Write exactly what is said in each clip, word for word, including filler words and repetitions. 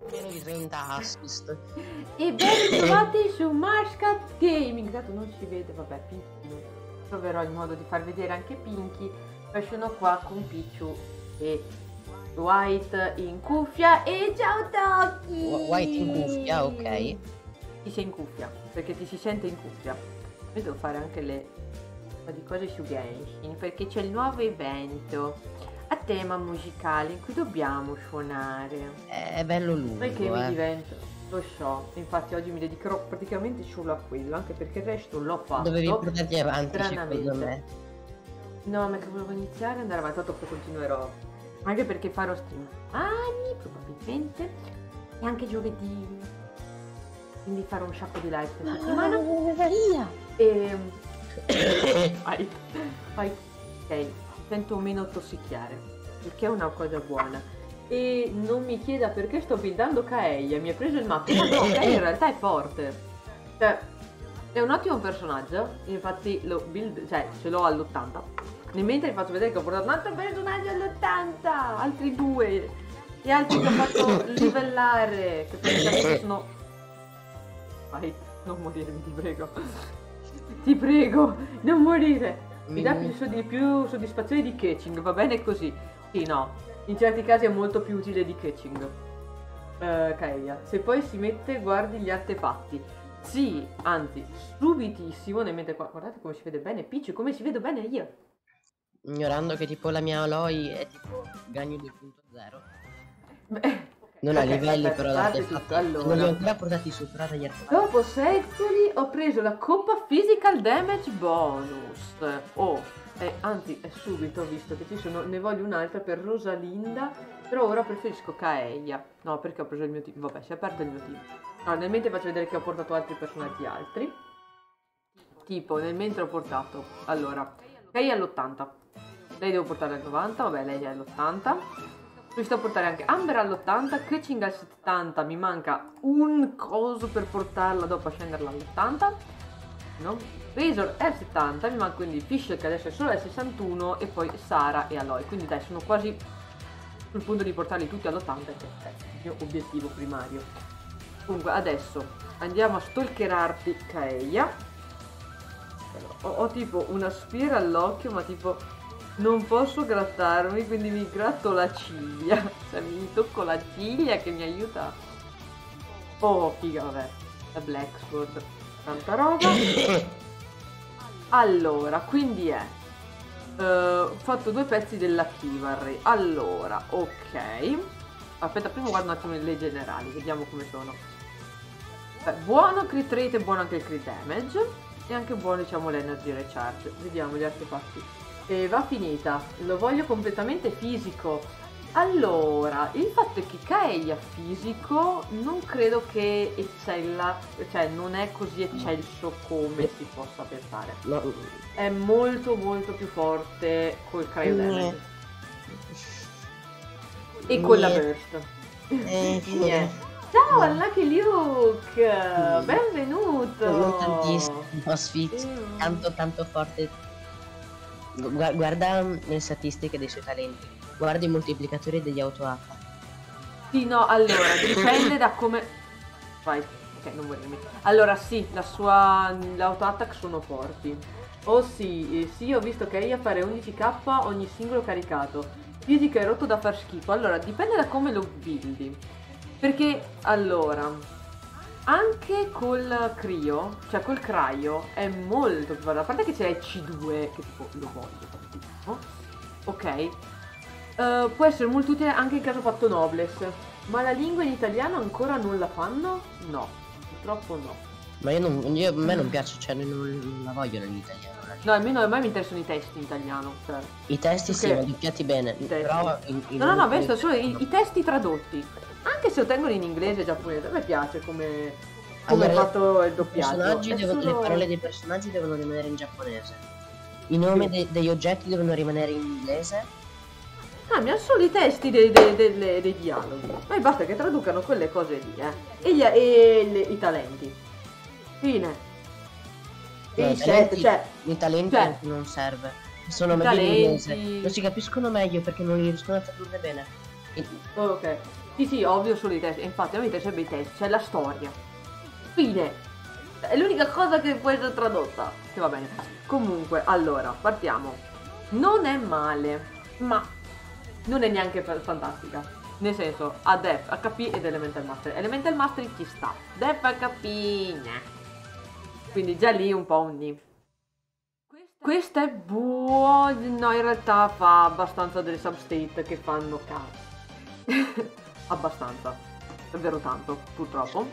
Meno di trenta assist. E ben trovati su Marscat Gaming. Dato non si vede, vabbè, Pinky. Troverò il modo di far vedere anche Pinky. Poi sono qua con Picciu e White in cuffia. E ciao Toki! White in cuffia, ok. Ti sei in cuffia, perché ti si sente in cuffia. Io devo fare anche le un po' di cose su Genshin, perché c'è il nuovo evento a tema musicale in cui dobbiamo suonare. È bello lungo, Perché eh. mi divento, lo so, infatti oggi mi dedicherò praticamente solo a quello, anche perché il resto l'ho fatto. Dovevi portarti avanti, stranamente. secondo me. No, ma che volevo iniziare e andare avanti, dopo continuerò. Anche perché farò stream domani, probabilmente, e anche giovedì. Quindi farò un sacco di live per settimana. E... vai, vai, ok, sento meno tossicchiare, perché è una cosa buona. E non mi chieda perché sto buildando Kaeya, mi ha preso il mappa. Ma no, Kaeya in realtà è forte. Cioè, è un ottimo personaggio, infatti lo build, cioè, ce l'ho all'ottanta. Nel mentre vi faccio vedere che ho portato un altro personaggio all'ottanta, altri due. E altri che ho fatto livellare, che praticamente sono... Vai, non morirmi, ti prego. Ti prego, non morire. Mi dà più, soddisf più soddisfazione di catching, va bene così. Sì, no, in certi casi è molto più utile di catching. Uh, Kaeya, se poi si mette, guardi gli artefatti. Sì, anzi, subitissimo, ne mette qua. Guardate come si vede bene Peach, come si vede bene io. Ignorando che tipo la mia Aloy è tipo Gagno due punto zero. Beh, non ha okay, livelli, aspetta, però l'artefatti. Allora, non li ho ancora portati su, però dagli artefatti. Dopo secoli ho preso la coppa physical damage bonus. Oh, eh, anzi, è subito, visto che ci sono, ne voglio un'altra per Rosalinda, però ora preferisco Kaeya. No, perché ho preso il mio team. Vabbè, si è aperto il mio team. Allora, nel mentre faccio vedere che ho portato altri personaggi altri. Tipo, nel mentre ho portato, allora, Kaeya all'ottanta. Lei devo portare al novanta, vabbè, lei è all'ottanta. Riuscito a portare anche Amber all'ottanta, Keqing al settanta, mi manca un coso per portarla dopo a scenderla all'ottanta. No? Razor è al settanta, mi manca quindi Fish che adesso è solo al sessantuno e poi Sara e Aloy. Quindi dai, sono quasi sul punto di portarli tutti all'ottanta, che è il mio obiettivo primario. Comunque adesso andiamo a stalkerarti Kaeya. Ho, ho tipo una sfera all'occhio, ma tipo... non posso grattarmi, quindi mi gratto la ciglia. Cioè mi tocco la ciglia che mi aiuta. Oh, figa, vabbè. La Black Sword. Tanta roba. Allora, quindi è... Uh, ho fatto due pezzi della Kivarri. Allora, ok. Aspetta, prima guardo un attimo le generali, vediamo come sono. Beh, buono crit rate e buono anche il crit damage. E anche buono, diciamo, l'energy recharge. Vediamo gli artefatti. E va finita, lo voglio completamente fisico. Allora, il fatto è che Kaeya fisico non credo che eccella, cioè non è così eccelso come si possa pensare. No. È molto molto più forte col cryo damage e con la burst. Eh, Niente. Ciao Unlucky Luke, benvenuto. Non tantissimo, un po' sfizio, Mm. tanto tanto forte. Gu- guarda le statistiche dei suoi talenti, guarda i moltiplicatori degli auto-attack. Sì, no, allora, dipende da come... Vai, ok, non volermi. Allora, sì, la sua... l'auto-attack sono forti. Oh sì, eh, sì, ho visto che io fare undici k ogni singolo caricato. Fisico è rotto da far schifo. Allora, dipende da come lo buildi. Perché, allora... anche col Cryo, cioè col Cryo, è molto più forte. A parte che c'è il C due, che tipo lo voglio tantissimo. Ok. Uh, può essere molto utile anche in caso fatto Nobles. Ma la lingua in italiano ancora non la fanno? No, purtroppo no. Ma io non, io, a me non piace, cioè non, non la voglio in italiano. No, almeno a me mi interessano i testi in italiano. Cioè. I testi sì, Okay. ma doppiati bene. I testi. Però in, in No, no, no, in- questo solo i, i testi tradotti. Anche se lo tengono in inglese e giapponese, a me piace come, come è Allora, fatto il i doppiaggio. personaggi È devono- solo- Le parole dei personaggi devono rimanere in giapponese. I nomi Sì. de- degli oggetti devono rimanere in inglese. Cambiano solo i testi dei, dei- delle- dei dialoghi. Ma basta che traducano quelle cose lì, eh. E, gli- e le- i talenti. Fine. E No, i i set, talenti- cioè... I talenti cioè, non serve. Sono i meglio in inglese. talenti- Non si capiscono meglio perché non li riescono a tradurre bene. I- oh, ok. Sì, sì, ovvio, solo i test. Infatti a me piacerebbe i test, c'è la storia. Fine. È l'unica cosa che può essere tradotta. Che va bene. Comunque, allora, partiamo. Non è male, ma non è neanche fantastica. Nel senso, ha Def, H P ed Elemental Mastery. Elemental Mastery ci sta. Def, H P, nah. Quindi già lì un po' un ni. Questa è buona. No, in realtà fa abbastanza delle substate che fanno cazzo. Abbastanza. Davvero tanto, purtroppo.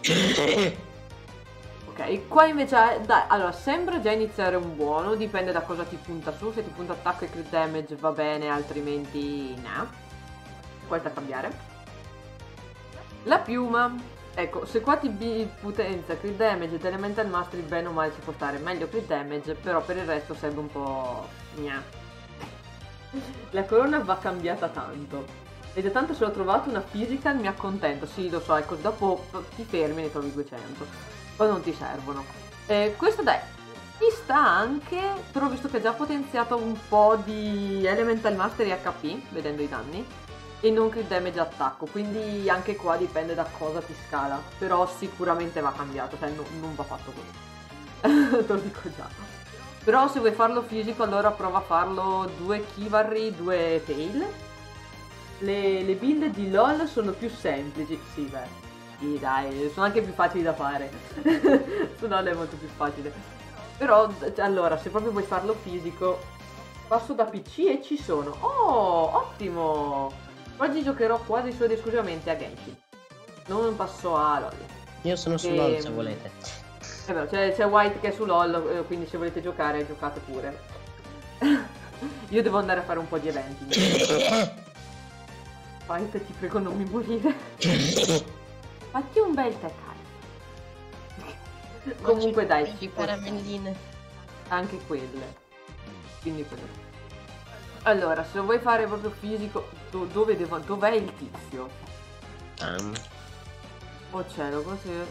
Ok, qua invece è, dai, allora sembra già iniziare un buono, dipende da cosa ti punta su, se ti punta attacco e crit damage va bene, altrimenti no. Questo a cambiare. La piuma, ecco, se qua ti bi potenza, crit damage ed elemental mastery bene o male ci può stare, meglio crit damage, però per il resto serve un po'... Gna. La corona va cambiata tanto. Ed è tanto se l'ho trovato una physical mi accontento, sì lo so, ecco, dopo ti fermi e ne trovi duecento. Poi non ti servono. Eh, questo dai, ci sta anche, però visto che ha già potenziato un po' di Elemental Mastery H P, vedendo i danni, e non crit damage attacco, quindi anche qua dipende da cosa ti scala, però sicuramente va cambiato, cioè no, non va fatto così. Te lo dico già. Però se vuoi farlo fisico allora prova a farlo due Chivalry, due Tail. Le, le build di LOL sono più semplici, sì beh. Sì dai, sono anche più facili da fare. Su LOL è molto più facile. Però, allora, se proprio vuoi farlo fisico, passo da P C e ci sono. Oh, ottimo! Oggi giocherò quasi solo ed esclusivamente a Genshin. Non passo a LOL. Io sono su e... LOL se volete. È vero, c'è White che è su LOL, quindi se volete giocare, giocate pure. Io devo andare a fare un po' di eventi. White, ti prego non mi morire. Fatti un bel tè caldo. Comunque dai, ci caramelline. Anche quelle. Quindi quelle. Allora, se vuoi fare proprio fisico, do dove devo... Dov'è il tizio? Um. Oh cielo, cos'è?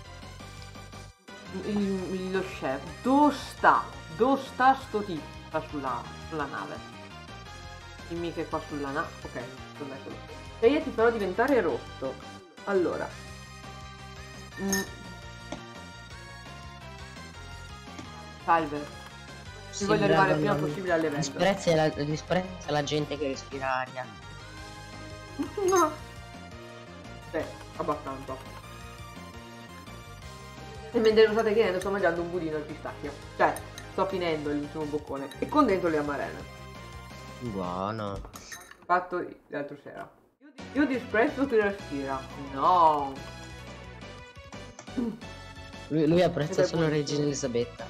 Il, il, lo chef. Dove sta? Dove sta sto tizio? Sta sulla, sulla nave. Dimmi che è qua sulla nave. Ok, dov'è quello? E io ti farò diventare rotto. Allora. Mm. Salve. Ci voglio arrivare il prima possibile all'evento. Disprezza la, disprezza la gente che respira aria. No. Beh, abbastanza. E mentre lo state chiedendo sto mangiando un budino al pistacchio. Cioè, sto finendo l'ultimo boccone. E con dentro le amarene. Buono. Fatto l'altro sera. Io disprezzo chi respira. No. Lui, lui apprezza solo Regina Elisabetta.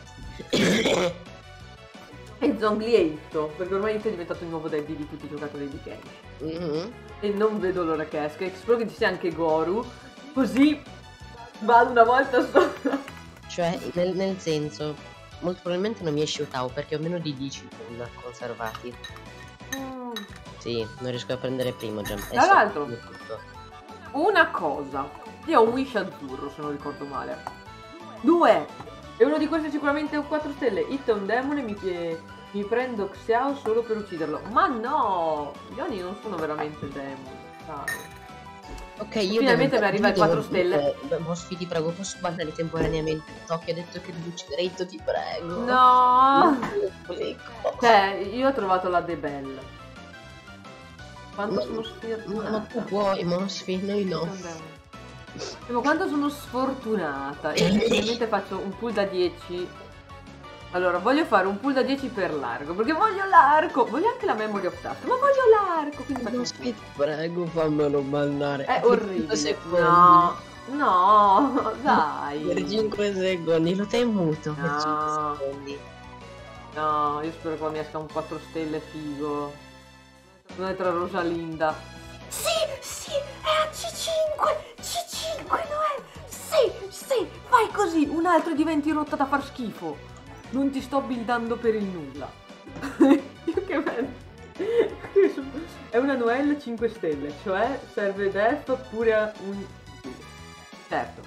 E Zonglietto, perché ormai è diventato il nuovo daddy di tutti i giocatori di Genshin. Mm-hmm. E non vedo l'ora che esca. Spero che ci sia anche Goru. Così vado una volta sola. Cioè, nel, nel senso, molto probabilmente non mi esce Utao perché ho meno di dieci conservati. Mm. Sì, non riesco a prendere Primogem. Tra l'altro, una cosa. Io ho un Wish azzurro, se non ricordo male. Due! E uno di questi è sicuramente un quattro stelle. Hit è un demone, mi, mi prendo Xiao solo per ucciderlo. Ma no! Gli Oni non sono veramente demoni. Dai. Ok, io finalmente devo, mi arriva il quattro stelle. Eh, Mosfi, ti prego, posso bannare temporaneamente? Tokyo ha detto che devo uccidere Itto, ti prego. No! Cioè, io ho trovato la Debel. Quanto ma, sono sfortunata. Ma tu puoi, Mosfi, noi no. Ma quanto sono sfortunata. Io semplicemente faccio un pull da dieci. Allora, voglio fare un pull da dieci per largo, perché voglio l'arco. Voglio anche la memory of task, ma voglio l'arco. Quindi faccio Mosfi, ti prego, fammelo bannare. È orribile. No, no, dai. Per cinque secondi, lo temuto. No. Per cinque secondi. No, io spero che mi esca un quattro stelle figo. Non è tra Rosalinda. Sì, sì, è a C cinque, C cinque, no è? Sì, sì, fai così, un altro diventi rotta da far schifo. Non ti sto buildando per il nulla. Che bello. È una Noelle cinque stelle, cioè serve def oppure a un... Certo.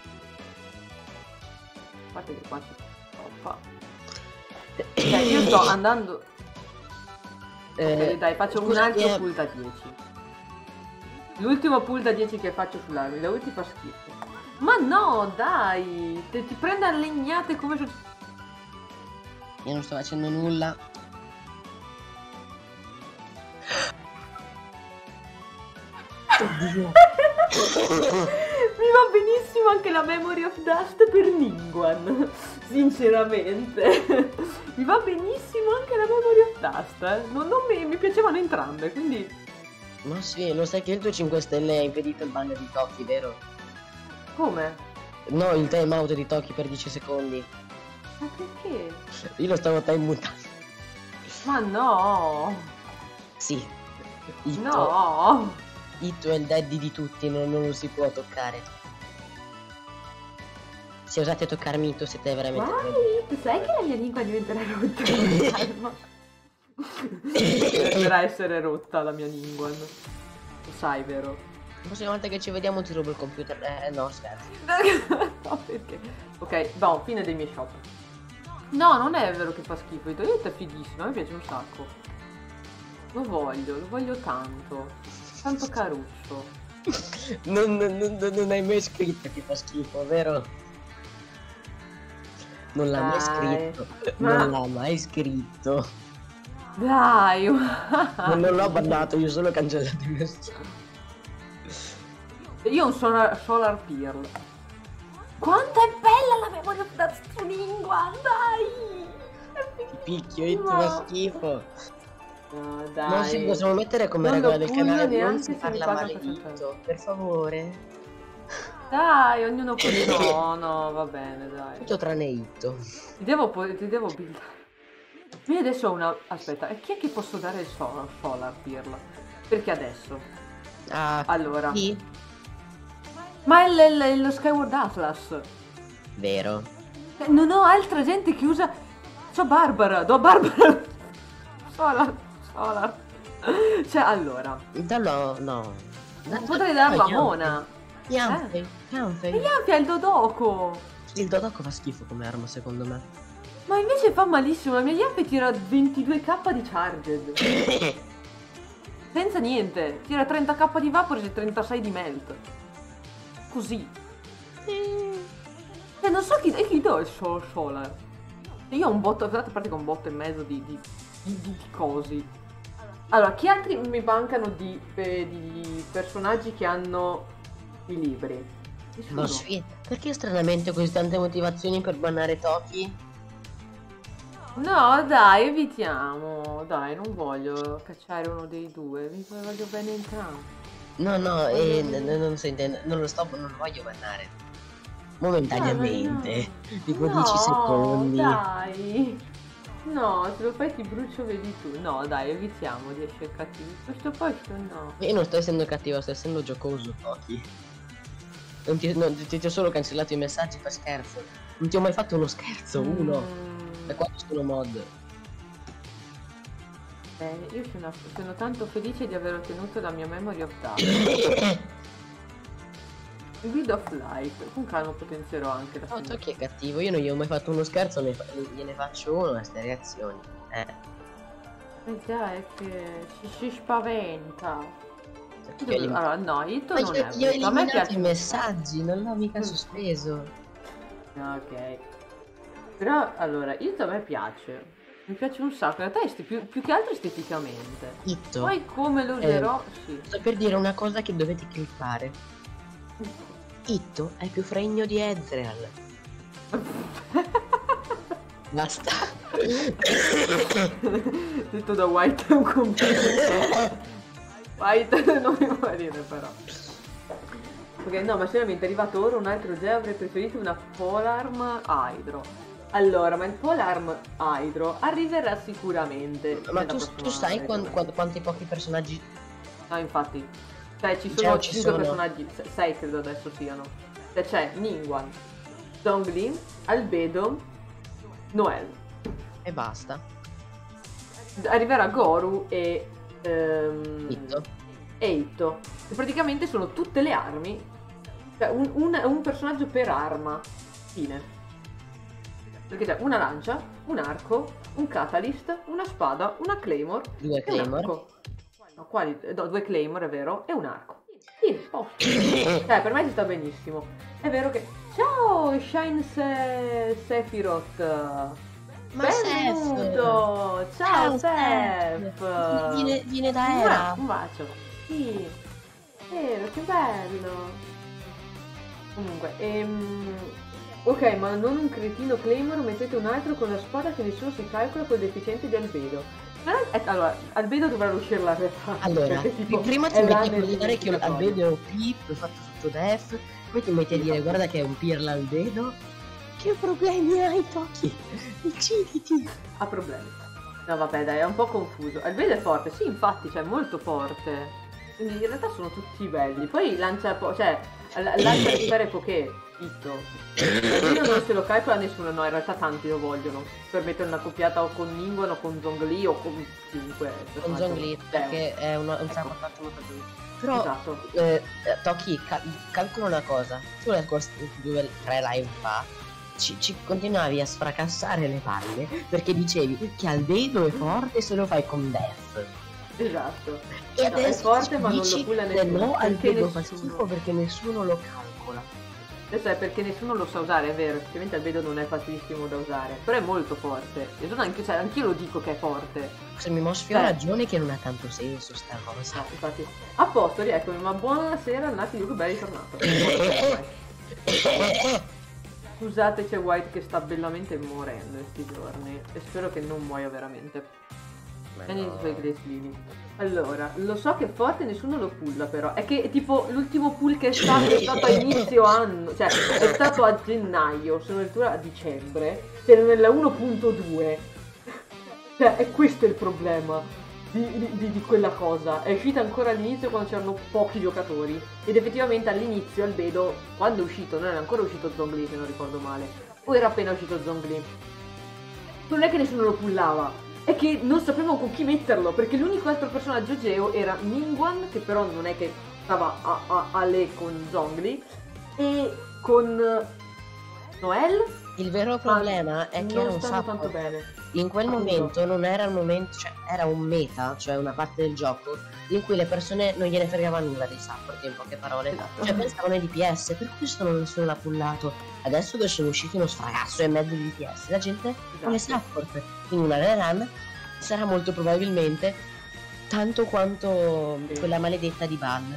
A parte che qua si fa. Cioè, io sto andando... Eh, ok, dai, faccio scusa, un altro eh... pull da dieci. L'ultimo pull da dieci che faccio sull'armi, la ulti fa schifo. Ma no, dai! Te, ti prende a legnate come se... Io non sto facendo nulla. Oddio. Mi va benissimo anche la Memory of Dust per Ningguang, sinceramente. Mi va benissimo anche la Memory of Dust, eh. Non, non mi, mi piacevano entrambe, quindi... Ma sì, lo sai che il tuo cinque stelle ha impedito il banner di Toki, vero? Come? No, il time out di Toki per dieci secondi. Ma perché? Io lo stavo time mutando. Ma no! Sì. Itto, No! Itto è il daddy di tutti, non, non lo si può toccare. Se osate toccarmi Itto siete veramente... Vai! Sai che la mia lingua diventerà rotta? Calma. Dovrà essere rotta la mia lingua. Lo sai, vero? La prossima volta che ci vediamo ti rubo il computer. Eh no, scherzo. No, perché? Ok, boh, fine dei miei shop. No, non è vero che fa schifo. Il Toyota è fighissimo, a me piace un sacco. Lo voglio, lo voglio tanto. Tanto caruccio. non, non, non, non hai mai scritto che fa schifo, vero? Non l'ha mai Dai, scritto. ma- Non l'ha mai scritto. Dai, Non, non l'ho bannato, io solo ho cancellato il messaggio. io ho un solar, solar Pearl. Quanto è bella la memoria da lingua, dai! È Ti picchio, Itto fighissima. fa schifo. No, dai. Non si possiamo mettere come Non regola lo del puglio canale. Non neanche si se mi parla paga male di trecento. Itto, per favore. Dai, ognuno con... No, no, va bene, dai. Tutto tranne Itto. Ti devo, po- ti devo buildare. Io adesso ho una... Aspetta, e chi è che posso dare il solar, solar Pearl? Perché adesso? Ah, Allora. sì, Ma è l- l- lo Skyward Atlas. vero. Eh, Non ho altra gente che usa... C'ho Barbara, do a Barbara. Solar, solar. Cioè, allora. Dallo, no. Da- Potrei darlo a Yanfei. Mona. Yanfei, E Yanfei. Yanfei ha il Dodoko. Il Dodoko fa schifo come arma secondo me. Ma invece fa malissimo. La mia Yanfei tira ventidue k di charged. Senza niente. Tira trenta k di Vaporeage e trentasei di Melt. Così. E non so chi, e chi do il Soul Solar. Io ho un botto, a parte che ho un botto e mezzo di, di, di, di cosi. Allora, chi altri mi mancano di, eh, di personaggi che hanno i libri? Nessuno. No, sì. Perché stranamente ho così tante motivazioni per bannare Toki? No, dai, evitiamo. Dai, non voglio cacciare uno dei due. Mi voglio bene entrambi. No, no, eh, n- n- non, so intende- non lo sto, non lo voglio bannare. Momentaneamente. Dico No, dieci secondi. dai. No, se lo fai ti brucio, vedi tu. No, dai, evitiamo di essere cattivi. Questo posto no. Io non sto essendo cattivo, sto essendo giocoso, Toki. Non ti, non- ti- ti ho solo cancellato i messaggi per scherzo. Non ti ho mai fatto uno scherzo, uno. Mm, Da quando sono mod. bene, io sono, sono tanto felice di aver ottenuto la mia memory of data. Guild of Light. Con calma potenzierò anche la No, fine. Toki è cattivo, io non gli ho mai fatto uno scherzo, ne fa- gliene faccio uno a ste reazioni. Eh, Eh dai, è che si, si spaventa. perché io gli- Allora, no, Ito Ma non io, è io ho brutto. A me eliminato piace i messaggi, non l'ho mica Mm. sospeso. Ok. Però, allora, Ito a me piace. Mi piace un sacco. In realtà, esti- più, più che altro esteticamente. Itto, Poi come lo userò, sì. sto per dire una cosa che dovete clippare. Itto è più fregno di Ezreal. Basta. Detto da White è un computer. White non mi fa dire però. Ok, no, ma seriamente è arrivato ora un altro geo, avrei preferito una Polarm Hydro. Allora, ma il Polarm Hydro arriverà sicuramente. Ma nella tu, prossima tu sai regola. quan- quan- quanti pochi personaggi... No, infatti. Cioè, ci Già sono ci cinque sono. personaggi, sei credo adesso siano. Cioè, c'è Ningguang, Zhongli, Albedo, Noel. E basta. Arriverà Goru e... ehm, Itto. e Itto. E praticamente sono tutte le armi. Cioè, un, un- un personaggio per arma. Fine. Perché c'è una lancia, un arco, un catalyst, una spada, una claymore Due e un Claymore. arco. No, quali? No, due claymore, è vero, e un arco. Sì, posto. Cioè, per me ci sta benissimo. È vero che... Ciao, Shine Se... Sephiroth! Ma Benvenuto! Seth! Ciao, Seth! Seth! Viene, viene da Era! Un bacio! Sì! Vero, che bello! Comunque, ehm... ok, ma non un cretino Claymore, mettete un altro con la spada che nessuno si calcola col deficiente di albedo. Eh, allora, albedo dovrà uscire la realtà. Allora, tipo, prima ti è metti a l'anno parlare che identificatorio. l'albedo è O P, l'ho fatto sotto def, poi ti metti a dire guarda che è un peer l'albedo. Che problemi hai, Toki? Deciditi! Ha problemi. No, vabbè, dai, è un po' confuso. Albedo è forte, sì, infatti, cioè, molto forte. Quindi in realtà sono tutti belli. Poi lancia, po- cioè, l- lancia le sfere poké, Itto. Albedo non se lo calcola nessuno, no, in realtà tanti lo vogliono. Per mettere una coppiata o con Ningguang o con Zhongli o con chiunque. Con Zhongli, perché è una, un Ecco. sacco fatto molto più. Però, Esatto. eh, Toki, cal- calcola una cosa. Tu le scorse due, tre live fa, ci, ci continuavi a sfracassare le palle perché dicevi che Albedo è forte se lo fai con Def. Esatto. E No, è adesso forte ma non lo dici pulla che nessuno. no, perché Albedo fa nessuno... schifo perché nessuno lo calcola. Adesso è perché nessuno lo sa usare, è vero, effettivamente Albedo non è facilissimo da usare, però è molto forte. E sono anche, cioè, anch'io lo dico che è forte. Se mi Mosfio ha Eh. ragione che non ha tanto senso sta cosa. No, infatti. A posto, rieccomi, ma buonasera, Nati Luke, ben ritornato. Scusate, c'è White che sta bellamente morendo in questi giorni e spero che non muoia veramente. Vieni no. sui Gresslini. Allora, lo so che è forte, nessuno lo pulla però. È che tipo l'ultimo pull che è stato è stato a inizio anno, cioè è stato a gennaio, sono addirittura a dicembre, c'era nella uno punto due. Cioè, è questo il problema di, di, di quella cosa. È uscita ancora all'inizio quando c'erano pochi giocatori. Ed effettivamente all'inizio Albedo, quando è uscito, non era ancora uscito Zhongli se non ricordo male. O era appena uscito Zhongli. Non è che nessuno lo pullava. È che non sapevamo con chi metterlo, perché l'unico altro personaggio Geo era Ningguang, che però non è che stava a, a, a le con Zhongli, e con Noel. Il vero problema è che non era un stanno tanto support. bene. In quel Appunto. momento non era un momento, cioè era un meta, cioè una parte del gioco in cui le persone non gliene fregava nulla dei support, in poche parole. Esatto. Cioè pensavano ai D P S, per questo non nessuno l'ha pullato. Adesso che sono usciti uno sfragasso e mezzo di D P S, la gente vuole support. Quindi una run sarà molto probabilmente tanto quanto Sì. quella maledetta di ban.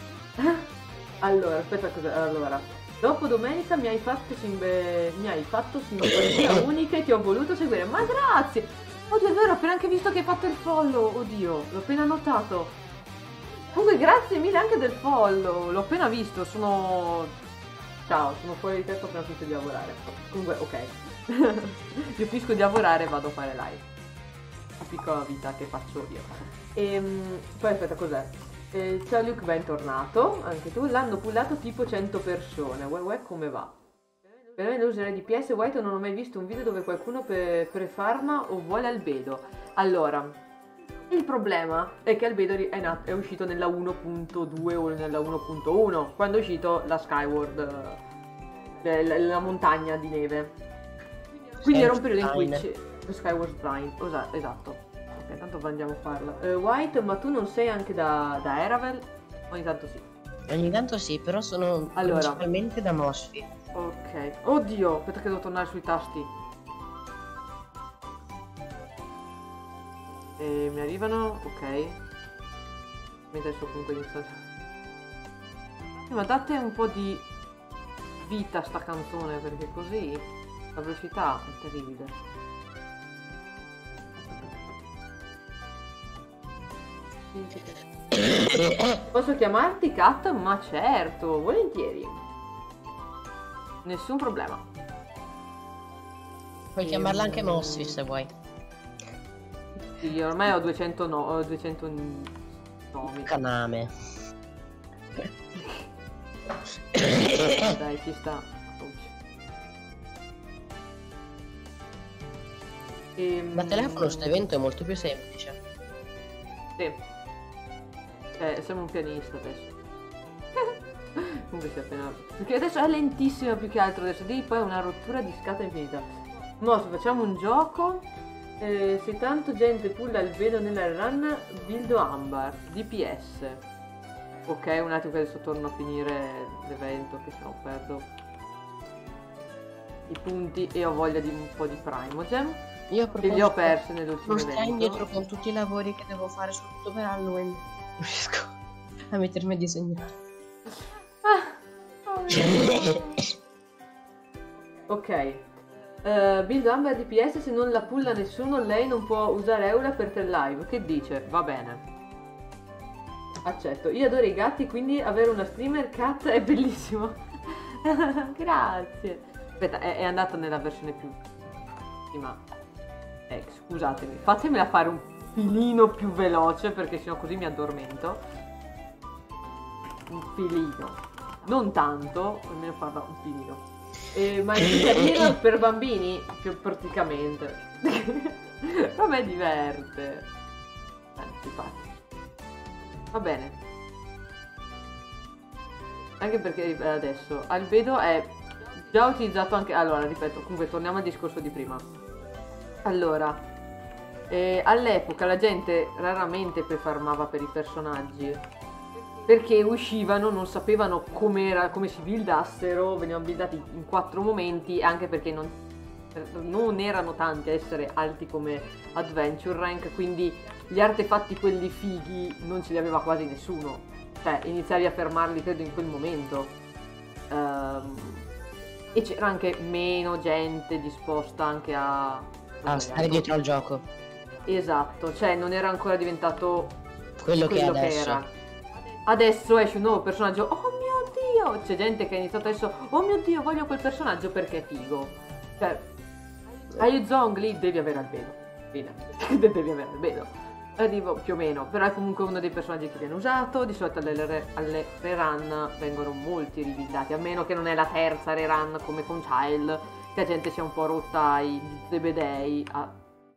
Allora, aspetta cosa. Allora, dopo domenica mi hai fatto sim- eh, mi hai fatto simpatia unica e ti ho voluto seguire. Ma grazie! Oddio, è vero, ho appena anche visto che hai fatto il follow. Oddio, l'ho appena notato. Comunque, grazie mille anche del follow. L'ho appena visto, sono. Ciao, sono fuori di testa, ho appena finito di lavorare. Comunque, ok. Io finisco di lavorare e vado a fare live. La piccola vita che faccio io. Ehm, poi aspetta, cos'è? Eh, ciao Luke, bentornato, anche tu. L'hanno pullato tipo cento persone. Uè, uè, come va? Per me lo userei D P S White, non ho mai visto un video dove qualcuno pre- prefarma o vuole Albedo. Allora, il problema è che Albedo è, nat- è uscito nella uno punto due o nella uno punto uno, quando è uscito la Skyward, eh, la, la montagna di neve. Quindi era un periodo in cui c'è... Skyward Shrine, Osa- esatto. Ok, tanto andiamo a farla. Eh, White, ma tu non sei anche da, da Eravel? Ogni tanto sì. Ogni tanto sì, però sono Allora. principalmente da Mosfi. Ok. Oddio, aspetta che devo tornare sui tasti. E mi arrivano, ok. Mentre adesso comunque inizio. Sì, ma date un po' di vita a sta canzone, perché così la velocità è terribile. Posso chiamarti Kat? Ma certo, volentieri. Nessun problema. Puoi Ehm, chiamarla anche Mosfi se vuoi. Sì, ormai ho duecento, no, ho duecento nomi. Kaname. Dai, ci sta. Ehm, Da telefono sto evento è molto più semplice. Sì. Eh, siamo un pianista adesso. Comunque si è appena... Perché adesso è lentissimo più che altro adesso. Devi poi una rottura di scatola infinita. Mo facciamo un gioco. Eh, se tanto gente pulla il velo nella run, buildo Ambar. D P S. Ok, un attimo che adesso torno a finire l'evento, che sennò perdo i punti e ho voglia di un po' di Primogem. Io Che li ho persi nell'ultimo non stai evento. indietro con tutti i lavori che devo fare, soprattutto per Halloween. Non riesco a mettermi a disegnare. Ah, oh ok. Uh, build Amber D P S, se non la pulla nessuno, lei non può usare Eula per te live. Che dice? Va bene. Accetto. Io adoro i gatti, quindi avere una streamer cat è bellissimo. Grazie. Aspetta, è, è andata nella versione più prima. Eh, scusatemi, fatemela fare un filino più veloce perché sennò così mi addormento. Un filino. Non tanto, almeno farla un filino. Eh, ma è carino per bambini? Più praticamente. A me diverte. Eh, si fa. Va bene. Anche perché adesso Albedo è già utilizzato anche... Allora, ripeto, comunque torniamo al discorso di prima. Allora, eh, all'epoca la gente raramente prefarmava per i personaggi perché uscivano, non sapevano com'era, come si buildassero, venivano buildati in quattro momenti, anche perché non, non erano tanti a essere alti come Adventure Rank, quindi gli artefatti quelli fighi non ce li aveva quasi nessuno, cioè iniziavi a fermarli credo in quel momento. Um, e c'era anche meno gente disposta anche a... a stare dietro al gioco. Esatto, cioè non era ancora diventato quello, quello che, che, adesso. era. Adesso esce un nuovo personaggio, oh mio Dio! C'è gente che ha iniziato adesso, oh mio Dio, voglio quel personaggio perché è figo. Cioè, hai Zhongli, devi avere Albedo. Fine, devi avere Albedo. Arrivo più o meno, però è comunque uno dei personaggi che viene usato. Di solito alle, re, alle rerun vengono molti ribuildati, a meno che non è la terza rerun come con Child, che la gente si è un po' rotta i zebedei a...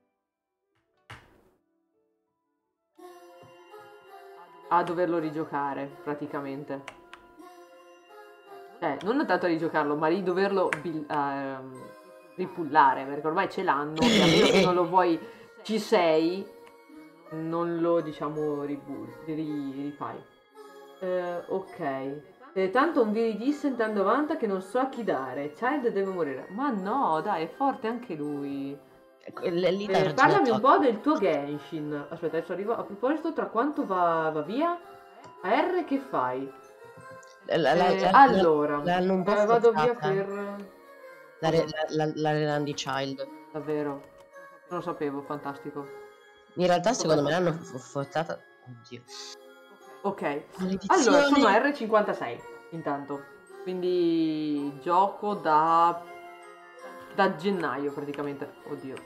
a doverlo rigiocare praticamente. Cioè, non tanto a rigiocarlo, ma di doverlo uh, ripullare, perché ormai ce l'hanno e a meno che non lo vuoi C sei, non lo diciamo ribull, ri, rifai. Uh, ok. Eh, tanto un V D Dissent novanta che non so a chi dare. Child deve morire. Ma no, dai, è forte anche lui. Lì Eh, parlami un po' del tuo Genshin. Aspetta, adesso arrivo. A proposito, tra quanto va, va via? A R che fai? La, la, eh, la, allora, l'hanno un po' eh, vado via forzata. per... La, re, la, la, la rerun di Child. Davvero? Non lo sapevo, fantastico. In realtà secondo me l'hanno forzata. Oddio. Ok, allora sono a R cinquantasei intanto. Quindi gioco da... da gennaio praticamente. Oddio.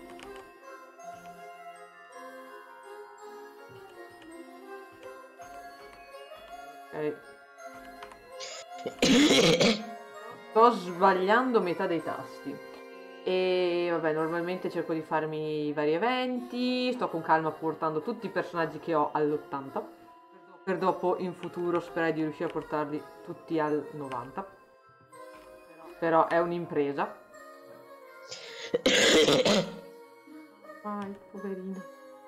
Ok. Sto sbagliando metà dei tasti. E vabbè, normalmente cerco di farmi i vari eventi. Sto con calma portando tutti i personaggi che ho all'ottanta. Per dopo in futuro sperare di riuscire a portarli tutti al novanta. Però è un'impresa. Vai, poverino.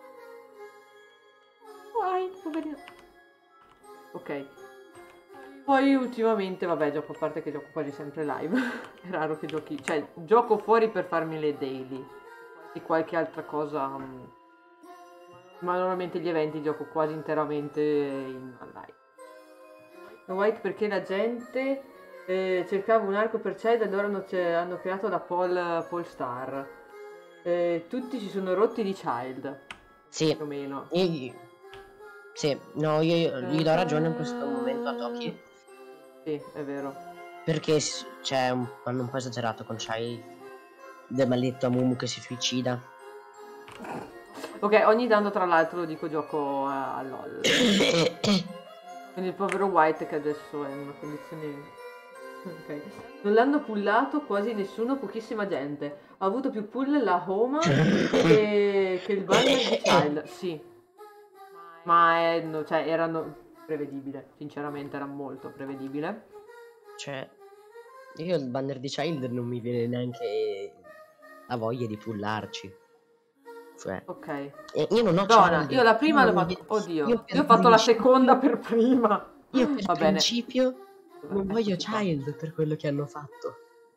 Vai, poverino. Ok. Poi ultimamente, vabbè, gioco, a parte che gioco quasi sempre live. È raro che giochi, cioè gioco fuori per farmi le daily e qualche altra cosa, um, ma normalmente gli eventi gioco quasi interamente in live. White perché la gente eh, cercava un arco per Child ed ora hanno, hanno creato la Paul, Paul Star. Eh, tutti si sono rotti di Child. Sì, più o meno. Io, sì, no, io, io gli do ragione in questo momento a Toki. Sì, è vero. Perché c'è un, hanno un po' esagerato con Chai del maledetto Amumu che si suicida. Ok, ogni tanto tra l'altro lo dico gioco a, a LOL. Quindi il povero White che adesso è in una condizione... Ok. Non l'hanno pullato quasi nessuno, pochissima gente. Ha avuto più pull la Homa che, che il banner di Child. Sì. Ma è, no, cioè, erano... prevedibile, sinceramente era molto prevedibile. Cioè, io il banner di Child non mi viene neanche la voglia di pullarci. Cioè, ok. Io non ho Donna, Child. io la prima l'ho fatto. Oddio, io, io ho fatto la seconda per prima. Io per Va bene. principio non Vabbè, voglio eccoci qua. Child per quello che hanno fatto.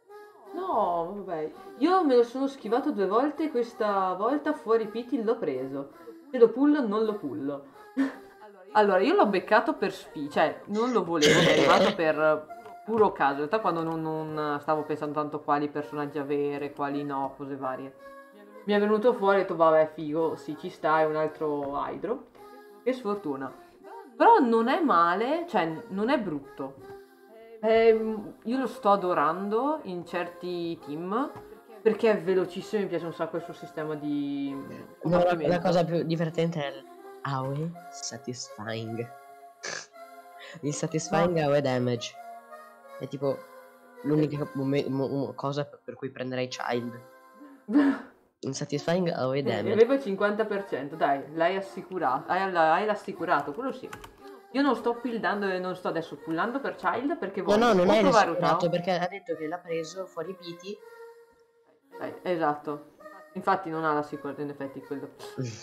No, vabbè. Io me lo sono schivato due volte, questa volta fuori piti l'ho preso. Se lo pullo non lo pullo. Allora, io l'ho beccato per sfi, cioè non lo volevo, mi è arrivato per puro caso. In realtà quando non, non stavo pensando tanto quali personaggi avere, quali no, cose varie. Mi è venuto fuori e ho detto, vabbè, figo, sì, ci sta, è un altro Hydro. Che sfortuna. Però non è male, cioè non è brutto. Ehm, io lo sto adorando in certi team perché è velocissimo, mi piace un sacco il suo sistema di No, la, combattimento. la cosa più divertente è il A O E Satisfying. Il Satisfying Ma- A O E Damage. È tipo l'unica mo- mo- cosa per cui prenderei Child. Il Satisfying A O E Eh, Damage. avevo il cinquanta per cento, dai, l'hai assicurato, hai, hai l'assicurato, quello sì. Io non sto buildando e non sto adesso pullando per Child perché No, voglio no, non o è provare l'assicurato un perché ha detto che l'ha preso fuori piti. Eh, esatto. Infatti non ha l'assicurato in effetti quello.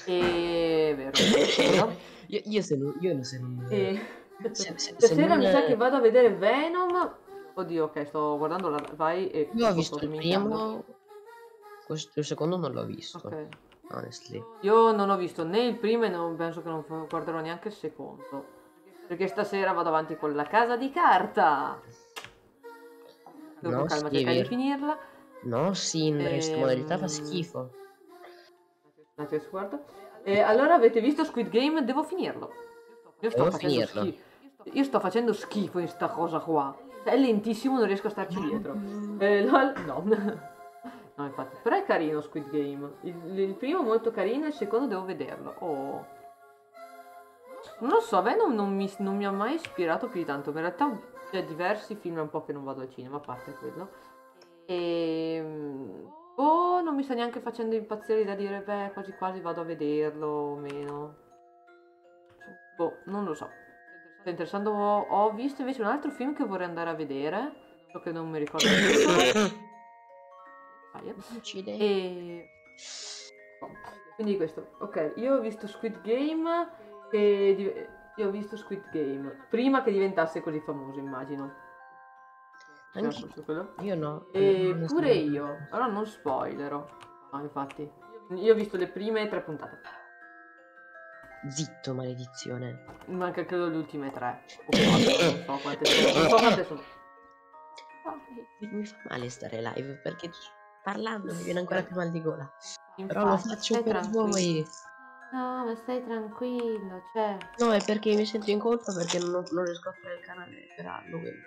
E vero, vero. io, io se non... Io se non... E Se, se, se stasera non mi sa che vado a vedere Venom. Oddio, ok, sto guardando la... Vai e io ho sto visto il dimenticando. primo, questo, il secondo non l'ho visto, Ok. honestly. Io non ho visto né il primo e non penso che non guarderò neanche il secondo. Perché stasera vado avanti con La Casa di Carta. Dopo No, calma cercare di Sivir. finirla. No, Sindra, in sta modalità fa Ehm, schifo. Un attimo, sguardo. E allora avete visto Squid Game? Devo finirlo. Io sto Devo facendo finirlo. schifo. Io sto facendo schifo in sta cosa qua. È lentissimo, non riesco a starci dietro. Eh, lol, no. No, infatti. Però è carino Squid Game. Il, il primo è molto carino, il secondo devo vederlo. Oh. Non lo so, a me non, non mi, non mi ha mai ispirato più di tanto. Ma in realtà c'è diversi film, è un po' che non vado al cinema, a parte quello. E... Oh, non mi sta neanche facendo impazzire da dire, beh, quasi quasi vado a vederlo o meno. Boh, non lo so. Sto interessando. Ho, ho visto invece un altro film che vorrei andare a vedere. So che non mi ricordo il titolo. Uccide. E... Quindi questo. Ok, io ho visto Squid Game. Che di- Io ho visto Squid Game. Prima che diventasse così famoso, immagino. Anche Certo, quello. io no. E non pure so. io. Allora non spoilerò. No, infatti. Io ho visto le prime tre puntate. Zitto, maledizione. Manca credo le ultime tre. O quattro, non so quante sono. Non so quante sono. Mi, mi fa male stare live perché parlando mi viene ancora più mal di gola. Però lo Infatti, faccio stai per tranquillo. voi. No, ma stai tranquillo, cioè. No, è perché mi sento in colpa perché non, non riesco a fare il canale per Halloween.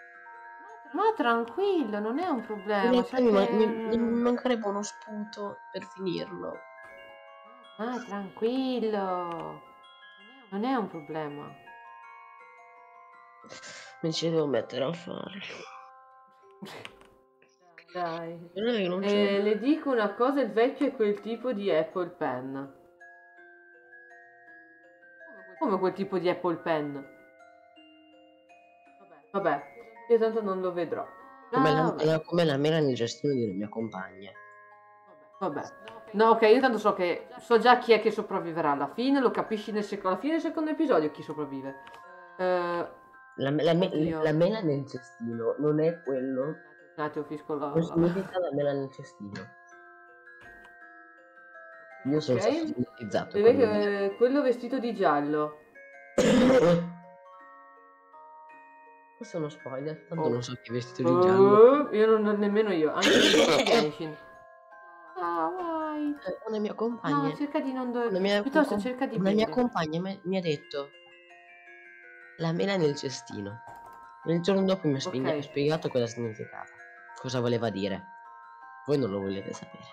Ma tranquillo, non è un In problema. realtà Sai mi, ma- che... mi- mi mancherebbe uno spunto per finirlo. Ma tranquillo. Non è un problema. Mi ci devo mettere a fare. Dai. Non è che non c'ho- Eh, le dico una cosa, il vecchio è quel tipo di Apple Pen. Come quel tipo di Apple Pen? Vabbè, io tanto non lo vedrò. Come, Ah, la, vabbè. la- come la mela nel gestino di una mia compagna. Vabbè. No, ok, io tanto so che so già chi è che sopravviverà alla fine, lo capisci nel secondo, alla fine del secondo episodio chi sopravvive. Eh, La, la me- Oddio. la mela nel cestino non è quello. un attimo, fisco la... Non significa la mela nel cestino. Io sono Ok. stato stigmatizzato. Vede con che eh, quello vestito di giallo. Questo è uno spoiler, tanto Oh. non so chi è vestito di giallo. Uh, io non, non- nemmeno io, anche se Genshin. Ah, vai. Eh, Una mia compagna. No, cerca di non Una dormire. mia, Piuttosto com- cerca di una mia bere. compagna me- mi ha detto la mela nel cestino. Il giorno dopo mi ha spie- Ok. spiegato cosa significava, cosa voleva dire. Voi non lo volete sapere.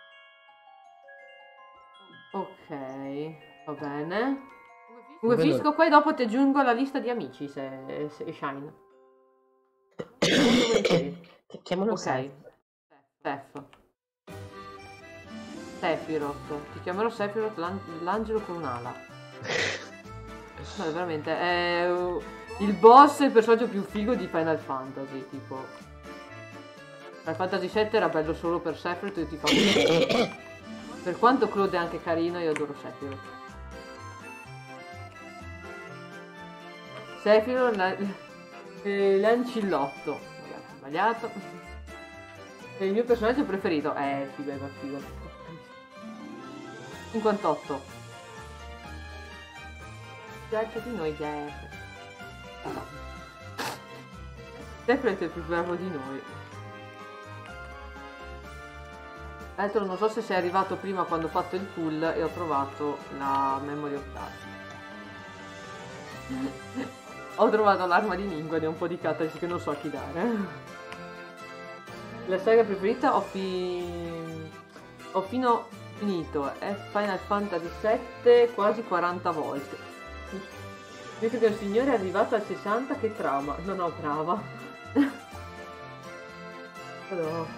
Ok, va bene. Voi Comunque non- fisco qua e dopo ti aggiungo alla lista di amici se, se Shine. Molto volentieri. Chiamalo Ok. Seth. Steph. Sephiroth. Ti chiamerò Sephiroth l'an- l'angelo con un'ala. No, è veramente è uh, il boss e il personaggio più figo di Final Fantasy, tipo. Final Fantasy sette era bello solo per Sephiroth e ti fa un... Per quanto Claude è anche carino, io adoro Sephiroth. Sefiro la, eh, Lancillotto. Ragazzi, sbagliato. È il mio personaggio preferito. Eh, figo, è figo. cinquantotto. Piace di noi, Jeff. Jeff è più bravo di noi. Tra l'altro non so se sei arrivato prima quando ho fatto il pull e ho trovato la memory of touch. Ho trovato l'arma di Ningua e un po' di catalisi che non so a chi dare. La saga preferita ho, fi... ho fino finito è Final Fantasy sette quasi quaranta volte. Visto che il signore è arrivato al sessanta, che trauma. No, no, brava. Allora.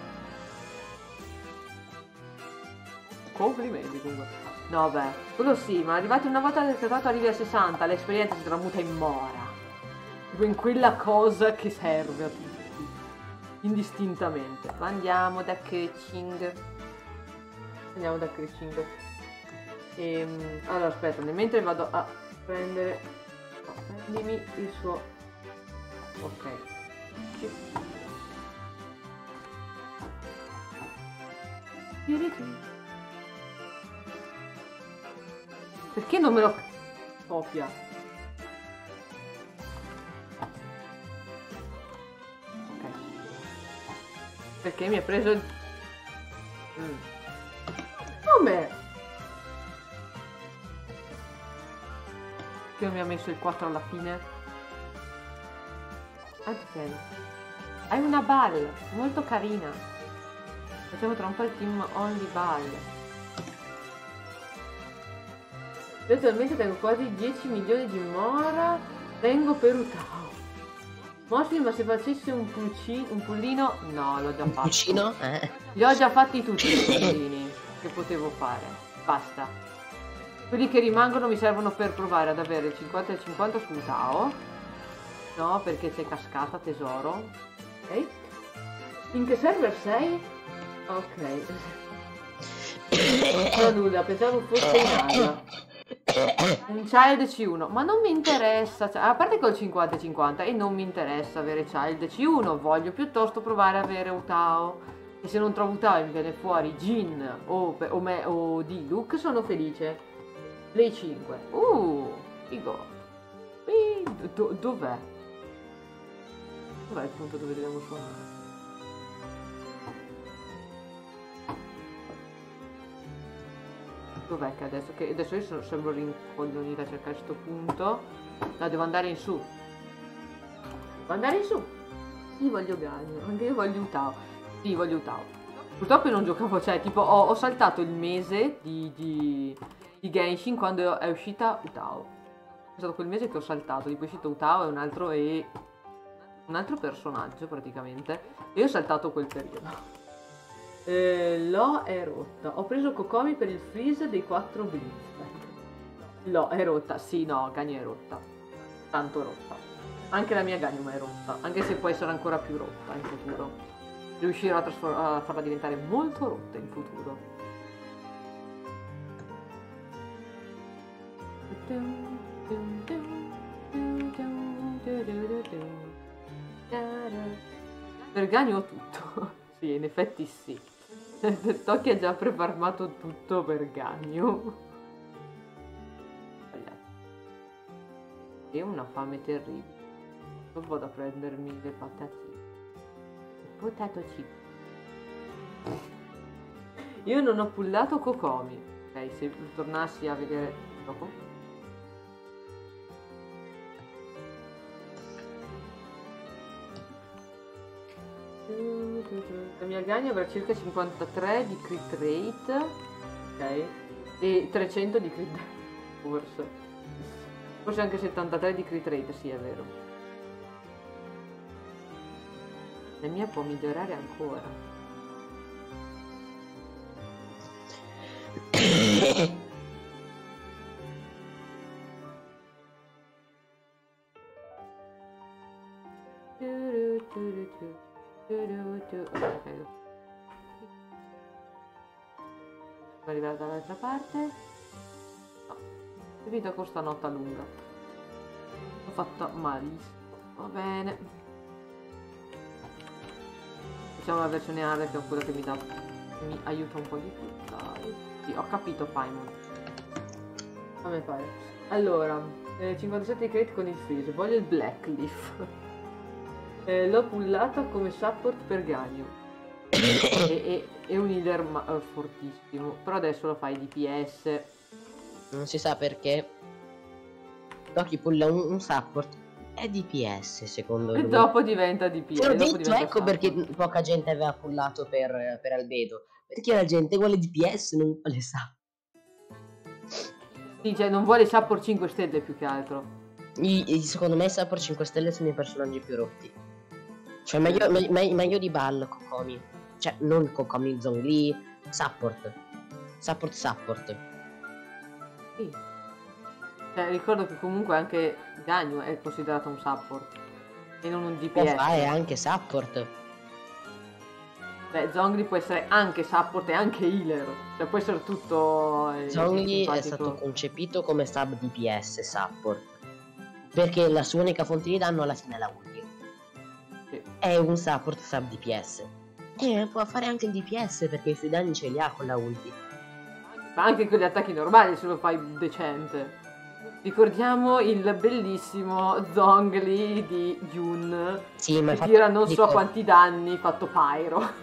Complimenti comunque. No beh, quello sì, ma arrivati una volta che il arrivi a sessanta, l'esperienza si tramuta in mora. Tipo in quella cosa che serve a tutti. Indistintamente. Ma andiamo da Keqing. Andiamo da Keqing. Ehm, allora aspetta, mentre vado a prendere. No, prendimi il suo. Ok. Perché non me lo copia? Ok. Perché mi ha preso il... Mm. Come? Che non mi ha messo il quattro alla fine? Ok. Hai una ball, molto carina. Facciamo tra un po' il team only ball. Io attualmente tengo quasi dieci milioni di mora. Tengo per Utao. Mostri, ma se facessi un pulcino, un pullino, no, l'ho già fatto. Un pulcino? Eh. Li ho già fatti tutti i pullini che potevo fare. Basta. Quelli che rimangono mi servono per provare ad avere il cinquanta e il cinquanta su Utao. No, perché sei cascata, tesoro. Ok. In che server sei? Ok. Non nulla, pensavo fosse in aria. Un Child C uno, ma non mi interessa, cioè, a parte col cinquanta e cinquanta e non mi interessa avere Child C uno, voglio piuttosto provare a avere Utao. E se non trovo Utao e mi viene fuori Jin o, o, me, o Diluc, sono felice. Play cinque. Uh, figo. Do, dov'è? Dov'è il punto dove dobbiamo suonare? Dov'è che adesso? Che adesso io sono, sembro rincoglionita a cercare questo punto. No, devo andare in su. Devo andare in su. Io voglio Gagno, anche io voglio Utao. Sì, voglio Utao. Purtroppo io non giocavo, cioè, tipo, ho, ho saltato il mese di, di, di Genshin quando è uscita Utao. È stato quel mese che ho saltato, tipo è uscito Utao e un altro e... un altro personaggio praticamente. E io ho saltato quel periodo. Eh, Lo è rotta. Ho preso Kokomi per il freeze dei quattro blitz. Lo è rotta. Sì, no, Gagno è rotta. Tanto rotta. Anche la mia Gagno è rotta. Anche se può essere ancora più rotta in futuro. Riuscirò a, a farla diventare molto rotta in futuro. Per Gagno ho tutto. Sì, in effetti sì. Tocchi ha già prefarmato tutto per Gagno. E una fame terribile. Dopo vado a prendermi le patatine. Potato chip. Io non ho pullato Kokomi. Ok, se tornassi a vedere dopo. La mia Gagno avrà circa cinquantatré di crit rate, ok, e trecento di crit rate, forse, forse anche settantatré di crit rate, sì è vero. La mia può migliorare ancora. Ok, arrivare dall'altra parte. No, ho finito questa notte lunga. Ho fatta malissimo. Va bene. Facciamo la versione hard, che è quella che mi dà, che mi aiuta un po' di più. Dai. Sì, ho capito, Paimon. A me pare. Allora, eh, cinquantasette di credit con il freeze. Voglio il Blackleaf. eh, L'ho pullata come support per Ganyu. e, e, e un healer ma, uh, fortissimo. Però adesso lo fai D P S. Non si sa perché. Toki pulla un, un support. È D P S secondo E lui. dopo diventa D P S. Te l'ho dopo detto, diventa ecco support. perché poca gente aveva pullato per, per Albedo. Perché la gente vuole D P S, non le sa. Sì, cioè non vuole support cinque stelle più che altro. I, i- secondo me i support cinque stelle sono i personaggi più rotti. Cioè meglio, me- me- meglio di Ball, Kokomi. Cioè non Kokomi, Zhongli, support. Support support. Sì. Cioè, ricordo che comunque anche Ganyu è considerato un support e non un D P Può S. fare anche support. Beh, Zhongli può essere anche support e anche healer. Cioè può essere tutto. eh, Zhongli è simpatico. stato concepito come sub D P S support. Perché la sua unica fonte di danno alla fine è la ulti. Sì. È un support sub D P S. E può fare anche il D P S perché i suoi danni ce li ha con la ulti. Ma anche con gli attacchi normali se lo fai decente. Ricordiamo il bellissimo Zhongli di Yun. Sì, ma Che infatti tira non so dico, quanti danni fatto Pyro.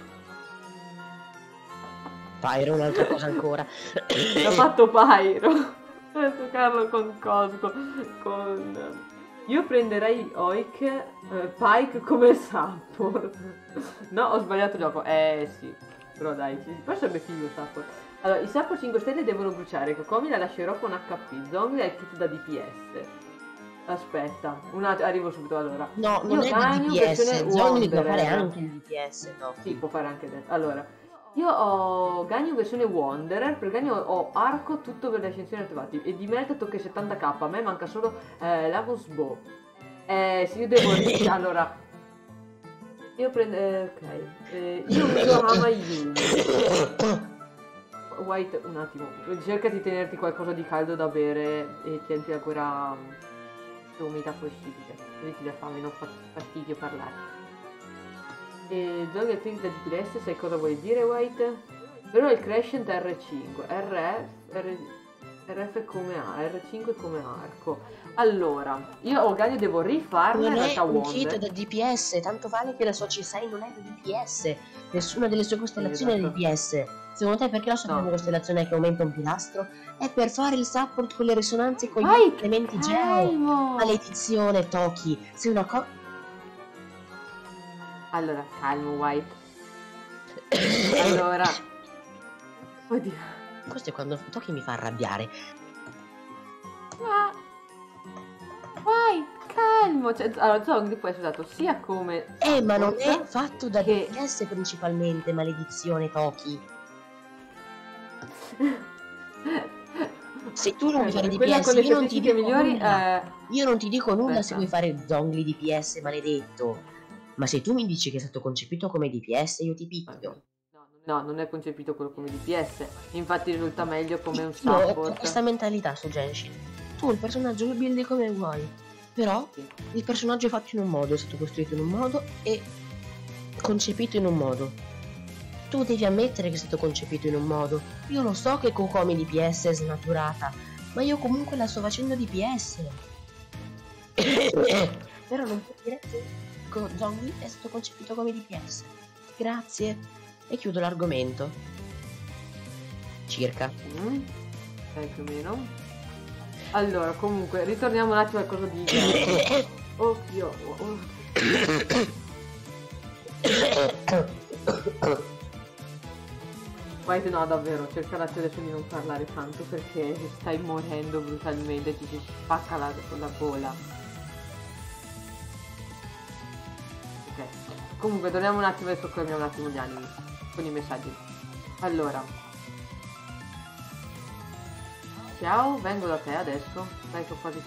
Pyro è un'altra cosa ancora. L'ha fatto Pyro. Per giocarlo con Cosco. Con. Io prenderei Oik eh, Pike come support. No, ho sbagliato il gioco. Eh sì. Però dai, poi sarebbe figo il support. Allora, i support cinque stelle devono bruciare. Kokomi la lascerò con H P. Zhongli ha il kit da D P S. Aspetta, un attimo, arrivo subito allora. No, non Io è di Ganyu D P S. versione Zhongli può fare Wanderer. anche il D P S, no? Sì, può fare anche dentro. Allora, io ho Ganyu versione Wanderer. Per Ganyu ho arco tutto per le ascensioni attivati. E di meta tocca i settanta k. A me manca solo eh, Lavos Bow. Eh, sì, io devo. Allora, io prendo. Eh, ok. Eh, io uso Hamayu. White, un attimo. Cerca di tenerti qualcosa di caldo da bere e tienti ancora umidità possibile. Così ti dà fame, non fa fastidio parlare. E Zhongli e Twink da G P S, sai cosa vuoi dire, White? Però il Crescent è R cinque, R F, R, R F come A, R cinque come arco. Allora, io ho Ganyu devo rifarla Non in è realtà un Wonder. kit da D P S, tanto vale che la sua C sei non è da D P S. Nessuna delle sue costellazioni è da D P S. Secondo te perché la sua No. prima costellazione è che aumenta un pilastro? È per fare il support con le risonanze e con gli Vai, elementi geo. calmo! Maledizione, Toki. Sei una co... Allora, calmo, White. Allora. Oddio. Questo è quando Toki mi fa arrabbiare. Ah. Vai, calmo. Cioè, allora, Zhongli può essere usato sia come. Eh, ma non è support fatto da che- D P S principalmente, maledizione, Toki. Se tu non vuoi fare D P Quella S, con le io non ti statistiche dico migliori nulla. è. Io non ti dico nulla se Aspetta. vuoi fare Zhongli D P S, maledetto. Ma se tu mi dici che è stato concepito come D P S, io ti picchio. No, non è concepito quello come D P S. Infatti risulta meglio come un Io ho support. questa mentalità su Genshin. Tu il personaggio lo buildi come vuoi. Però Sì. il personaggio è fatto in un modo, è stato costruito in un modo e concepito in un modo. Tu devi ammettere che è stato concepito in un modo. Io lo so che Kokomi D P S è snaturata, ma io comunque la sto facendo D P S. Però non puoi dire che Zhongli è stato concepito come D P S. Grazie. E chiudo l'argomento. Circa. Mm. Ok, più o meno. Allora, comunque, ritorniamo un attimo al cosa di. Oh, io. Oh. White, no, davvero, cerca adesso di non parlare tanto perché stai morendo brutalmente, ti si spacca la, la gola. Ok, comunque torniamo un attimo e soccorriamo un attimo gli animi con i messaggi. Allora, ciao, vengo da te adesso. Dai, che ho quasi.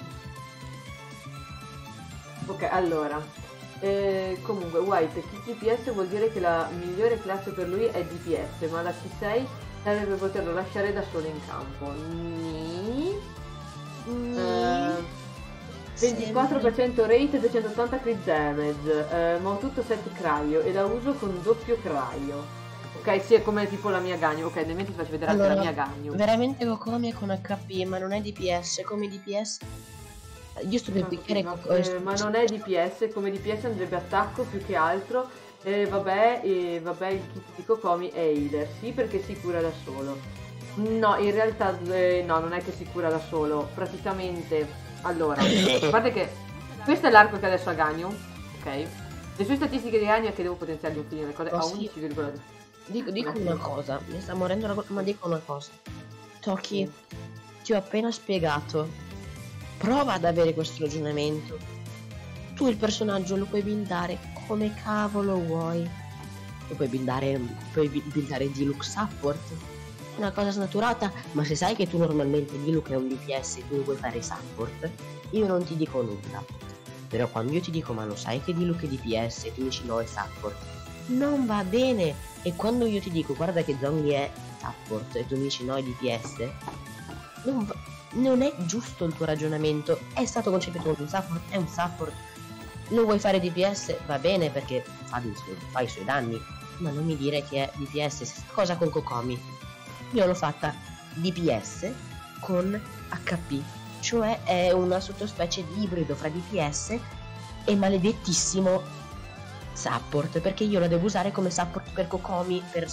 Ok, allora. Eh, comunque, White, K T P S vuol dire che la migliore classe per lui è D P S, ma la C sei serve per poterlo lasciare da solo in campo. Ni? Eh, ventiquattro per cento rate e duecentottanta crit damage, eh, ma ho tutto sette cryo e la uso con doppio cryo. Ok, sì, è come tipo la mia Gagno. Ok, nel mentre ti faccio vedere Allora, anche la mia Gagno. Veramente Kokomi è con H P, ma non è D P S. Come D P S... Io sto per No, piccare ma, Kokomi. eh, ma non è D P S, come D P S andrebbe attacco più che altro. E vabbè, e vabbè, il kit di Kokomi è healer, sì, perché si cura da solo. No, in realtà eh, no, non è che si cura da solo. Praticamente, allora, a parte che questo è l'arco che adesso ha Gagno, ok? Le sue statistiche di Gagno è che devo potenziargli un figlio, le cose Oh, a sì. undici virgola due. Dico, dico una cosa, mi sta morendo la gola, ma dico una cosa. Toki, ti ho appena spiegato. Prova ad avere questo ragionamento. Tu il personaggio lo puoi buildare come cavolo vuoi. Lo puoi buildare, puoi buildare Diluc Support. Una cosa snaturata, ma se sai che tu normalmente Diluc è un D P S e tu vuoi fare support, io non ti dico nulla. Però quando io ti dico ma lo sai che Diluc è D P S e tu dici no è support, non va bene. E quando io ti dico guarda che Zhongli è support e tu mi dici no è D P S, non, va, non è giusto il tuo ragionamento. È stato concepito come un support, è un support. Lo vuoi fare D P S? Va bene perché fa, suoi, fa i suoi danni, ma non mi dire che è D P S. Stessa cosa con Kokomi. Io l'ho fatta D P S con H P, cioè è una sottospecie di ibrido fra D P S e maledettissimo support, perché io la devo usare come support per Kokomi, per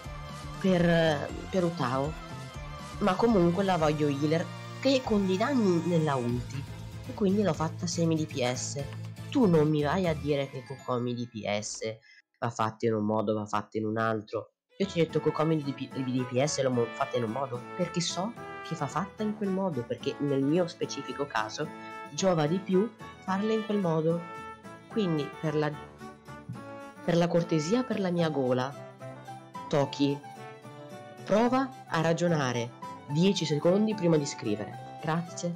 per, per Utao, ma comunque la voglio healer che con dei danni nella ulti, e quindi l'ho fatta semi D P S. Tu non mi vai a dire che Kokomi D P S va fatta in un modo, va fatta in un altro. Io ti ho detto Kokomi di D P S l'ho fatta in un modo perché so che va fatta in quel modo, perché nel mio specifico caso giova di più farle in quel modo. Quindi per la per la cortesia, per la mia gola, Toki, prova a ragionare dieci secondi prima di scrivere. Grazie.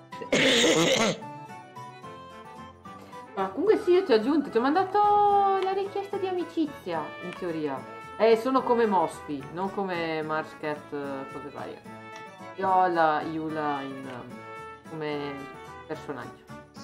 Ma comunque sì, io ti ho aggiunto, ti ho mandato la richiesta di amicizia, in teoria. Eh, sono come Mospi, non come Marscat, cose varie. Io ho la Yula in, come personaggio.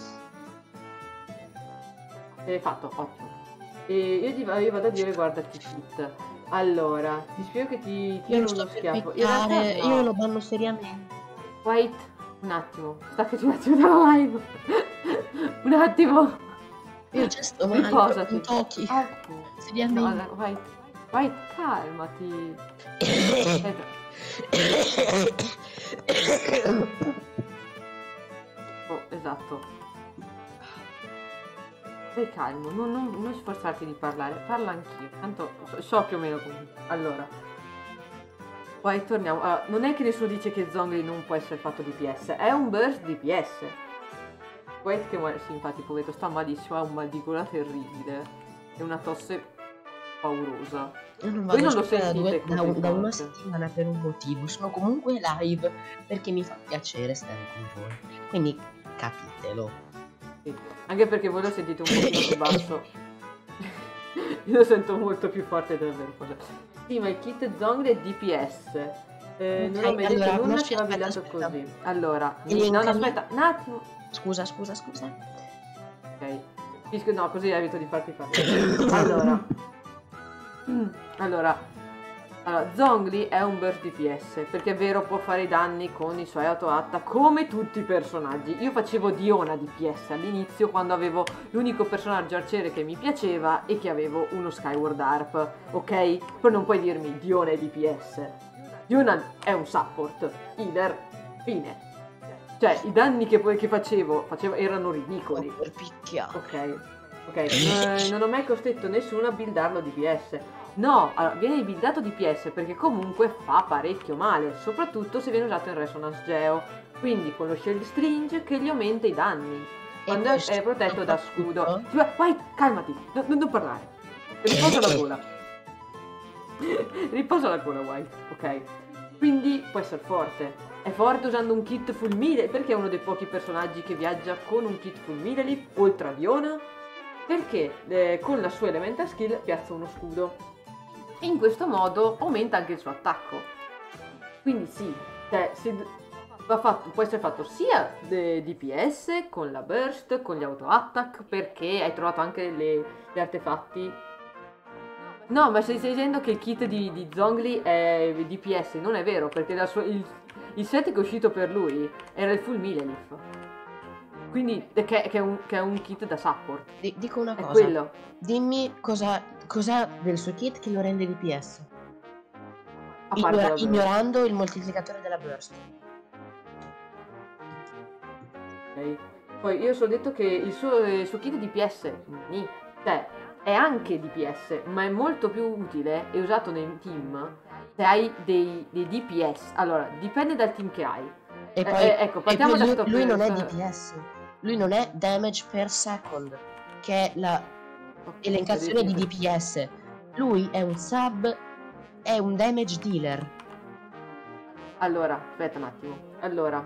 E fatto, ottimo. E io ti io vado a dire guardati Kit. Allora, ti spiego che ti tiro uno schiaffo. In realtà, no. Io lo banno seriamente. White, un attimo. Staccati un attimo dalla live. Un attimo. Io già sto male. Riposati. Un Toki. Ecco. Seriamente. No, White, White, calmati. Oh, esatto. Stai calmo, non, non, non sforzarti di parlare, parla anch'io, tanto so, so più o meno come. Allora, poi torniamo. Allora, non è che nessuno dice che Zhongli non può essere fatto D P S, è un burst D P S. Wait che muore, sì, infatti, poveretto, sta malissimo, ha un mal di gola terribile e una tosse paurosa. Io non Voi non lo da, due, sentite da, un, da una forte. settimana per un motivo, sono comunque live perché mi fa piacere stare con voi, quindi capitelo. Sì. Anche perché voi lo sentite un pochino più basso. Io lo sento molto più forte davvero. Sì, ma il kit Zhongli è D P S. Eh, Ok, non ho mai allora, detto nulla, no, ci va aspetta, bilato aspetta. così. Allora, Elenca- no, no, aspetta, un attimo. Scusa, scusa, scusa. Ok. Fischio- No, così evito di farti parlare. Allora. Allora. Allora, Zhongli è un burst D P S, perché è vero può fare i danni con i suoi auto-atta come tutti i personaggi. Io facevo Diona D P S all'inizio quando avevo l'unico personaggio arciere che mi piaceva e che avevo uno Skyward Harp, ok? Però non puoi dirmi Diona è D P S. Diona è un support, healer, fine. Cioè, i danni che, poi, che facevo, facevo erano ridicoli. Per picchiare. Ok, ok. Eh, non ho mai costretto nessuno a buildarlo D P S. No, allora, viene buildato D P S perché comunque fa parecchio male, soprattutto se viene usato in Resonance Geo, quindi con lo Shield String che gli aumenta i danni, quando è, è protetto da scudo. Vai, calmati, non, non parlare, riposa la gola. Riposa la gola, White, ok? Quindi può essere forte. È forte usando un kit full melee, perché è uno dei pochi personaggi che viaggia con un kit full melee, oltre a Diona, perché eh, con la sua elemental skill piazza uno scudo. In questo modo aumenta anche il suo attacco. Quindi sì, cioè, se, va fatto, può essere fatto sia de- D P S con la burst, con gli auto attack, perché hai trovato anche le, gli artefatti. No, ma stai dicendo che il kit di, di Zhongli è D P S, non è vero, perché la sua- il, il set che è uscito per lui era il full Millelith. Quindi che, che è un, che è un kit da support. Di- dico una È cosa. quello. Dimmi cosa, cosa del suo kit che lo rende D P S. A parte Ignora- la burst. ignorando il moltiplicatore della burst. Ok. Poi io solo detto che il suo, il suo kit D P S, nì, cioè, è anche D P S, ma è molto più utile e usato nei team se hai dei, dei D P S. Allora, dipende dal team che hai. E Eh, poi, eh, ecco, e partiamo poi da lui, sto lui non è per- D P S. Lui non è damage per second, che è la elencazione di D P S. Lui è un sub, è un damage dealer. Allora, aspetta un attimo. Allora,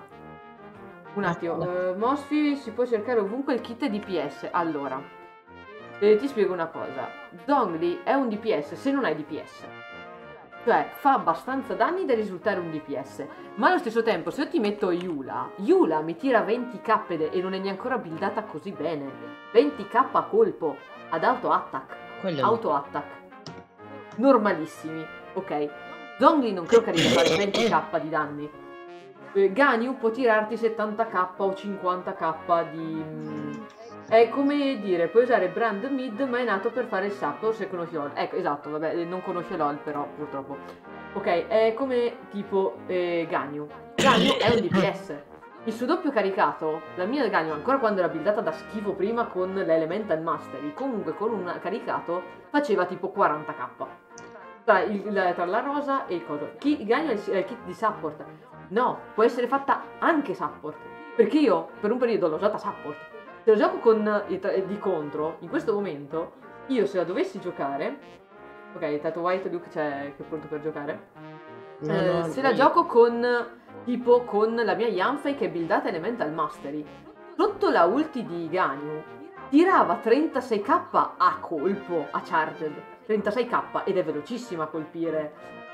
un attimo. Uh, Mosfi si può cercare ovunque il kit D P S. Allora, eh, ti spiego una cosa. Zhongli è un D P S se non hai D P S. Cioè, fa abbastanza danni da risultare un D P S. Ma allo stesso tempo, se io ti metto Yula, Yula mi tira venti K e non è neanche ancora buildata così bene. venti K a colpo, ad auto attack. Quello Auto attack. Normalissimi, ok? Zhongli non credo che arrivi a fare venti K di danni. Eh, Ganyu può tirarti settanta K o cinquanta K di... mm, è come dire, puoi usare Brand Mid, ma è nato per fare il sappo se conosci LOL. Ecco, esatto, vabbè, non conosce LOL però, purtroppo. Ok, è come tipo eh, Ganyu. Ganyu è un D P S. Il suo doppio caricato, la mia Ganyu, ancora quando era buildata da schifo prima con l'Elemental Mastery, comunque con un caricato faceva tipo quaranta K. Tra, il, la, tra la rosa e il coso. Chi Ganyu è il, è il kit di support. No, può essere fatta anche support. Perché io per un periodo l'ho usata support. Se lo gioco con di contro, in questo momento, io se la dovessi giocare, ok, Tato White Luke c'è che è pronto per giocare. No, eh, no, se no. la gioco con tipo con la mia Yanfei che è buildata Elemental Mastery, sotto la ulti di Ganyu tirava trentasei K a colpo a Charged. trentasei K ed è velocissima a colpire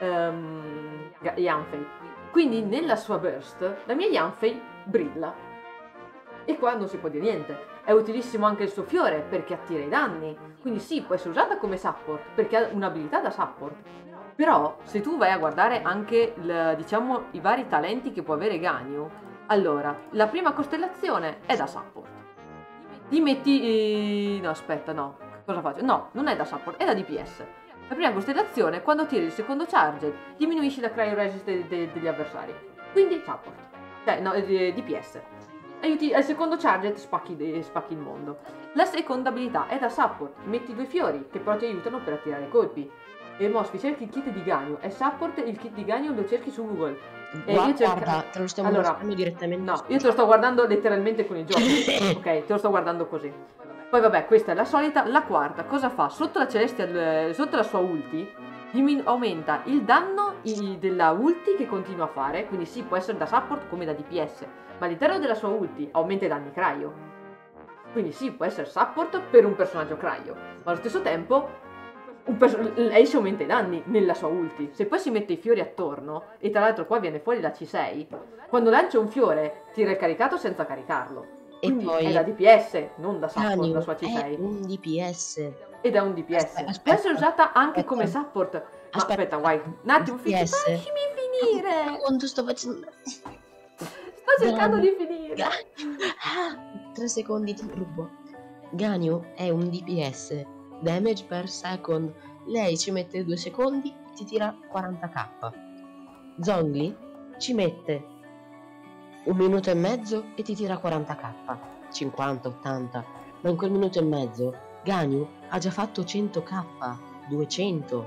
um, Yanfei. Quindi nella sua burst la mia Yanfei brilla. E qua non si può dire niente. È utilissimo anche il suo fiore perché attira i danni. Quindi sì, può essere usata come support perché ha un'abilità da support. Però se tu vai a guardare anche il, diciamo i vari talenti che può avere Ganyu, allora la prima costellazione è da support. Ti metti... Eh, no aspetta, no. Cosa faccio? No, non è da support, è da D P S. La prima costellazione, quando tiri il secondo charge, diminuisci la cryo resist de- de- degli avversari. Quindi support. Cioè, no, eh, D P S. Aiuti, al secondo charge spacchi, de- spacchi il mondo. La seconda abilità è da support. Metti due fiori che però ti aiutano per attirare colpi. E Mosfi, cerchi il kit di Ganyu. È support, il kit di Ganyu lo cerchi su Google. E Gua- io cerca- Guarda, te lo stiamo Allora, mostrando direttamente. No, io te lo sto guardando letteralmente con i giochi. Ok, te lo sto guardando così. Poi vabbè, questa è la solita. La quarta, cosa fa? Sotto la Celestial, sotto la sua ulti, dimin- aumenta il danno i- della ulti che continua a fare. Quindi sì, può essere da support come da D P S. Ma all'interno della sua ulti aumenta i danni cryo. Quindi sì, può essere support per un personaggio cryo. Ma allo stesso tempo un perso- lei si aumenta i danni nella sua ulti. Se poi si mette i fiori attorno, e tra l'altro qua viene fuori la C sei, quando lancia un fiore tira il caricato senza caricarlo. E Quindi poi è da D P S, non da support Ganyu la sua C è sei. un D P S. Ed è un D P S. Aspetta, Può essere usata anche aspetta. come support. Ma Aspetta. aspetta, vai. Un attimo, D P S. lasciami finire. Quando sto facendo... Sto cercando Ganyu- di finire. Ganyu- Ah, tre secondi ti rubo. Ganyu è un D P S. Damage per second. Lei ci mette due secondi e ti tira quaranta K. Zhongli ci mette un minuto e mezzo e ti tira quaranta K. cinquanta, ottanta. Ma in quel minuto e mezzo Ganyu ha già fatto cento K. duecento.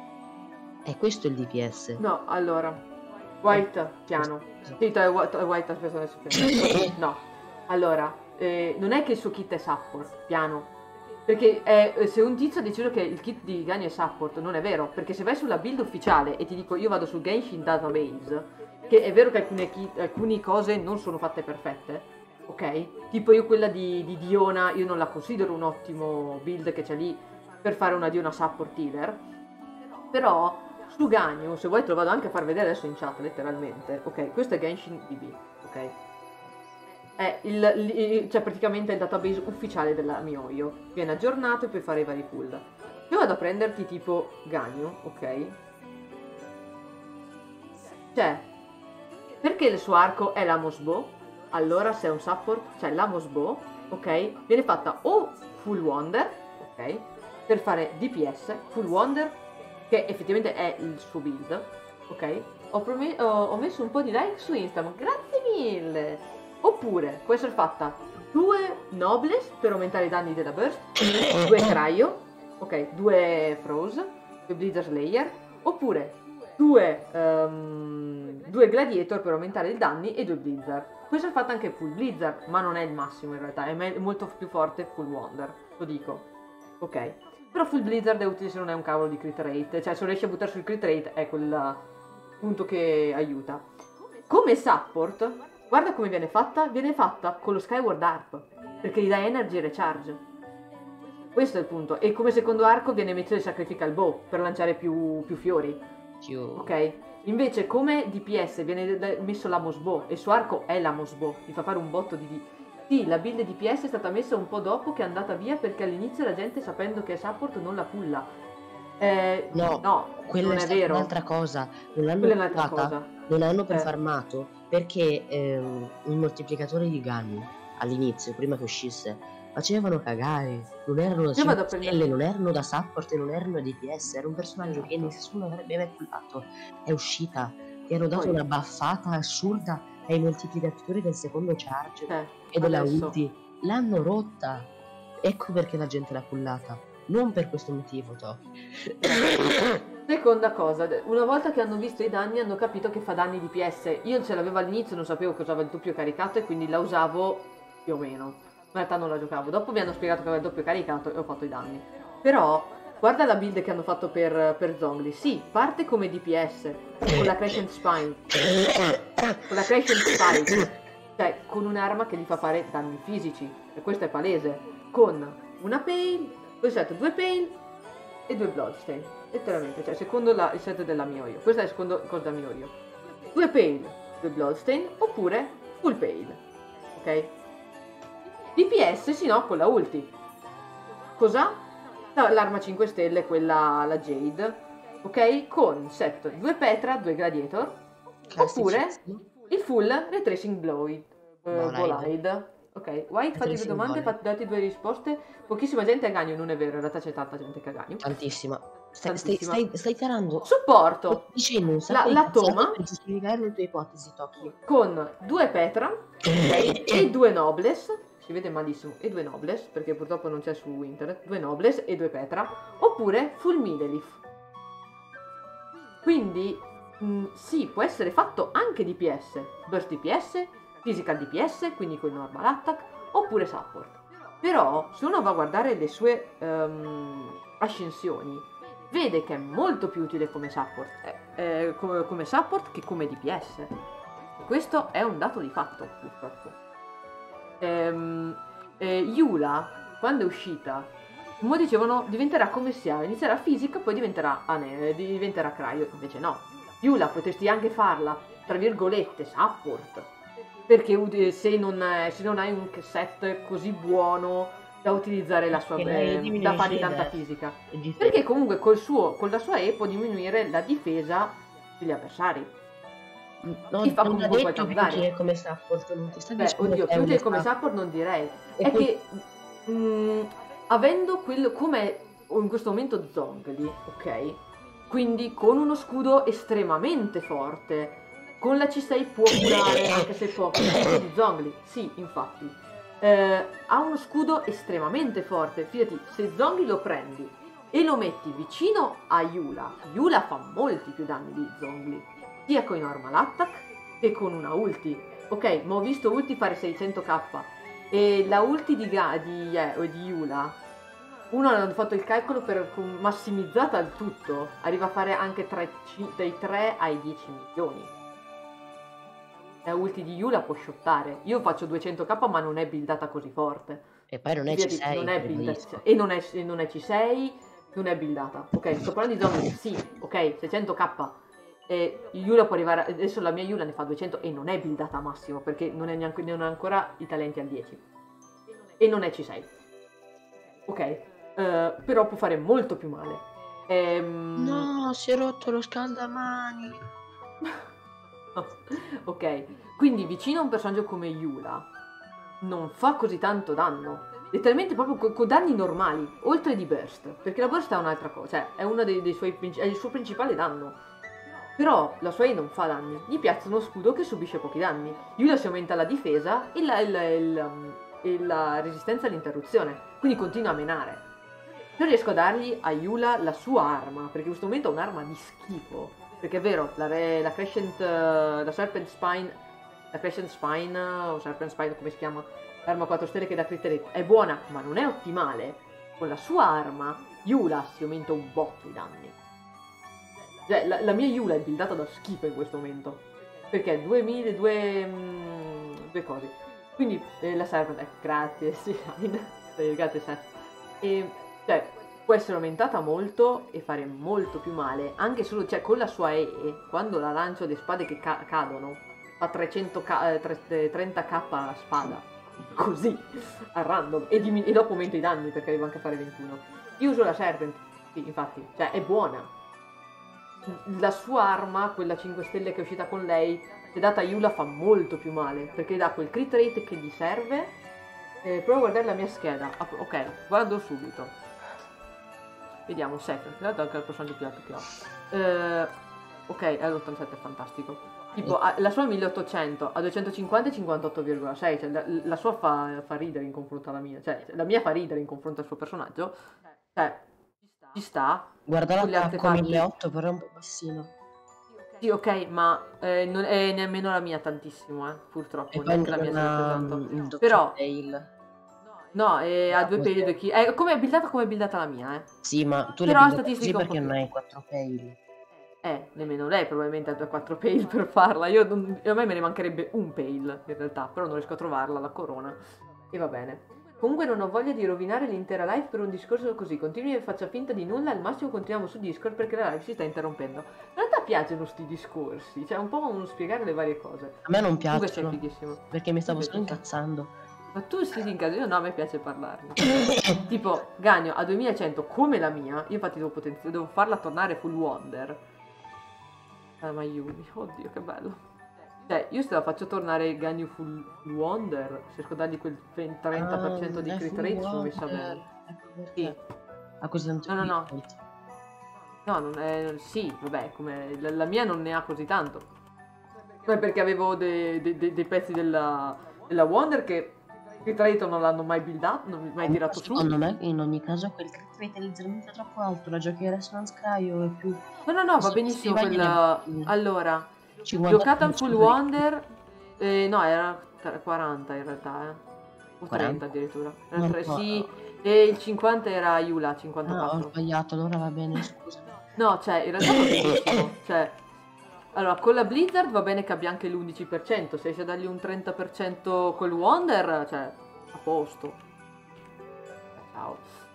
È questo il D P S. No, allora. White, piano. Sì, è White, è White, aspetta, adesso piano. No. Allora, eh, non è che il suo kit è support, piano. Perché eh, se un tizio ha deciso che il kit di Ganyu è support, non è vero. Perché se vai sulla build ufficiale e ti dico io vado su Genshin Database, che è vero che alcune, kit, alcune cose non sono fatte perfette, ok? Tipo io quella di, di Diona, io non la considero un ottimo build che c'è lì per fare una Diona support healer. Però su Ganyu, se vuoi te lo vado anche a far vedere adesso in chat letteralmente, ok, questo è Genshin D B, ok, è il, il, cioè praticamente il database ufficiale della MiHoYo, viene aggiornato e puoi fare i vari pull. Io vado a prenderti tipo Ganyu, ok, cioè perché il suo arco è l'Amos Bow, allora se è un support c'è l'Amos Bow, ok, viene fatta o Full Wonder, ok, per fare D P S, Full Wonder, che effettivamente è il suo build, ok? Ho, ho, ho messo un po' di like su Instagram, grazie mille! Oppure può essere fatta due Nobles per aumentare i danni della burst, due Cryo, ok, due Froze, due Blizzard Slayer, oppure due, um, due Gladiator per aumentare i danni e due Blizzard. Può essere fatta anche Full Blizzard, ma non è il massimo in realtà, è molto più forte Full Wonder, lo dico, ok? Però Full Blizzard è utile se non è un cavolo di crit rate, cioè se riesci a buttare sul crit rate è quel punto che aiuta. Come support, guarda come viene fatta, viene fatta con lo Skyward Harp, perché gli dai energy recharge. Questo è il punto. E come secondo arco viene messo il Sacrificial Bow per lanciare più, più fiori. Più... Ok? Invece come D P S viene messo l'Amos Bow, e il suo arco è l'Amos Bow, ti fa fare un botto di... D- Sì, la build D P S è stata messa un po' dopo che è andata via perché all'inizio la gente sapendo che è support non la pulla. Eh, no, no, quella non è, è stata vero. un'altra cosa. Non l'hanno Quella è un'altra pullata, cosa. non hanno Eh. perfarmato perché ehm, il moltiplicatore di Ganyu all'inizio, prima che uscisse, facevano cagare. Non erano da cinque stelle, non erano da support e non erano da D P S. Era un personaggio che nessuno avrebbe mai pullato. È uscita, ti hanno dato Poi. una buffata assurda ai moltiplicatori del secondo charge Eh, e della adesso. ulti. L'hanno rotta. Ecco perché la gente l'ha pullata. Non per questo motivo, to. Seconda cosa, una volta che hanno visto i danni hanno capito che fa danni D P S. Io ce l'avevo all'inizio, non sapevo che usava il doppio caricato e quindi la usavo più o meno. In realtà non la giocavo. Dopo mi hanno spiegato che aveva il doppio caricato e ho fatto i danni. Però, guarda la build che hanno fatto per, per Zhongli. Sì, parte come D P S, con la Crescent Spine. Con la Crescent Spike. Cioè, con un'arma che gli fa fare danni fisici. E questo è palese. Con una Pale, poi set due Pale e due Bloodstain. Letteralmente, cioè secondo la, il set della MiHoYo. Questo è secondo cosa da MiHoYo. Due Pale, due Bloodstain, oppure Full Pale. Ok? D P S, sì no, con la ulti. Cos'ha? L'arma cinque stelle, quella, la Jade. Ok? Con set due Petra, due Gladiator. Oppure il full Retracing Blade. Uh, Bolide. Ok, White, fatti due domande, fatti, dati due risposte. Pochissima gente a Ganyu, non è vero, in realtà c'è tanta gente che a Ganyu. Tantissima. Stai, stai, stai, stai tirando. Supporto. Dicendo un la, la Toma per giustificare le tue ipotesi, Toki. Con due Petra okay, e due Nobles. Si vede malissimo. E due Nobles, perché purtroppo non c'è su internet. Due Nobles e due Petra. Oppure Full Middleaf. Quindi, mh, sì, può essere fatto anche D P S. Burst D P S, Physical D P S, quindi con normal attack, oppure support. Però, se uno va a guardare le sue um, ascensioni, vede che è molto più utile come support, eh, eh, come, come support che come D P S. E questo è un dato di fatto, purtroppo. Ehm, eh, Eula, quando è uscita, molti dicevano diventerà come sia, inizierà fisica, poi diventerà, ane, diventerà cryo, invece no. Eula potresti anche farla, tra virgolette, support. Perché se non, se non hai un set così buono da utilizzare la sua eh, da fare tanta fisica, perché comunque col suo, con la sua E può diminuire la difesa degli avversari. No, ti fa comunque poi cambiare come support, non ti sta Beh, oddio, più utile come support non direi. E è poi... che mh, avendo quello come in questo momento Zhongli, ok? Quindi con uno scudo estremamente forte. Con la C sei può curare, anche se poco, di Zhongli, sì, infatti. Eh, ha uno scudo estremamente forte. Fidati, se Zhongli lo prendi e lo metti vicino a Eula, Eula fa molti più danni di Zhongli, sia con i normal attack che con una ulti. Ok, ma ho visto ulti fare seicento k e la ulti di, di, eh, di Eula, uno hanno fatto il calcolo per massimizzata al tutto, arriva a fare anche tre, dai tre ai dieci milioni. La ulti di Eula può shottare. Io faccio duecento k ma non è buildata così forte. E poi non è C sei. Non è buildata, e non è, non è C sei. non è buildata, ok? Sto parlando di zombie, sì, ok, seicento k. E Yula può arrivare, adesso la mia Yula ne fa duecento e non è buildata a massimo, perché non, è neanche, non ha ancora i talenti al dieci. E non è C sei. Ok, eh, però può fare molto più male. Ehm... No, si è rotto lo scaldamani. Ok, quindi vicino a un personaggio come Yula non fa così tanto danno. Letteralmente proprio con, con danni normali, oltre di burst. Perché la burst è un'altra cosa, cioè è uno dei, dei suoi è il suo principale danno. Però la sua E non fa danni. Gli piazza uno scudo che subisce pochi danni. Yula si aumenta la difesa e la, il, il, il, la resistenza all'interruzione. Quindi continua a menare. Io riesco a dargli a Yula la sua arma, perché in questo momento è un'arma di schifo. Perché è vero, la, re, la Crescent, uh, la Serpent Spine, la Crescent Spine, uh, o Serpent Spine come si chiama, l'arma quattro stelle che dà crit rate, è buona, ma non è ottimale. Con la sua arma, Yula si aumenta un botto i danni. Cioè, la, la mia Yula è buildata da schifo in questo momento. Perché duemila, due, mm, due cose. Quindi eh, la Serpent, eh, grazie, sì, grazie Seth. E, cioè, può essere aumentata molto e fare molto più male, anche solo, cioè, con la sua E, quando la lancio le spade che ca cadono, fa trecento k, eh, trenta k la spada, così, a random, e, e dopo aumento i danni, perché arrivo anche a fare ventuno. Io uso la Serpent, sì, infatti, cioè, è buona. La sua arma, quella cinque stelle che è uscita con lei, se data a Yula fa molto più male, perché dà quel crit rate che gli serve. Eh, provo a guardare la mia scheda. Ah, ok, guardo subito. Vediamo, sette, dato anche il personaggio più alto che ho. Eh, ok, all'ottantasette è fantastico. Tipo, la sua milleottocento a duecentocinquanta e cinquantotto virgola sei, cioè la, la sua fa, fa ridere in confronto alla mia, cioè la mia fa ridere in confronto al suo personaggio, cioè ci sta. Guarda l'attacco milleottocento, però è un po' bassino. Sì, ok, ma eh, non è nemmeno la mia tantissimo, eh, purtroppo, neanche la mia tanto. Però fail. No, è a due fail, due kill. È come è buildata come è buildata la mia, eh. Sì, ma tu l'hai buildata così perché non hai quattro fail. Eh, nemmeno lei probabilmente ha quattro fail per farla. Io non, a me me ne mancherebbe un fail, in realtà, però non riesco a trovarla, la corona. E va bene. Comunque non ho voglia di rovinare l'intera live per un discorso così. Continui e faccia finta di nulla, al massimo continuiamo su Discord perché la live si sta interrompendo. In realtà piacciono sti discorsi, cioè un po' un spiegare le varie cose. A me non piace. Comunque sei fighissimo. Perché mi stavo solo incazzando. Ma tu stai incazzando? No, a me piace parlarne. Tipo, Gagno a duemilacento come la mia, io infatti devo, devo farla tornare full wonder. Ah, ma Yumi, oddio che bello. Cioè, io se la faccio tornare Gagno full wonder, se riesco a dargli quel trenta per cento ah, di crit rate sono messa bene. Sì. Ha così tanto. No, no, no. No, non è... Sì, vabbè, come... La, la mia non ne ha così tanto. Ma è perché avevo dei, dei, dei, dei pezzi della, della Wonder che crit rate non l'hanno mai buildato, non mi mai tirato su. Secondo me, in ogni caso, quel crit rate è leggermente troppo alto. La giochi a Resonance Cryo è più... No, no, no, va benissimo quella... Allora... Giocata in full wonder, eh, no, era quaranta in realtà, eh. O trenta addirittura. Era tre, sì, e il cinquanta era Yula, cinquantaquattro. No, ho sbagliato, allora va bene, scusa. No, cioè, in realtà va benissimo. Cioè, allora, con la Blizzard va bene che abbia anche l'undici per cento. Se riesci a dargli un trenta per cento col Wonder, cioè, a posto. Ciao.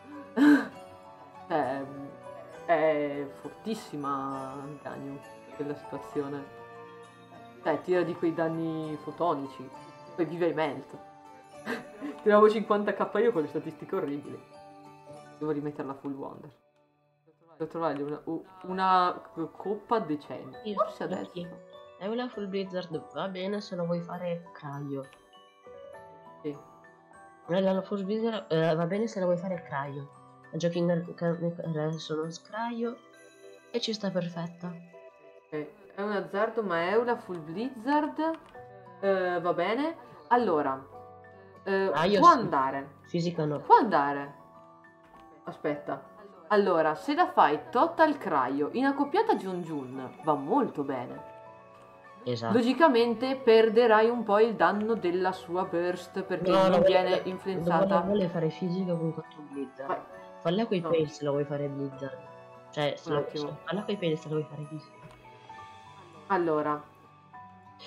Cioè, è fortissima Gagno quella situazione. Cioè, tira di quei danni fotonici. Poi vive i melt. Tiravo cinquanta k io con le statistiche orribili. Devo rimetterla full wonder. Devo trovare una, una coppa decente. Io Forse adesso. È una full blizzard, va bene se lo vuoi fare Cryo. Sì. La full blizzard eh, va bene se la vuoi fare Cryo. La giochi in sono Cryo e ci sta perfetta. Ok. È un azzardo, ma è una full blizzard. Uh, va bene. Allora, uh, ah, può sì. andare. Fisica no. Può andare. Aspetta. Allora, se la fai Total Cryo in accoppiata Jun Jun, va molto bene. Esatto. Logicamente perderai un po' il danno della sua burst perché no, non viene vuole, influenzata. Non vuole fare fisica con quattro blizzard. Vai. Falla coi no. fail se la vuoi fare blizzard. Cioè, se la, se, falla coi fail se la vuoi fare fisica. Allora,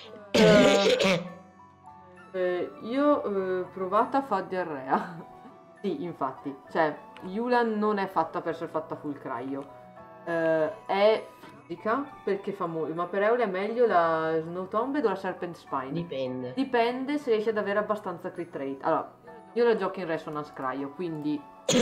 eh, eh, io eh, provata fa diarrea. Sì, infatti, cioè, Yula non è fatta per essere fatta full cryo. Eh, è fisica perché fa molto, ma per Eole è meglio la Snow Tomb o la Serpent Spine? Dipende. Dipende se riesci ad avere abbastanza crit rate. Allora, io la gioco in Resonance Cryo, quindi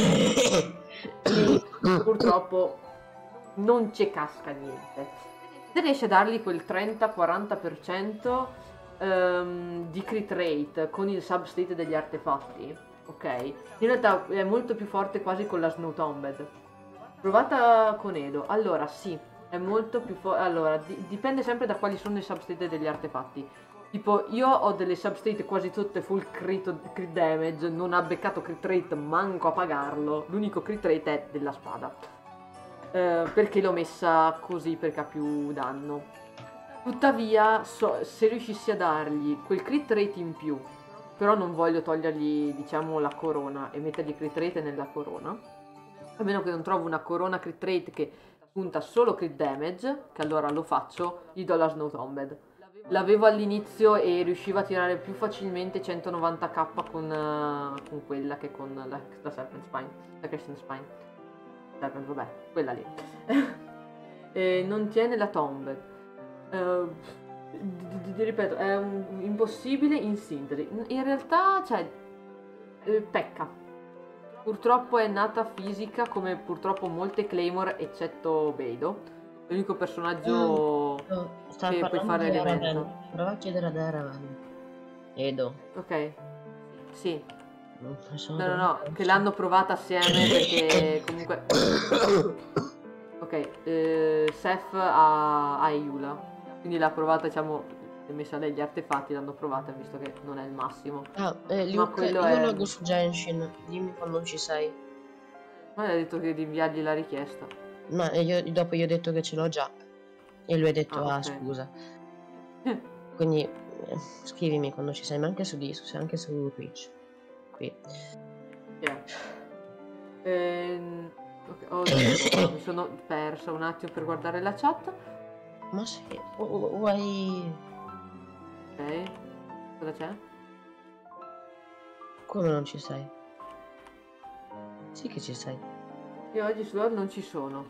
lì purtroppo non ci casca niente. Se riesci a dargli quel trenta-quaranta per cento ehm, di crit rate con il substate degli artefatti, ok? In realtà è molto più forte quasi con la Snow Tombed. Provata con Edo. Allora, sì, è molto più forte. Allora, di- dipende sempre da quali sono i substate degli artefatti. Tipo, io ho delle substate quasi tutte full crit, crit damage, non ha beccato crit rate, manco a pagarlo. L'unico crit rate è della spada. Eh, perché l'ho messa così perché ha più danno. Tuttavia, so- se riuscissi a dargli quel crit rate in più, però non voglio togliergli, diciamo, la corona e mettergli crit rate nella corona, a meno che non trovo una corona crit rate che punta solo crit damage, che allora lo faccio, gli do la Snow Tombed. L'avevo all'inizio e riuscivo a tirare più facilmente centonovanta k con, uh, con quella che con la, la Serpent Spine, la Crescent Spine. Serpent, vabbè, quella lì. E non tiene la Tombed. Uh, di, di, ripeto, è un, impossibile in sintesi. In realtà, cioè, eh, pecca. Purtroppo è nata fisica come purtroppo molte Claymore, eccetto Beidou. L'unico personaggio Ah, no, stava che puoi parlando fare di elemento. Araven. Prova a chiedere ad Araven. Edo. Ok, sì. Non sono No, no, dove no, che l'hanno provata assieme perché comunque... Ok, eh, Seth ha, ha Eula, quindi l'ha provata, diciamo, si è messa lei gli artefatti, l'hanno provata, visto che non è il massimo. Ah, eh, Ma Luke, quello io è... logo su Genshin. Dimmi quando ci sei. Ma ha detto che di inviargli la richiesta. Ma eh, io, dopo io ho detto che ce l'ho già. E lui ha detto, Ah, ah, ok. scusa. Quindi eh, scrivimi quando ci sei, ma anche su Discord, anche su Twitch. Qui. Yeah. Ehm, ok, oddio, mi sono persa un attimo per guardare la chat. Ma sì, vu- vuoi... Ok, cosa c'è? Come non ci sei? Sì che ci sei. Io oggi su LoL non ci sono.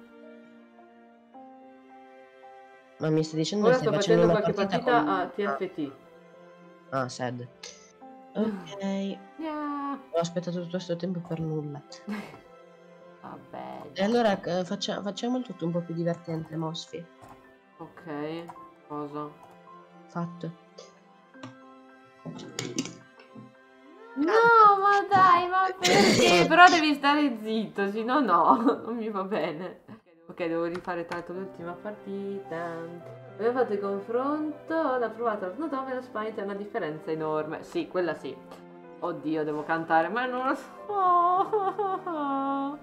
Ma mi stai dicendo che Ora stai sto facendo facendo una qualche partita partita con... a T F T. Ah, ah, sad. Ok. Yeah. Ho aspettato tutto questo tempo per nulla. Vabbè, E dai. allora eh, faccia- facciamo il tutto un po' più divertente, Mosfi. Ok, cosa? Fatto. No, ma dai, ma perché? Però devi stare zitto, se no no, non mi va bene. Ok, devo rifare tanto l'ultima partita. Abbiamo fatto il confronto, l'ha provato la Snowdome e la Spine, c'è una differenza enorme. Sì, quella sì. Oddio, devo cantare, ma non lo so.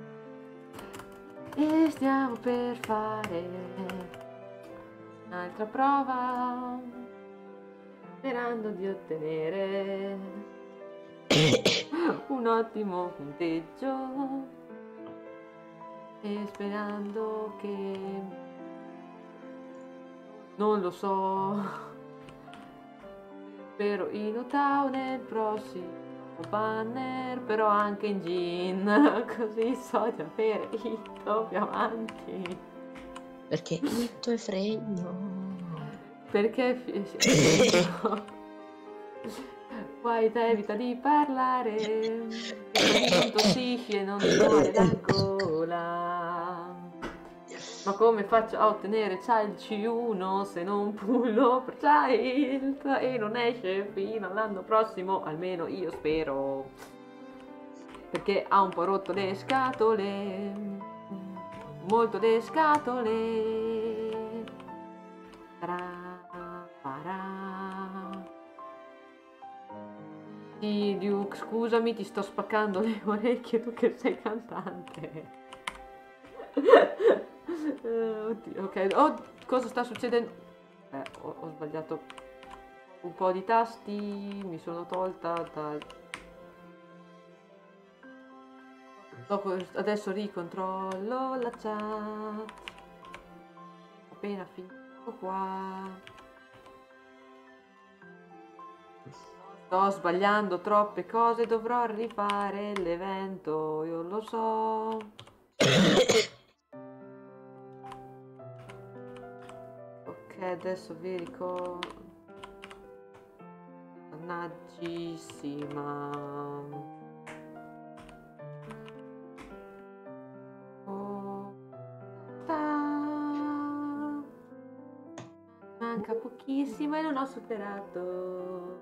E stiamo per fare un'altra prova, sperando di ottenere un ottimo punteggio e sperando che non lo so, spero in Utah nel prossimo banner, però anche in Gin, così so di avere Itto più avanti. Perché Itto è fregno. Perché fi- White evita di parlare, che così non tossisci e non ti muore la gola. Ma come faccio a ottenere Child C uno se non pullo per Child e non esce fino all'anno prossimo, almeno io spero, perché ha un po' rotto le scatole, molto le scatole. Tra, parà. Sì, Duke, scusami, ti sto spaccando le orecchie, tu che sei cantante. Eh, oddio, ok, oh, cosa sta succedendo? Eh, ho, ho sbagliato un po' di tasti, mi sono tolta dal... Dopo, adesso ricontrollo la chat. Appena finito qua. Sto sbagliando troppe cose, dovrò rifare l'evento, io lo so. Ok, adesso vi ricordo. Mannaggisima. Oh. Ta. Manca pochissimo e non ho superato.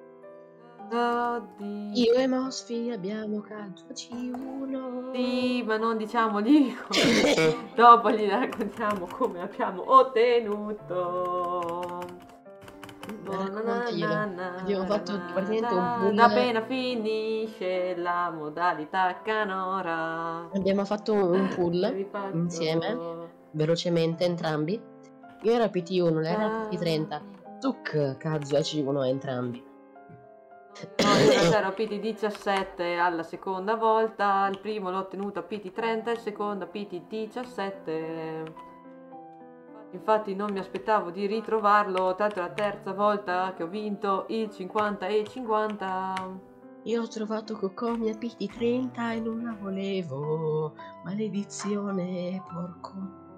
Oddio. Io e Mosfi abbiamo calcio C uno. Sì, ma non diciamogli. Dopo gli raccontiamo come abbiamo ottenuto. Raccontaglielo. Abbiamo fatto praticamente un pool. Appena finisce la modalità canora. Abbiamo fatto un pool Avevi fatto- insieme, velocemente entrambi. Io ero P T uno, lei era P T trenta. Tuc, Kazuya C uno entrambi. No, io in realtà ero P T diciassette alla seconda volta, il primo l'ho ottenuto a P T trenta e il secondo a P T diciassette. Infatti non mi aspettavo di ritrovarlo, tanto è la terza volta che ho vinto il cinquanta e cinquanta. Io ho trovato Kokomi a P T trenta e non la volevo. Maledizione, porco.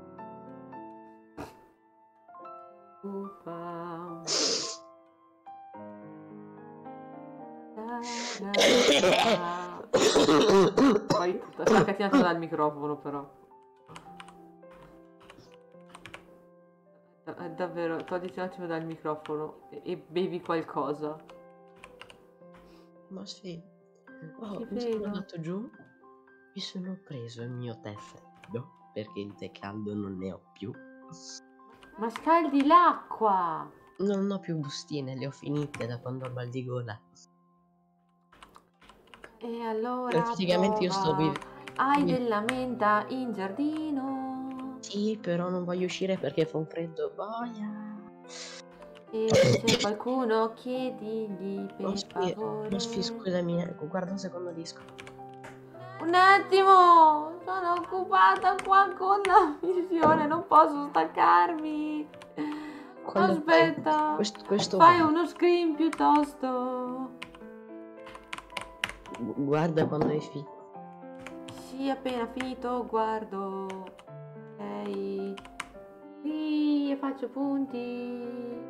Ufa. Poi sta cattinando dal microfono però. Eh, davvero, togliti un attimo dal microfono e, e bevi qualcosa. Ma sì. Oh, Ti mi sono vedo. andato giù. Mi sono preso il mio tè freddo perché il tè caldo non ne ho più. Ma scaldi l'acqua! Non ho più bustine, le ho finite da quando ho il mal di gola. E allora Praticamente io sto prova. vi- Hai vi- della menta in giardino? Sì, però non voglio uscire perché fa un freddo boia. E se c'è qualcuno chiedigli per Mosfi, favore. Mosfi, scusami, ecco, guarda un secondo disco. Un attimo! Sono occupata qua con la missione, non posso staccarmi. Quando Aspetta, fai questo, questo fai va. uno screen piuttosto. Gu- Guarda quando hai finito. Sì, appena finito, guardo. Ok. Sì, e faccio punti.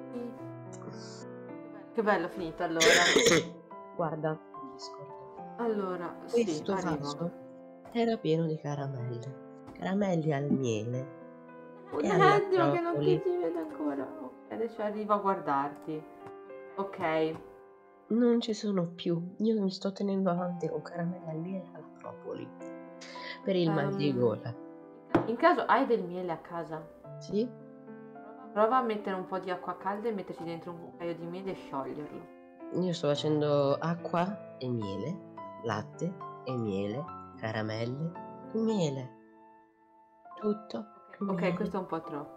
Che bello, finito allora. Guarda Discord. Allora, Questo sì, arrivo. vaso era pieno di caramelle. Caramelli al miele. Un E alla attimo che non broccoli. ti ci vedo ancora. Ok, adesso arrivo a guardarti. Ok. Non ci sono più. Io mi sto tenendo avanti con caramelle al miele e alla propoli. Per il mal di Ehm, gola. In caso hai del miele a casa, Sì? prova a mettere un po' di acqua calda e metterci dentro un paio di miele e scioglierlo. Io sto facendo acqua e miele, latte e miele, caramelle e miele. Tutto. Ok, miele. questo è un po' troppo.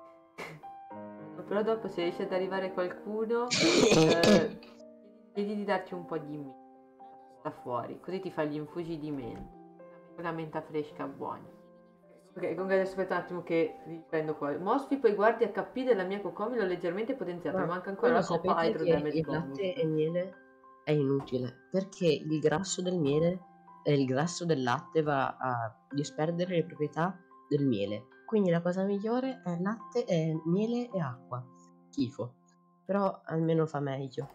Però dopo se riesce ad arrivare qualcuno, eh, chiedi di darti un po' di menta da fuori, così ti fai gli infusi di menta. La menta fresca buona. Ok, comunque adesso aspetta un attimo che riprendo qua. Mosfi, poi guardi H P della mia Kokomi, l'ho leggermente potenziato, Ma mi manca voi ancora lo la coppa sapete Hydro che Damage il Bonus. latte e miele è inutile perché il grasso del miele e il grasso del latte va a disperdere le proprietà del miele. Quindi la cosa migliore è latte e miele e acqua. Schifo. Però almeno fa meglio.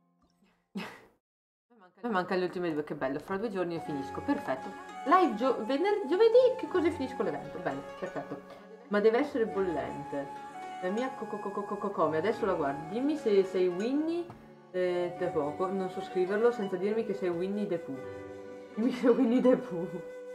Poi manca le ultime due, che bello, fra due giorni io finisco, perfetto. Live gio- vener- giovedì, che così finisco l'evento, bene, perfetto. Ma deve essere bollente. La mia come adesso la guardi, dimmi se sei Winnie eh, the Pooh, non so scriverlo senza dirmi che sei Winnie the Pooh. Dimmi che sei Winnie the Pooh.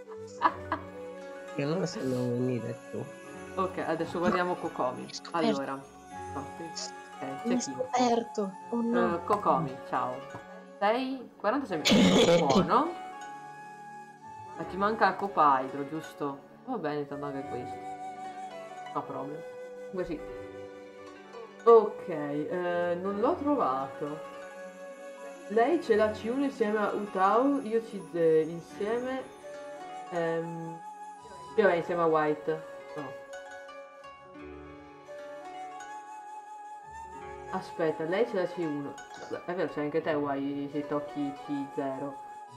Io non sono venire tu. Ok, adesso guardiamo Kokomi. Allora, no, ok, Mi c'è chi? scoperto. Oh no. Uh, Kokomi, ciao. sei quarantasei minuti. Buono. Ma ti manca la coppa Hydro, giusto? Va bene, ti manca questo. No problem. Comunque sì. Ok, eh, non l'ho trovato. Lei ce l'ha C uno insieme a Utau, io C Z insieme. Ehm, io è insieme a White. No. Aspetta, lei ce l'ha C uno. Beh, è vero, c'è anche te vuoi se tocchi C zero.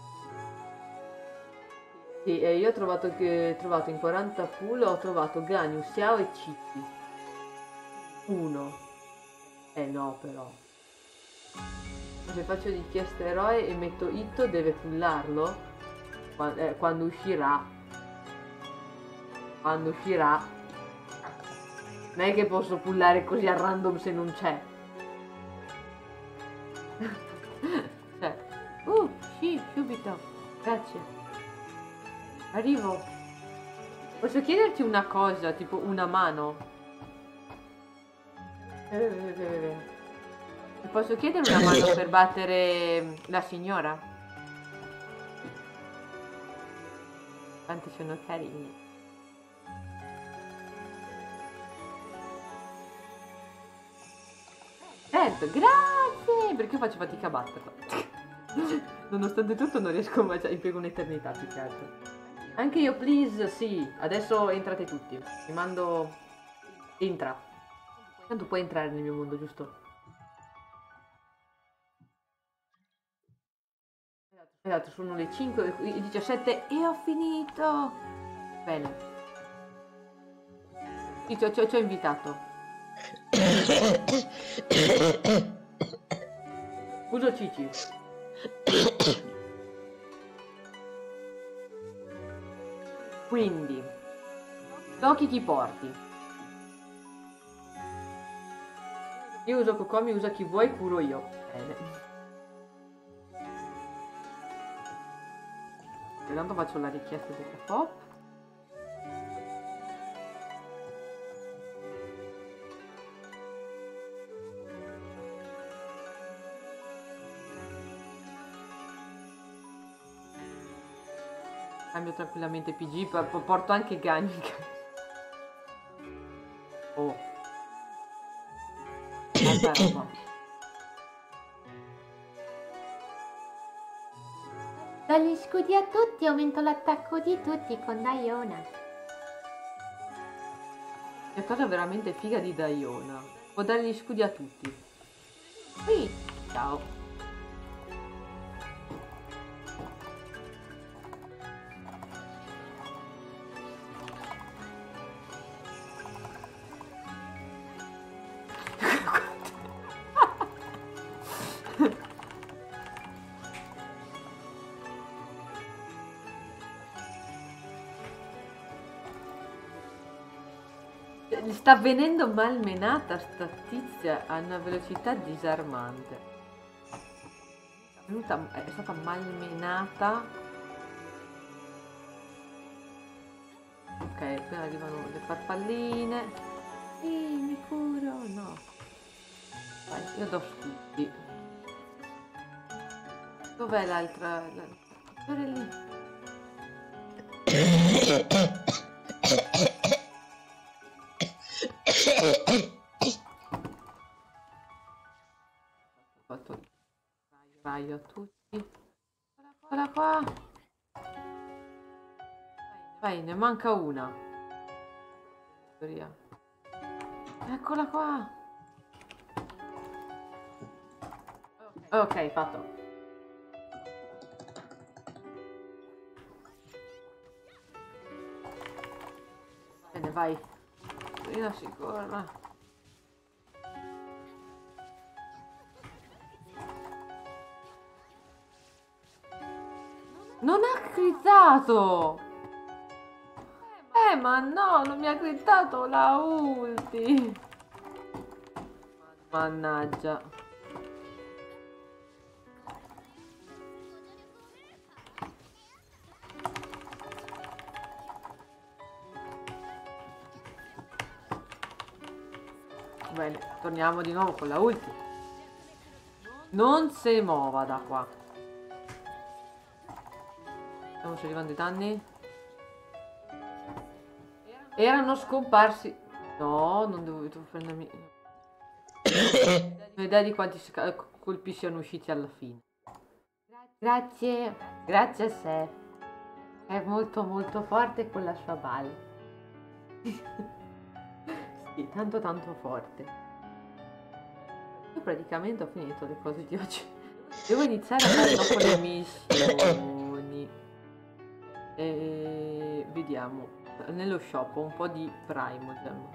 Sì, e io ho trovato, che, trovato in quaranta full, ho trovato Ganyu, Xiao e Cici. Uno. Eh no, però. Se faccio richiesta eroe e metto Itto, deve pullarlo? Quando, eh, quando uscirà. Quando uscirà. Non è che posso pullare così a random se non c'è. Cioè. Uh, sì, subito. Grazie. Arrivo. Posso chiederti una cosa, tipo una mano? Eh, Posso chiedere una mano per battere la signora? Quanti sono carini. Certo, grazie! Perché io faccio fatica a batterlo. Nonostante tutto non riesco mai, cioè impiego un'eternità più che altro. Anche io, please, sì. Adesso entrate tutti. Vi mando... Entra. Tanto puoi entrare nel mio mondo, giusto? Esatto, sono le cinque e diciassette e ho finito! Bene. Sì, ci ho, ci ho- ci ho invitato. Uso Cici. Quindi, Toki chi porti? Io uso Kokomi, usa chi vuoi, curo io. Bene. Intanto faccio la richiesta del pop. Cambio tranquillamente P G, p- porto anche Ganyu. Oh. Altra roba. Dagli scudi a tutti, aumento l'attacco di tutti con Diona. È cosa veramente figa di Diona. Può dare gli scudi a tutti. Qui. Ciao. Gli sta venendo malmenata sta tizia a una velocità disarmante. È, venuta, è stata malmenata. Ok, poi arrivano le farfalline. Sì, mi curo, no. Vai, io do scusi. Dov'è l'altra? L'altra lì. Fatto raio a tutti. Eccola qua. Vai, ne manca una. Eccola qua. Ok, fatto. Bene, vai. Io si corra. Non ha critato! Eh, ma no, non mi ha critato la ulti! Mannaggia. Bene, torniamo di nuovo con la ulti. Non si muova da qua. Stiamo arrivando i danni. Erano scomparsi. No, non dovevo prendermi. Non ho idea di quanti colpi siano usciti alla fine. Grazie, grazie a sé. È molto molto forte con la sua balla. Sì, tanto tanto forte. Io praticamente ho finito le cose di oggi. Devo iniziare a fare dopo le missioni. E vediamo. Nello shop ho un po' di Primogem.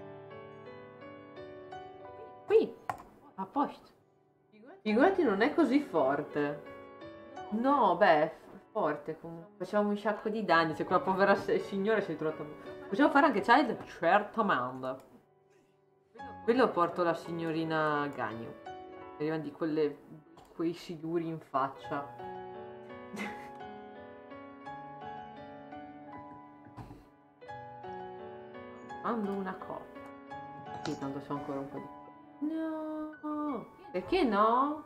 Qui, a posto. Figurati, non è così forte. No, beh, forte comunque. Facciamo un sacco di danni. Se quella povera signora si è trovata. Possiamo fare anche child? Certamente. Quello porto la signorina Gagno. Arrivano di quelle. Quei siluri in faccia. Mando una cotta. Sì, tanto c'ho ancora un po' di. No. Perché no?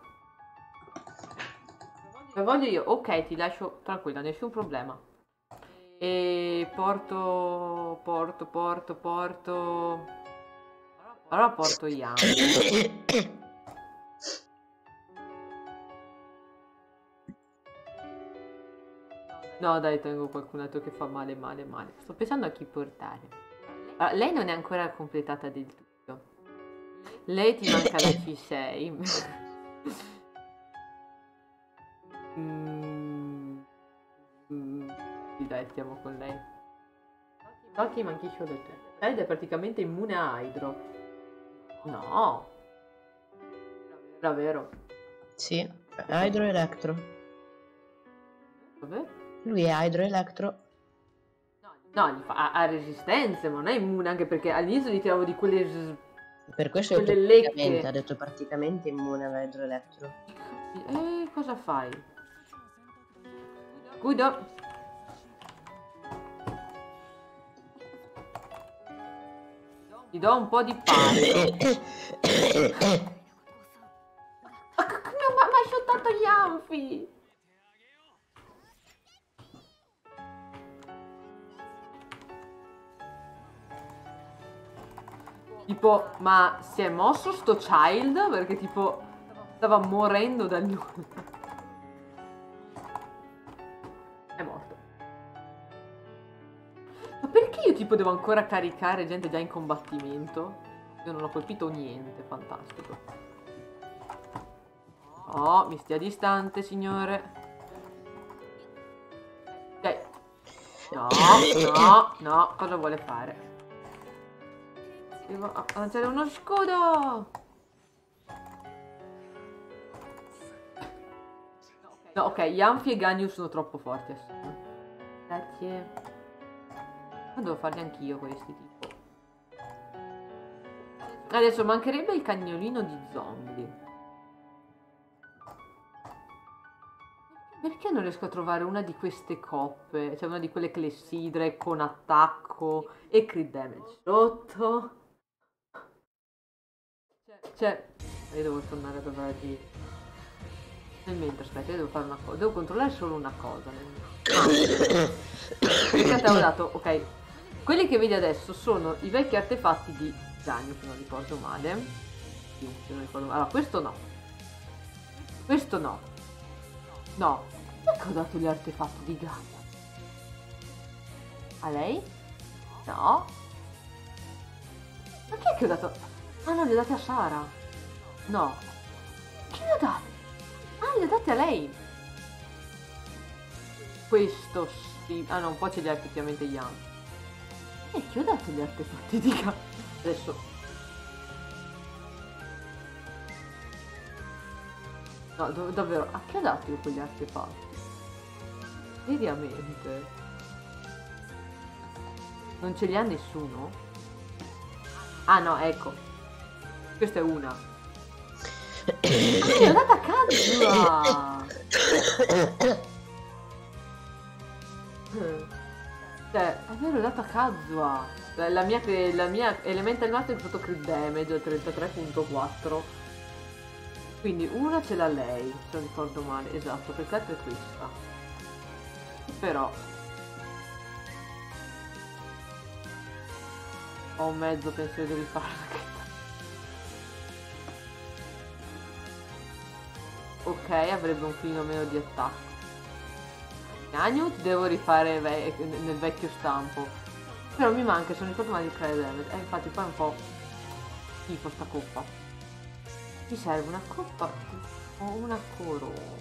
Lo voglio io. Ok, ti lascio tranquilla, nessun problema. E porto, porto, porto, porto. Allora porto Ian. No, dai, tengo qualcun altro che fa male, male, male. Sto pensando a chi portare. Allora, lei non è ancora completata del tutto. Lei ti manca la C sei. mm. Mm. Sì, dai, stiamo con lei. Occhi manchi solo te. Ed è praticamente immune a Hydro. No. Davvero? Sì, Hydro Electro. Vabbè. Lui è Hydro Electro. No, gli fa, ha, ha resistenze, ma non è immune, anche perché all'inizio gli tiravo di quelle. Per questo quelle detto lecche. praticamente, ha detto praticamente immune all'Hydro Electro. E cosa fai? Guido. Ti do un po' di pane. Ma mi hai shottato gli anfi! Tipo, ma si è mosso sto child? Perché tipo stava morendo dal nulla. È morto. Ma perché io tipo devo ancora caricare gente già in combattimento? Io non ho colpito niente, fantastico. Oh, mi stia distante, signore. Ok. No, no, no, cosa vuole fare? Devo lanciare uno scudo! No, ok, Yanfi e Ganyu sono troppo forti assieme. Grazie. Ma devo farli anch'io questi tipo. Adesso mancherebbe il cagnolino di zombie. Perché non riesco a trovare una di queste coppe? Cioè una di quelle clessidre con attacco e crit damage sotto? Cioè, io devo tornare a dovere di... Nel mentre, aspetta, io devo fare una cosa. Devo controllare solo una cosa. Nel... Perché te ho dato, ok. Quelli che vedi adesso sono i vecchi artefatti di Gagno, se non ricordo male. Sì, se non ricordo male. Allora, questo no. Questo no. No. Perché ho dato gli artefatti di Gagno? A lei? No. Ma chi è che ho dato... Ah no, li ho dati a Sara. No. Chi li ho dati? Ah, li ho dati a lei. Questo sì. Ah no, un po' ce li ha effettivamente Ian. E chi ho dato gli artefatti di Gagno? Adesso. No, dov davvero, a chi ho dato io quegli artefatti? Seriamente? Non ce li ha nessuno? Ah no, ecco. Questa è una. Ah, l'ho data a Kazuha! Cioè, è vero, l'ho data a Kazuha. La, la mia, la mia Elemental Master ha fatto crit damage trentatré virgola quattro. Quindi una ce l'ha lei, se non ricordo male. Esatto, perché l'altra è questa. Però ho un mezzo pensiero di rifarla. Ok, avrebbe un filino meno di attacco. Gagno ti devo rifare ve nel vecchio stampo. Però mi manca, se non ricordo male, il credit damage. Eh, infatti poi è un po' schifo sta coppa. Ti serve una coppa o una corona?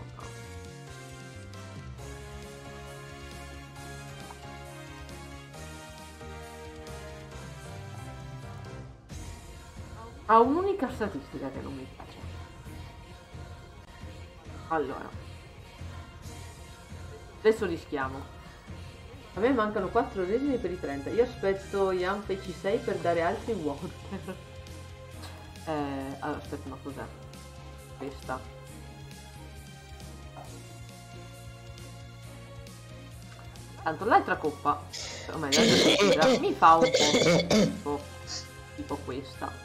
Ha un'unica statistica che non mi piace. Allora, adesso rischiamo. A me mancano quattro resine per i trenta. Io aspetto Yanfa C sei per dare altri water. eh, allora, aspetta, ma cos'è? Questa. Tanto l'altra coppa, o meglio, l'altra coppa, mi fa un po' tipo, tipo questa.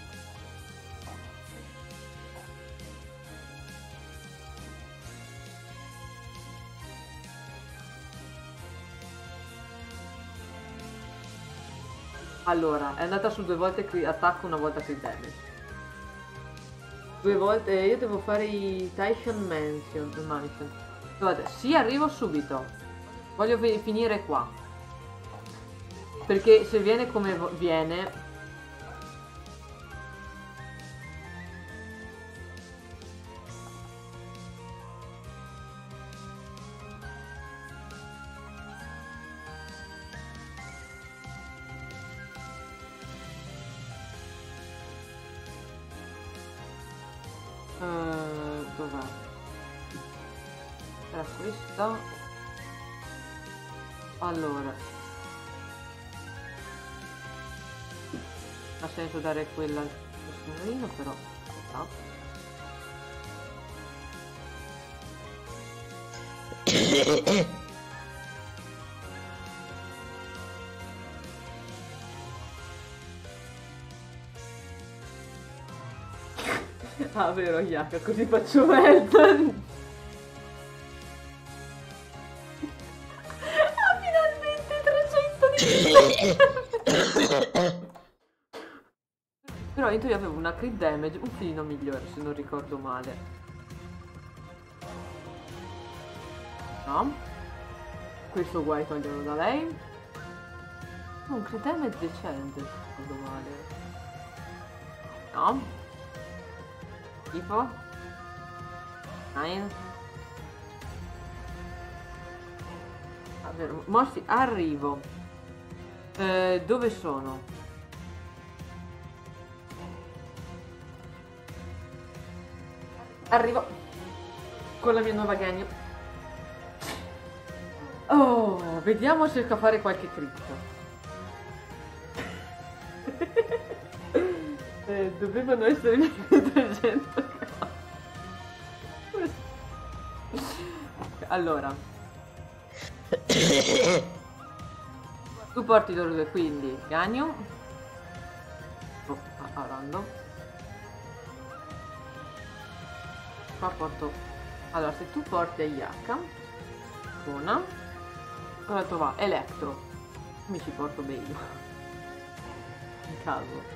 Allora, è andata su due volte attacco, una volta crit damage. Due volte, io devo fare i Taishan Mansion. Mansion. Guarda, sì, arrivo subito. Voglio finire qua. Perché se viene come viene... Uh, dov'è? Era questa. Allora, ha senso dare quella al signorino, però no. Ah, vero, Yaka, così faccio Melton. Ah, finalmente trecento di Però io avevo una crit damage un filino migliore, se non ricordo male. No. Questo guai toglierlo da lei. Un crit damage decente, se non ricordo male. No. Tipo nine. Davvero, mossi, arrivo. Eh, dove sono? Arrivo con la mia nuova Genio. Oh, vediamo se riesco a fare qualche critto. Eh, dovevano essere trecento. Allora, tu porti loro due, quindi Ganyu. Oh, a random. Qua porto. Allora, se tu porti Ayaka, una, cosa trova? Electro. Mi ci porto Bale. In caso.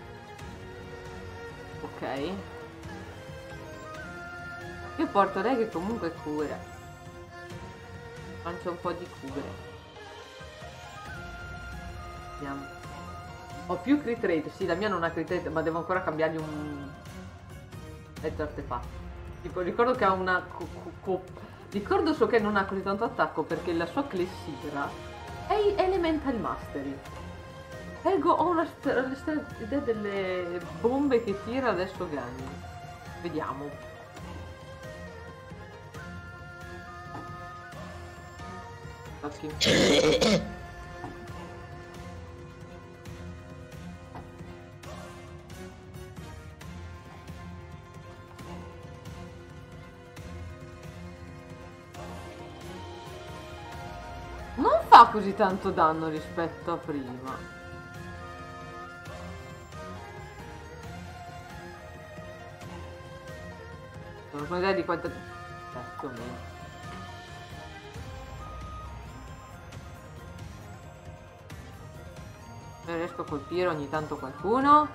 Ok. Io porto lei che comunque cura. Lancia un po' di cure. Vediamo. Ho più crit rate. Sì, la mia non ha crit rate, ma devo ancora cambiargli un mezzo artefatto. Tipo, ricordo che ha una co co ricordo so che non ha così tanto attacco perché la sua clessira è Elemental Mastery. Ego, ho una idea delle bombe che tira adesso Ganyu. Vediamo. Okay. Non fa così tanto danno rispetto a prima. Non ho idea di quanto... Eh, più o meno. Se riesco a colpire ogni tanto qualcuno.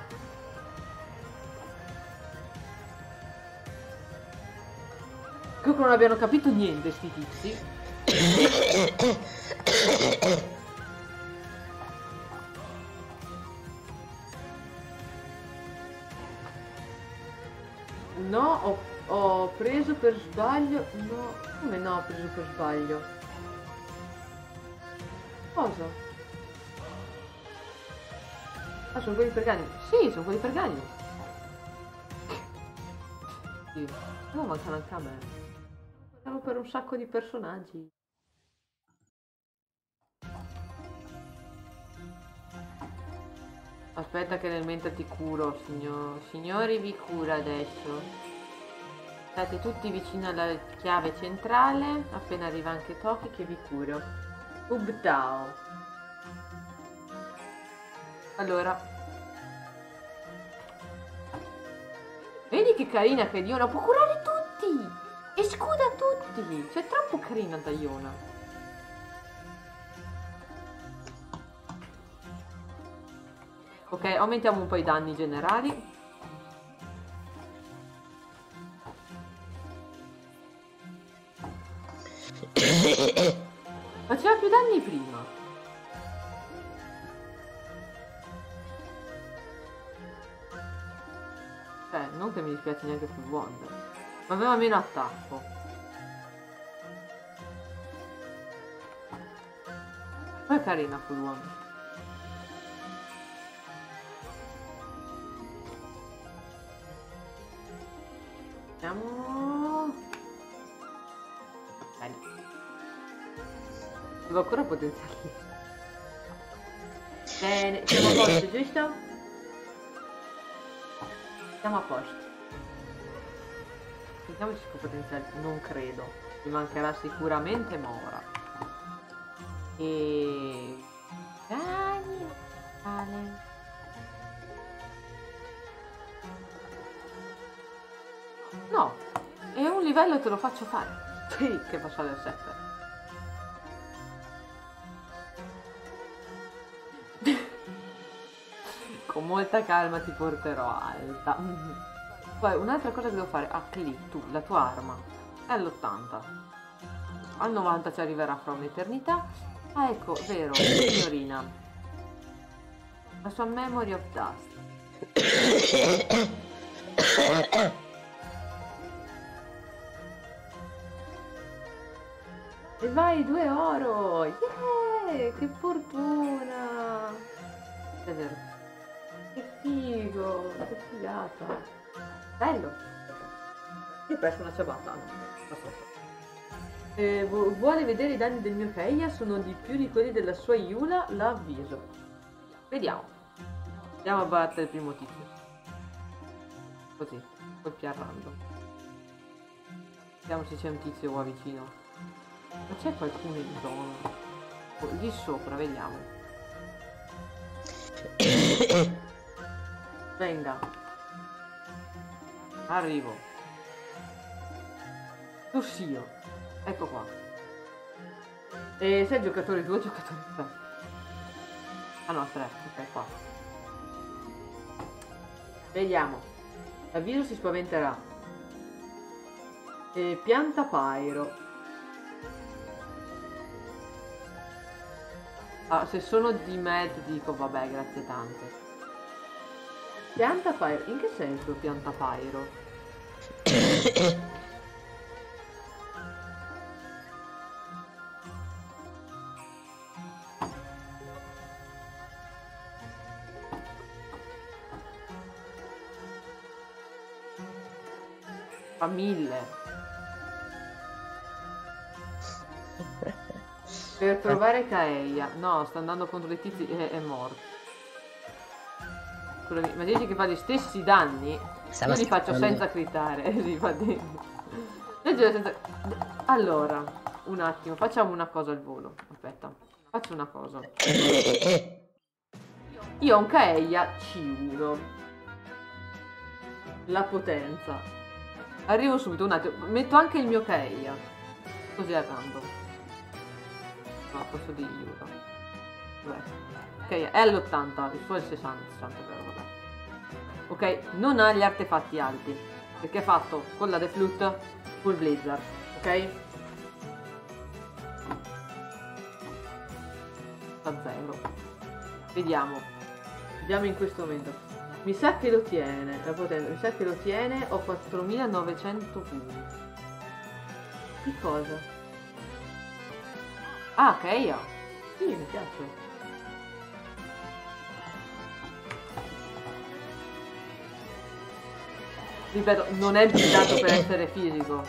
Credo che non abbiano capito niente sti tizi. No, ho, ho preso per sbaglio. No, come no ho preso per sbaglio? Cosa? Ah, sono quelli per Gagni. Sì, sono quelli per Gagni. Sì. No, mancano anche a me. Siamo per un sacco di personaggi. Aspetta che nel mentre ti curo, signor... signori, vi curo adesso. State tutti vicino alla chiave centrale, appena arriva anche Toki che vi curo. Ubtao. Allora. Vedi che carina che Iona può curare tutti! E scuda tutti! C'è troppo carina da Iona. Ok, aumentiamo un po' i danni generali. Faceva più danni prima. Cioè, non che mi dispiace neanche Full Wonder, ma aveva meno attacco. Ma è carina Full Wonder. Andiamo. Bene. Devo ancora potenziarli. Bene, siamo a posto, giusto? Siamo a posto. Vediamo se si può potenziare. Non credo. Mi mancherà sicuramente Mora. E... Dai, vale. No, e un livello te lo faccio fare. Sì, che fa sale al sette. Con molta calma ti porterò alta. Poi un'altra cosa che devo fare. Ah, Cli, tu, la tua arma è all'ottanta. Al novanta ci arriverà fra un'eternità. Ah, ecco, vero, signorina. La sua Memory of Dust. E vai, due oro! Yeah! Che fortuna! È vero. Che figo! Che figata! Bello! Io ho preso una ciabatta, no? Eh, vu vuole vedere i danni del mio Keia? Sono di più di quelli della sua Yula? L'avviso. Vediamo. Andiamo a battere il primo tizio. Così, colpiarrando. Vediamo se c'è un tizio qua vicino. Ma c'è qualcuno in zona? Oh, lì sopra, vediamo. Venga. Arrivo. Tossio. Ecco qua. E sei giocatore, due giocatori tre. Ah no, tre. Ok, qua. Vediamo. L'avviso si spaventerà. E pianta Pyro. Ah, se sono di Med dico vabbè, grazie tante. Pianta Pyro. In che senso pianta Pyro? Fa mille. Per trovare Kaeya. No, sta andando contro dei tizi e è morto. Scusami, ma dici che fa gli stessi danni? Stava Io li faccio senza critare. Allora, un attimo, facciamo una cosa al volo. Aspetta, faccio una cosa. Io ho un Kaeya C uno. La potenza. Arrivo subito, un attimo. Metto anche il mio Kaeya. Così a random. No, questo di Yuga. Ok, è all'ottanta, il suo è il sessanta, sessanta però, vabbè. Ok, non ha gli artefatti alti, perché è fatto con la The Flute full Blizzard, ok? Sta zero. Vediamo. Vediamo in questo momento. Mi sa che lo tiene, la potenza, mi sa che lo tiene, ho quattromilanovecento punti. Che cosa? Ah, Keia! Sì, mi piace. Ripeto, non è buildato per essere fisico.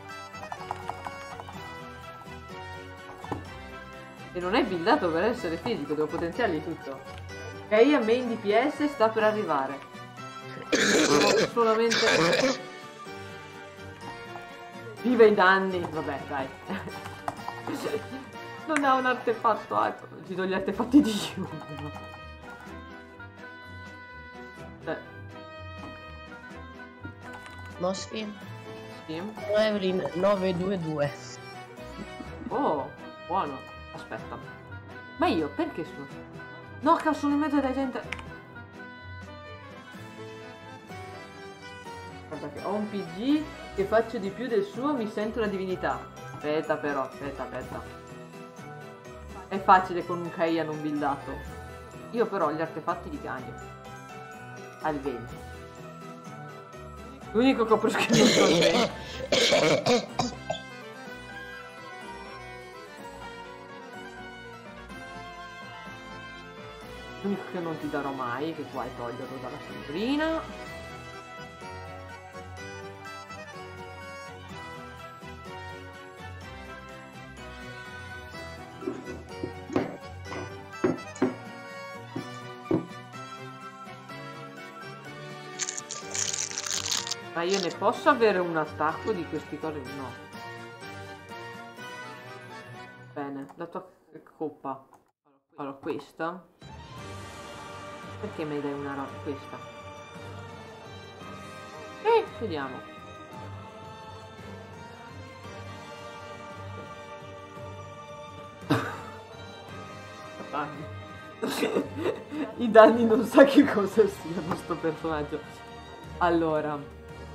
E non è buildato per essere fisico, devo potenziargli tutto. Keia main D P S sta per arrivare. Ho solamente... Viva i danni! Vabbè, dai. Non ha un artefatto altro. Ci do gli artefatti di Yuno. Eh. Moschi. Sì. Evelyn nove due due. Oh, buono. Aspetta. Ma io perché sono... No, cazzo, sono in mezzo alla gente. Guarda che ho un P G che faccio di più del suo, mi sento una divinità. Aspetta però, aspetta, aspetta. È facile con un Keia non buildato. Io però ho gli artefatti di Ganyu. Al venti. L'unico che ho preso che non so bene. L'unico che non ti darò mai, che puoi toglierlo dalla signorina. Ma io ne posso avere un attacco di questi cose? No. Bene, la tua coppa. Allora, questa. Perché mi dai una roba? Questa. Eh, vediamo. I danni non sa che cosa siano sto personaggio. Allora.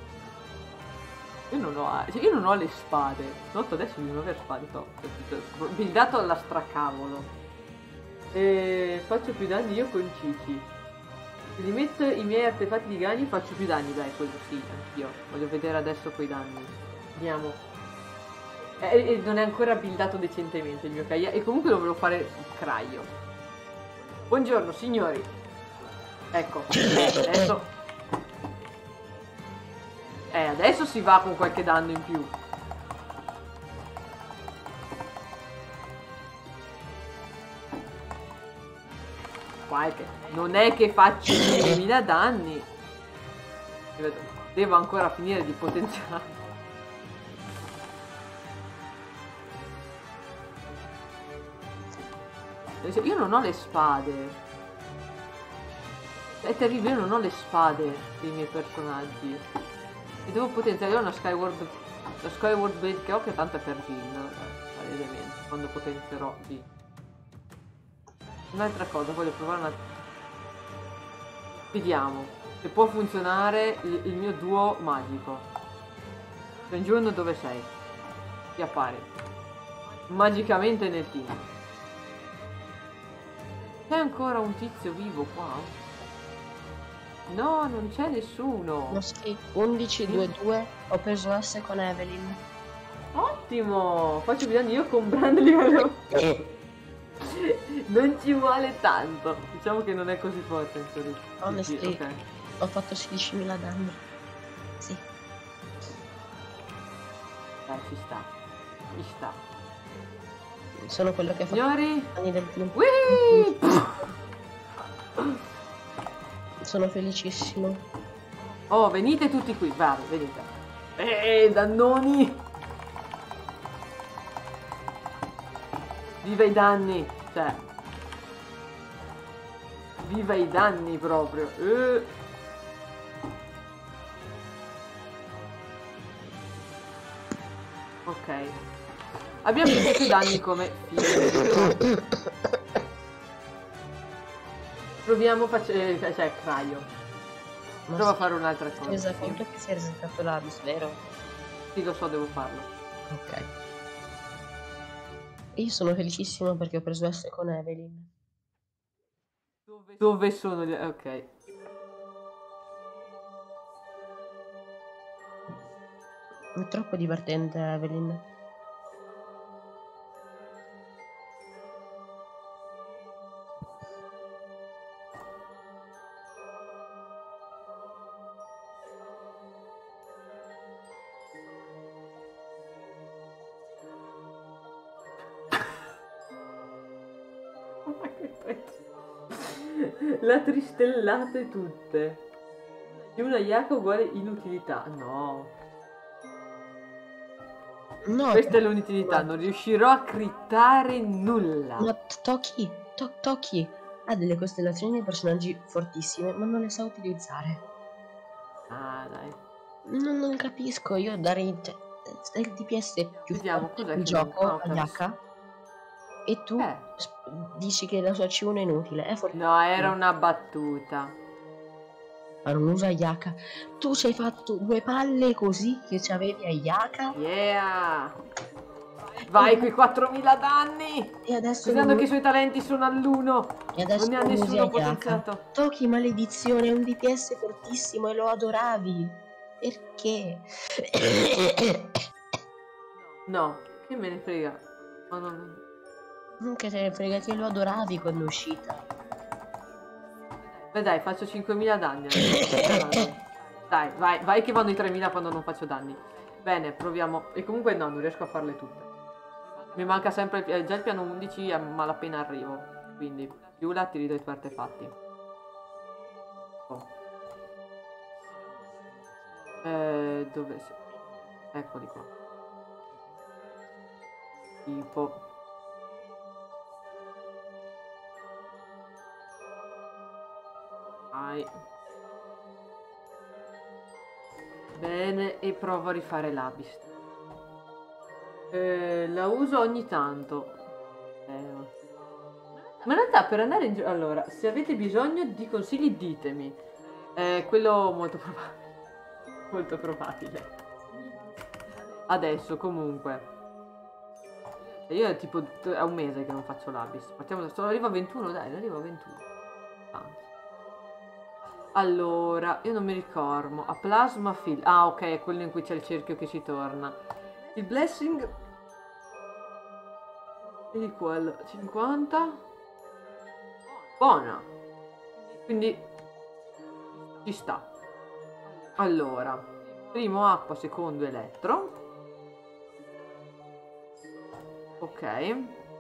Io non ho, cioè io non ho le spade. Noto adesso di non avere spade. Buildato alla stracavolo. E faccio più danni io con Cici. Se li metto i miei artefatti di Ganyu faccio più danni. Dai, quello sì, anch'io. Voglio vedere adesso quei danni. Vediamo. E, e non è ancora buildato decentemente il mio Keia. E comunque lo volevo fare craio. Buongiorno signori. Ecco. Eh, adesso... Eh, adesso si va con qualche danno in più. Qualche. Non è che faccio diecimila danni. Devo ancora finire di potenziare. Io non ho le spade. È terribile, io non ho le spade dei miei personaggi. E devo potenziare una Skyward, la Skyward Blade che ho, che tanto è per Jin, palesemente, quando potenzierò di. Un'altra cosa, voglio provare una... Vediamo se può funzionare il, il mio duo magico. Giorno, dove sei? Ti appare magicamente nel team. C'è ancora un tizio vivo qua? No, non c'è nessuno. Moschi undici due due. Ho preso S con Evelyn. Ottimo. Faccio bisogno io con Brandley. Non ci vuole tanto. Diciamo che non è così forte. Honestly, okay. Ho fatto sedicimila danni. Sì. Dai, ci sta. Ci sta. Sono quello che fa Signori. Anni del team. Sono felicissimo. Oh, venite tutti qui, bravi, venite. Eh, dannoni! Viva i danni! Cioè... Viva i danni proprio! Eh. Ok. Abbiamo visto i danni come... Proviamo facendo... cioè, craio. Prova a fare un'altra cosa. Ti resa conto che si è resettato l'Abyss, vero? Sì, lo so, devo farlo. Ok. Io sono felicissimo perché ho preso S con Evelyn. Dove, Dove sono gli... ok. È troppo divertente, Evelyn. La tristellate tutte. Di una Yaka uguale inutilità. No. No, Questa è l'inutilità. Non riuscirò a crittare nulla. ma Toki, to Toki ha delle costellazioni dei personaggi fortissime, ma non le sa utilizzare. Ah, dai. Non, non capisco, io darei cioè, il D P S più Vediamo, forte cos'è del che gioco non- ah, a Yaka e tu Eh. sp- dici che la sua C uno è inutile. È forte. No, era una battuta. Ma non usa Yaka. Tu ci hai fatto due palle così che ci avevi a Yaka Yeah. Vai coi quattromila danni. e adesso Pensando non, che i suoi talenti sono all'uno. e adesso Non ne ha non usi nessuno Ayaka. potenziato. Toki, maledizione, è un D P S fortissimo e lo adoravi. Perché? No, che me ne frega. Ma non... Non che te ne frega, che lo adoravi quando è uscita. Beh dai, faccio cinquemila danni adesso. Dai, vai, vai che vanno i tremila quando non faccio danni. Bene, proviamo. E comunque no, non riesco a farle tutte. Mi manca sempre il- già il piano undici, a malapena arrivo. Quindi, Giula, ti ridò i tuoi artefatti. Oh. Eh, dove sei? Eccoli qua. Tipo... Vai. Bene, e provo a rifare l'Abyss. Eh, la uso ogni tanto. Eh, ma in realtà per andare in giro... Allora, se avete bisogno di consigli ditemi. Eh, quello molto probabile. Molto probabile. Adesso, comunque. Io è tipo è un mese che non faccio l'Abyss. Partiamo da... Sono arrivo a ventuno, dai, arrivo a ventuno. Tanto. Allora, io non mi ricordo. A Plasma Field. Ah, ok, è quello in cui c'è il cerchio che si torna. Il Blessing è di quello. cinquanta. Buona. Quindi ci sta. Allora, primo acqua, secondo elettro. Ok.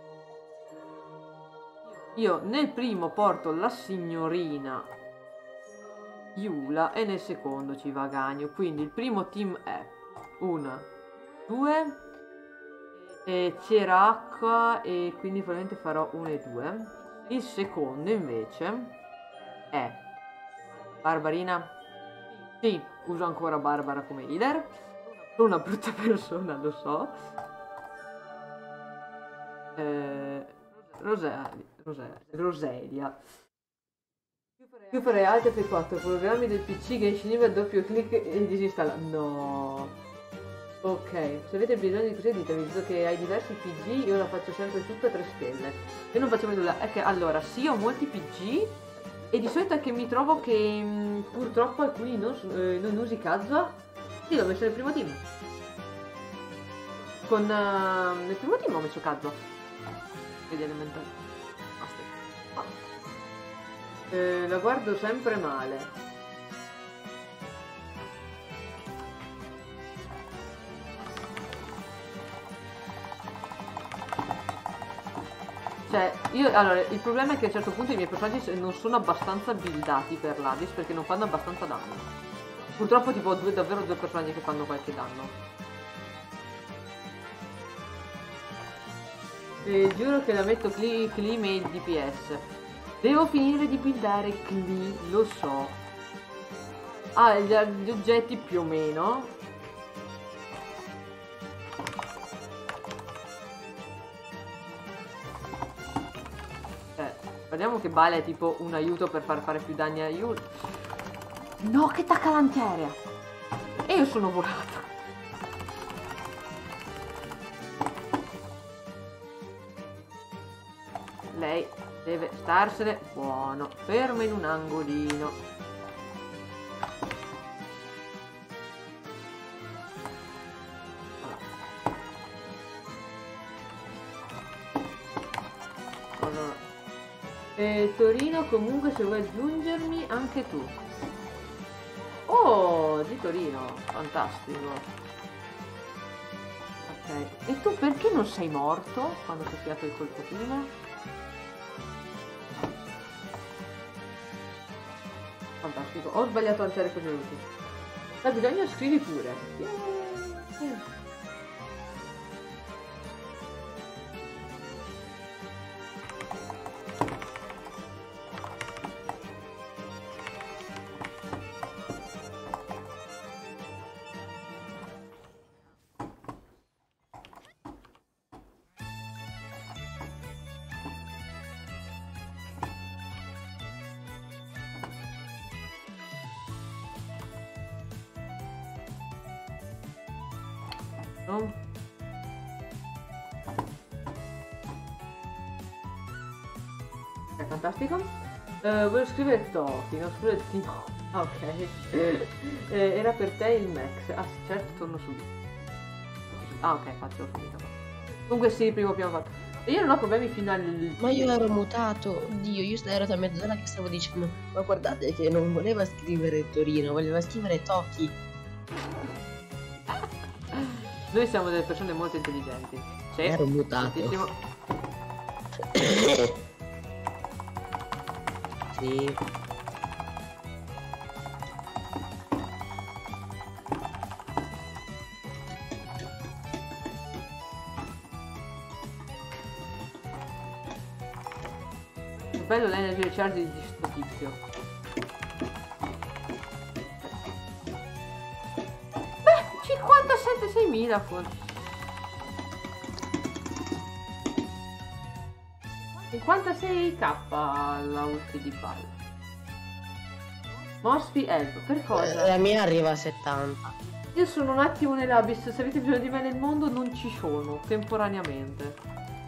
Io nel primo porto la signorina Yula e nel secondo ci va Gagno. Quindi il primo team è uno, due e c'era acqua e quindi probabilmente farò uno e due. Il secondo invece è Barbarina. Sì, uso ancora Barbara come leader. Sono una brutta persona, lo so. Eh, Roselia, Roselia, Roselia. Io farei Alt F quattro, programmi del P C che scendeva a doppio clic e disinstalla. No. Ok, se avete bisogno di così ditemi, visto che hai diversi P G, io la faccio sempre tutta a tre stelle. Io non faccio mai nulla. È che allora, sì, ho molti P G e di solito è che mi trovo che mh, purtroppo alcuni non, eh, non usi Kazuha. Sì, l'ho messo nel primo team. Con uh, nel primo team ho messo Kazuha. Vedi elementare. Basta. Ah. Eh, la guardo sempre male. Cioè, io, allora, il problema è che a un certo punto i miei personaggi non sono abbastanza buildati per l'Abyss perché non fanno abbastanza danno. Purtroppo tipo ho due, davvero due personaggi che fanno qualche danno. E giuro che la metto Clee, Clee made D P S. Devo finire di buildare Clee, lo so. Ah, gli, gli oggetti più o meno. Guardiamo che Bale è tipo un aiuto per far fare più danni a Yul. No, che tacca l'antiaerea! E io sono volata. Lei deve starsene buono, ferma in un angolino. no. E Torino, comunque, se vuoi aggiungermi anche tu. Oh, di Torino, fantastico. Ok, e tu perché non sei morto quando ti ho tirato il colpo prima? Fantastico, ho sbagliato a alzare così veloce. Se hai bisogno scrivi pure. Yeah. Ok, fantastico. Uh, voglio scrivere Toki, non scrivere Tino. Ah, ok. eh, era per te il Max. Ah, sì, certo, torno subito. Ah, ok, faccio finito. Comunque sì, prima abbiamo fatto. E io non ho problemi fino al... Ma io ero mutato, oddio, io ero da mezz'ora che stavo dicendo, ma guardate che non voleva scrivere Torino, voleva scrivere Toki. Noi siamo delle persone molto intelligenti. Sì, ero mutato. Tantissimo. Sì. Bello l'energy recharge di sto tizio. Beh, cinquantasette seimila forse. cinquantasei k alla ulti di palla. Mosfi Elf, per cosa? La mia arriva a settanta. Io sono un attimo nell'abyss, se avete bisogno di me nel mondo non ci sono, temporaneamente.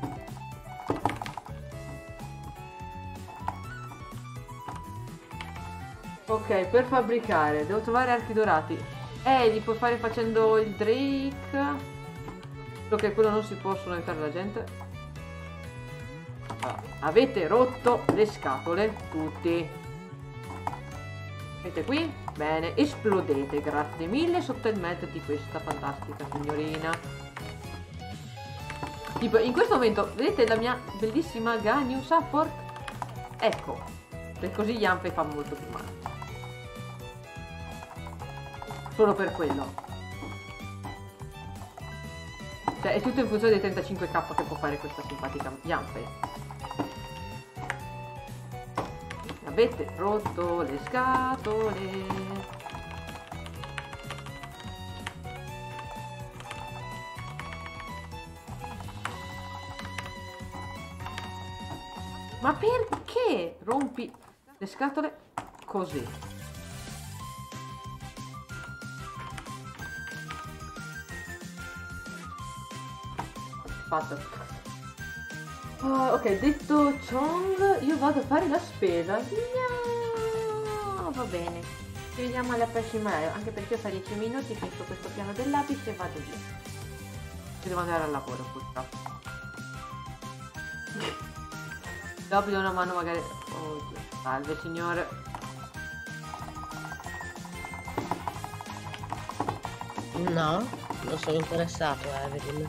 Ok, per fabbricare devo trovare archi dorati. Eh, li puoi fare facendo il Drake. So che quello non si possono aiutare la gente. Ah, avete rotto le scatole tutti. Vedete qui? Bene, esplodete, grazie mille sotto il met di questa fantastica signorina. Tipo, in questo momento, vedete la mia bellissima Ganyu Support? Ecco, per così Yanfei fa molto più male. Solo per quello. Cioè, è tutto in funzione dei trentacinque k che può fare questa simpatica Yanfei. Avete rotto le scatole. Ma perché rompi le scatole così? Fatto. Uh, ok, detto Chong, io vado a fare la spesa. No, va bene. Ci vediamo alla prossima, anche perché fra dieci minuti finisco questo piano dell'abis e vado via. Ci devo andare al lavoro, purtroppo. Dopo do una mano magari... Oddio, salve signore. No, non sono interessato, eh, vedi.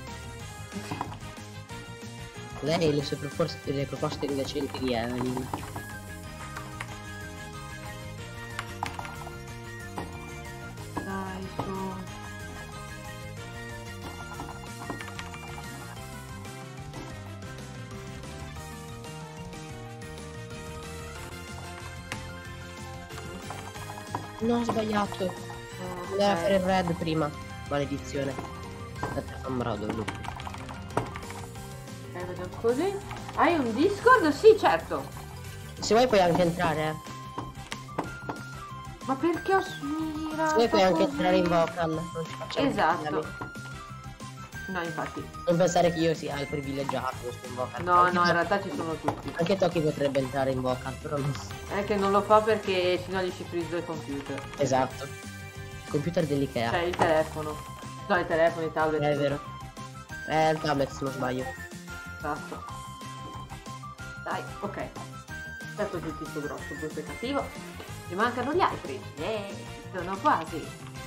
Lei le sue proposte, le proposte indecenti di Evelyn. Dai, su. No, ho sbagliato. Okay. Doveva fare il red prima. Maledizione. Aspetta, non brodo lui. Ok, vediamo così. Hai un Discord? Sì, certo. Se vuoi puoi anche entrare, eh. Ma perché ho smirato? Se vuoi puoi anche così? entrare in vocal. Non ci facciamo Esatto. problemi. No, infatti. Non pensare che io sia il privilegiato in vocal. No, Anche no, in Toki- realtà ci sono tutti. Anche Toki potrebbe entrare in vocal, però non... È che non lo fa perché sennò gli si frizza il computer. Esatto. Computer dell'Ikea. Cioè il telefono. No, i telefoni, i tablet. È vero. È il tablet se non sbaglio. Esatto. dai, ok. Certo tutti sto grosso, brutto e cattivo. Mi mancano gli altri. Eh, sono quasi.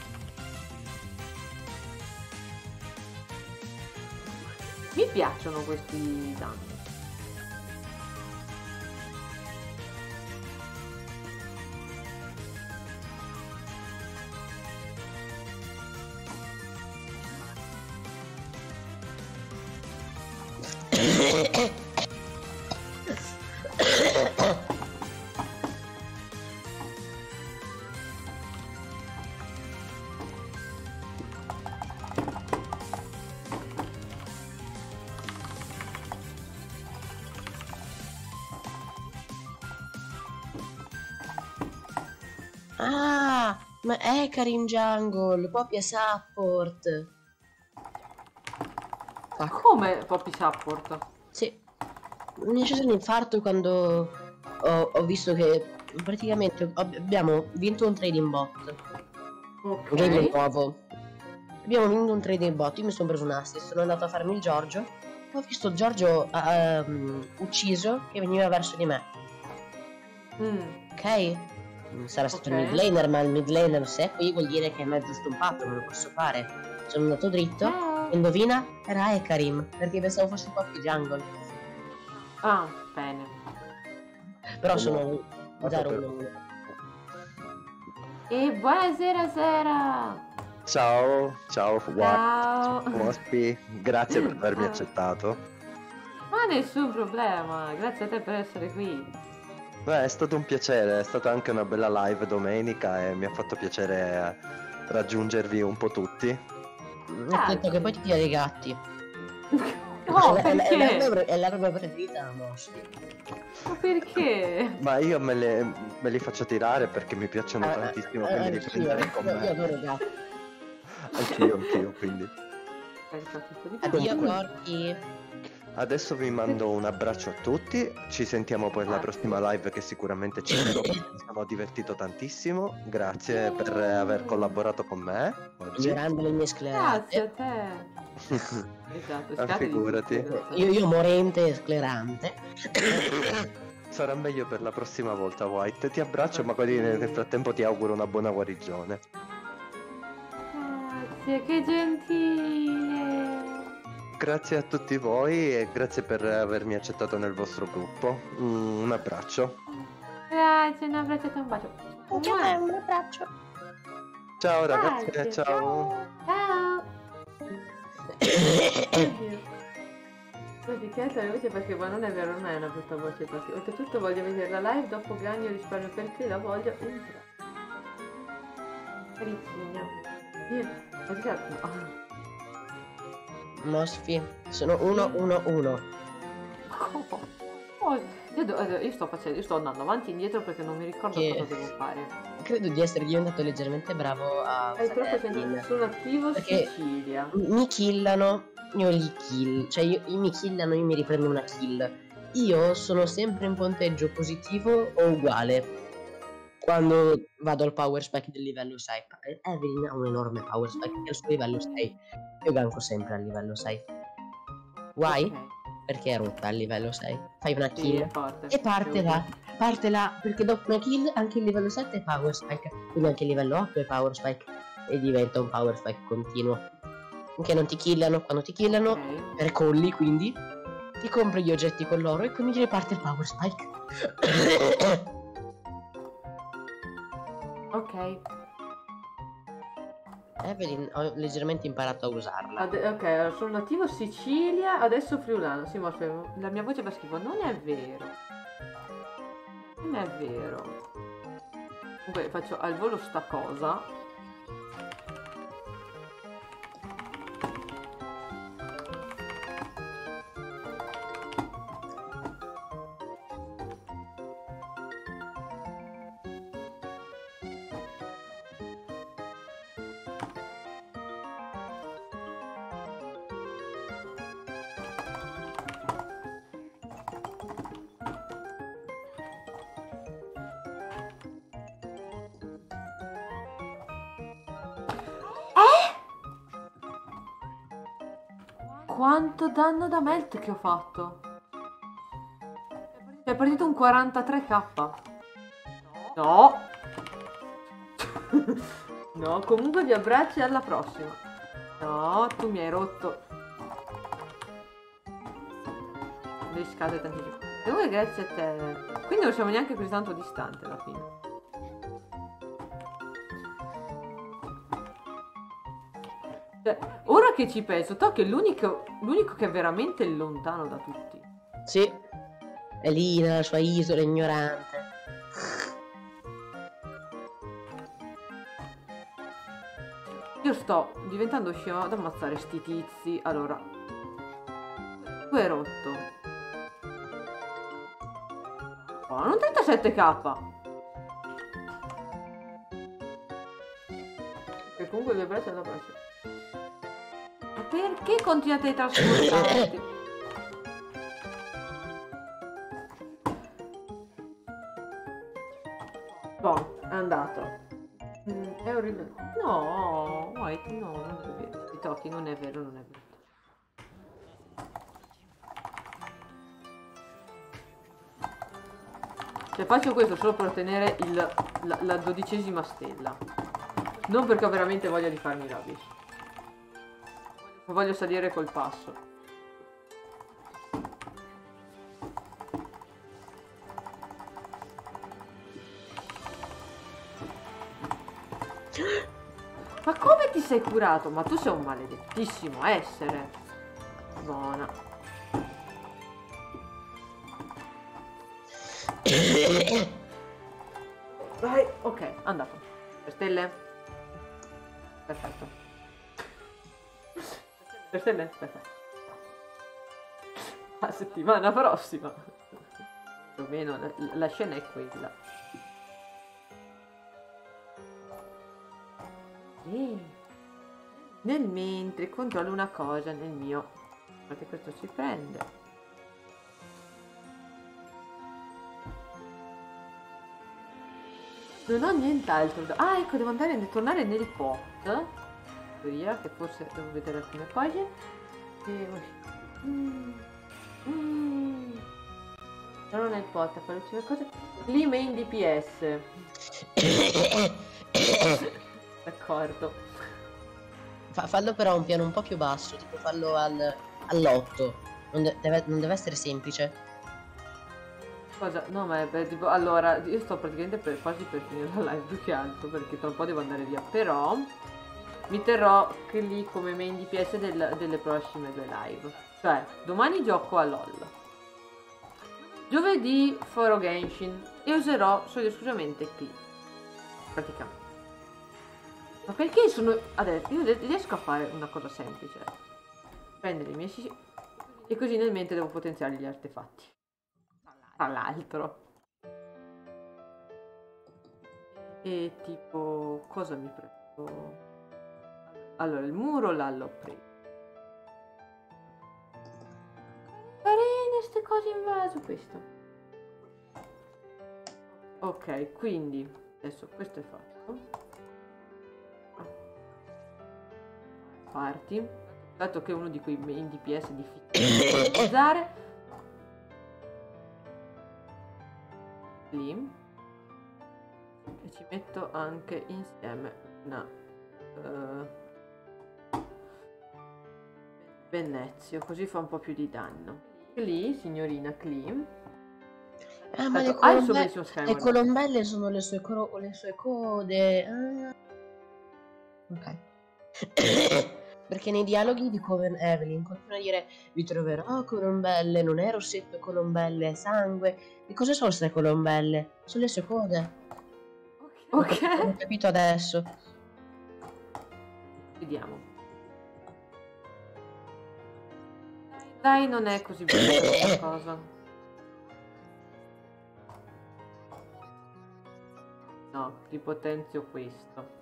Mi piacciono questi danni. Ah, ma è Karim Jungle, Poppy è support. Ma come Poppy support? Sì, mi è sceso un infarto quando ho, ho visto che praticamente ab- abbiamo vinto un trading bot. Ok. Un game nuovo. Abbiamo vinto un trading bot, io mi sono preso un assist, sono andato a farmi il Giorgio. Ho visto Giorgio ehm, ucciso che veniva verso di me. Mm. Ok? Sarà stato Ok. il mid laner, ma il mid laner se è qui vuol dire che è mezzo stumpato, non lo posso fare. Sono andato dritto, Ciao. indovina? Era Ekarim, perché pensavo fosse Poppy Jungle. Ah, bene. Però Sono- sono Ma zero per- uno. E buonasera Sera. Ciao, ciao, Ciao. Waspi, grazie per avermi Ah. accettato. Ma nessun problema, grazie a te per essere qui. Beh, è stato un piacere, è stata anche una bella live domenica e mi ha fatto piacere raggiungervi un po' tutti. Mi ha detto che poi ti tira dei gatti. No, è, è- è perché? l'arma- è l'arma preferita la Moshi. Ma perché? Ma io me, le- me li faccio tirare perché mi piacciono Eh, tantissimo, eh, quindi li anch'io, prenderei con io, io me. adoro i gatti. Anch'io, anch'io, quindi. Pensa tutto di più. Addio corti. Adesso vi mando un abbraccio a tutti, ci sentiamo poi alla prossima live che sicuramente ci sarò, mi sono divertito tantissimo, grazie per aver collaborato con me oggi. Migliorando le mie sclerate. Grazie a te. Esatto, Ah, scatti di figurati. tutto, Io, io morente e sclerante. Sarà meglio per la prossima volta, White. Ti abbraccio, ma così nel nel frattempo ti auguro una buona guarigione. Grazie, che gentile. Grazie a tutti voi e grazie per avermi accettato nel vostro gruppo. Mm, un abbraccio. Grazie, un abbraccio e un bacio. Mua, un abbraccio. Ciao ragazzi, Grazie, ciao. Ciao. Oddio. Poi più che altro la voce passiva non è vero, non è una brutta voce passiva. Oltretutto voglio vedere la live, dopo Gagno risparmio perché la voglio entrare. Caricina. Io... Ma già... No. Mosfi, sono uno uno uno. Oh, io, do- eh, io sto facendo, io sto andando avanti e indietro perché non mi ricordo Che- cosa devo fare. Credo di essere diventato leggermente bravo a Hai troppo usare senso. admin. Sono attivo Perché- Sicilia. Mi killano, io li kill. Cioè io, io mi killano, io mi riprendo una kill. Io sono sempre in punteggio positivo o uguale quando vado al power spike del livello sei. Evelyn ha un enorme power spike che è al suo livello sei. Io ganko sempre al livello sei. Why? Ok. Perché è rotta al livello sei. Fai una Sì, kill è forte. e parte Devo là. Parte là perché dopo una kill anche il livello sette è power spike. Quindi anche il livello otto è power spike. E diventa un power spike continuo. Che non ti killano. Quando ti killano, Ok. per colli quindi, ti compri gli oggetti con l'oro e quindi riparte il power spike. Ok. Evelyn, ho leggermente imparato a usarla. Ade- ok, allora, sono nativo Sicilia, adesso friulano. Sì, ma fermo. La mia voce va schifo. Non è vero. Non è vero. Comunque faccio al volo sta cosa. Quanto danno da melt che ho fatto? È partito un quarantatré K. No. No, comunque vi abbraccio e alla prossima. No, tu mi hai rotto le scatole tantissimo. Comunque grazie a te. Quindi non siamo neanche così tanto distanti alla fine. Cioè, ora che ci penso, Tokyo è l'unico l'unico che è veramente lontano da tutti. Sì, è lì nella sua isola ignorante. Io sto diventando scema ad ammazzare sti tizi. Allora, tu hai rotto. Oh, non trentasette K. Che comunque vi abbraccio alla prossima. Ma perché continuate a trasportarti? Boh, è andato. Mm, è orribile. No, White, no, non è vero. Ti tocchi, non è vero, non è vero. Cioè faccio questo solo per ottenere il, la, la dodicesima stella. Non perché ho veramente voglia di farmi rubbish. Voglio salire col passo. Ma come ti sei curato? Ma tu sei un maledettissimo essere. Buona. Vai, ok, andato. Per stelle? Perfetto. Per stelle? Perfetto. La settimana prossima. Più o meno la, la scena è quella. E nel mentre controllo una cosa nel mio. Perché questo si prende. Non ho nient'altro da... Ah, ecco, devo andare tornare nel pot. Via, che forse devo vedere alcune cose. E... Mm. Mm. Sono nel pot a fare le cose. Lì main D P S. D'accordo. Fa, fallo però a un piano un po' più basso, tipo fallo al, all'otto. Non, de- deve, non deve essere semplice. Cosa? No, ma è beh, tipo, allora, io sto praticamente per, quasi per finire la live più che altro, perché tra un po' devo andare via, però mi terrò che lì come main D P S del, delle prossime due live. Cioè, domani gioco a LOL. Giovedì farò Genshin e userò solo e esclusivamente Clip. Praticamente. Ma perché sono... Adesso, io riesco a fare una cosa semplice. Prendere i miei... sci- E così nel mente devo potenziare gli artefatti. Tra l'altro. E tipo... Cosa mi prendo? Allora, il muro là l'ho preso. Carine ste cose in vaso, questo. Ok, quindi... Adesso questo è fatto. Parti. Dato che è uno di quei main D P S difficili da usare. Lì. E ci metto anche insieme una uh, Venezio, così fa un po' più di danno. Clee, signorina Clee. Ah, ma le, Ah, il suo colombe- bellissimo le Skyward. colombelle sono le sue, coro- le sue code. Ah. Ok. Perché nei dialoghi di Coven Evelyn continua a dire: vi troverò colombelle, non è rossetto colombelle, è sangue. E cosa sono queste colombelle? Sono le sue code. Ok. Ho capito adesso. Vediamo. Dai, non è così brutta questa cosa. No, ti potenzio questo.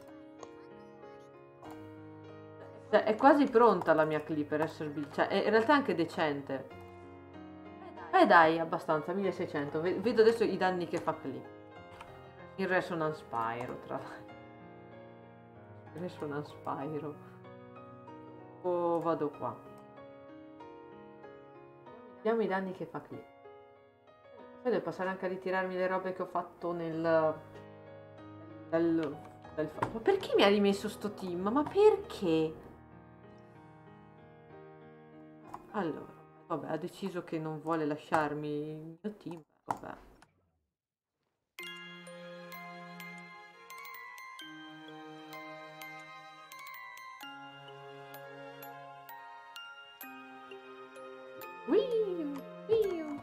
Cioè, è quasi pronta la mia clip per essere... Cioè, è in realtà anche decente. Eh dai, abbastanza, milleseicento. Ve- Vedo adesso i danni che fa clip. Il Resonance Spyro, tra l'altro. Il Resonance Spyro. Oh, vado qua. Vediamo i danni che fa clip. Poi devo passare anche a ritirarmi le robe che ho fatto nel... Dal, dal... Ma perché mi ha rimesso sto team? Ma perché? Allora, vabbè, ha deciso che non vuole lasciarmi il mio team. Vabbè. Wii, wii.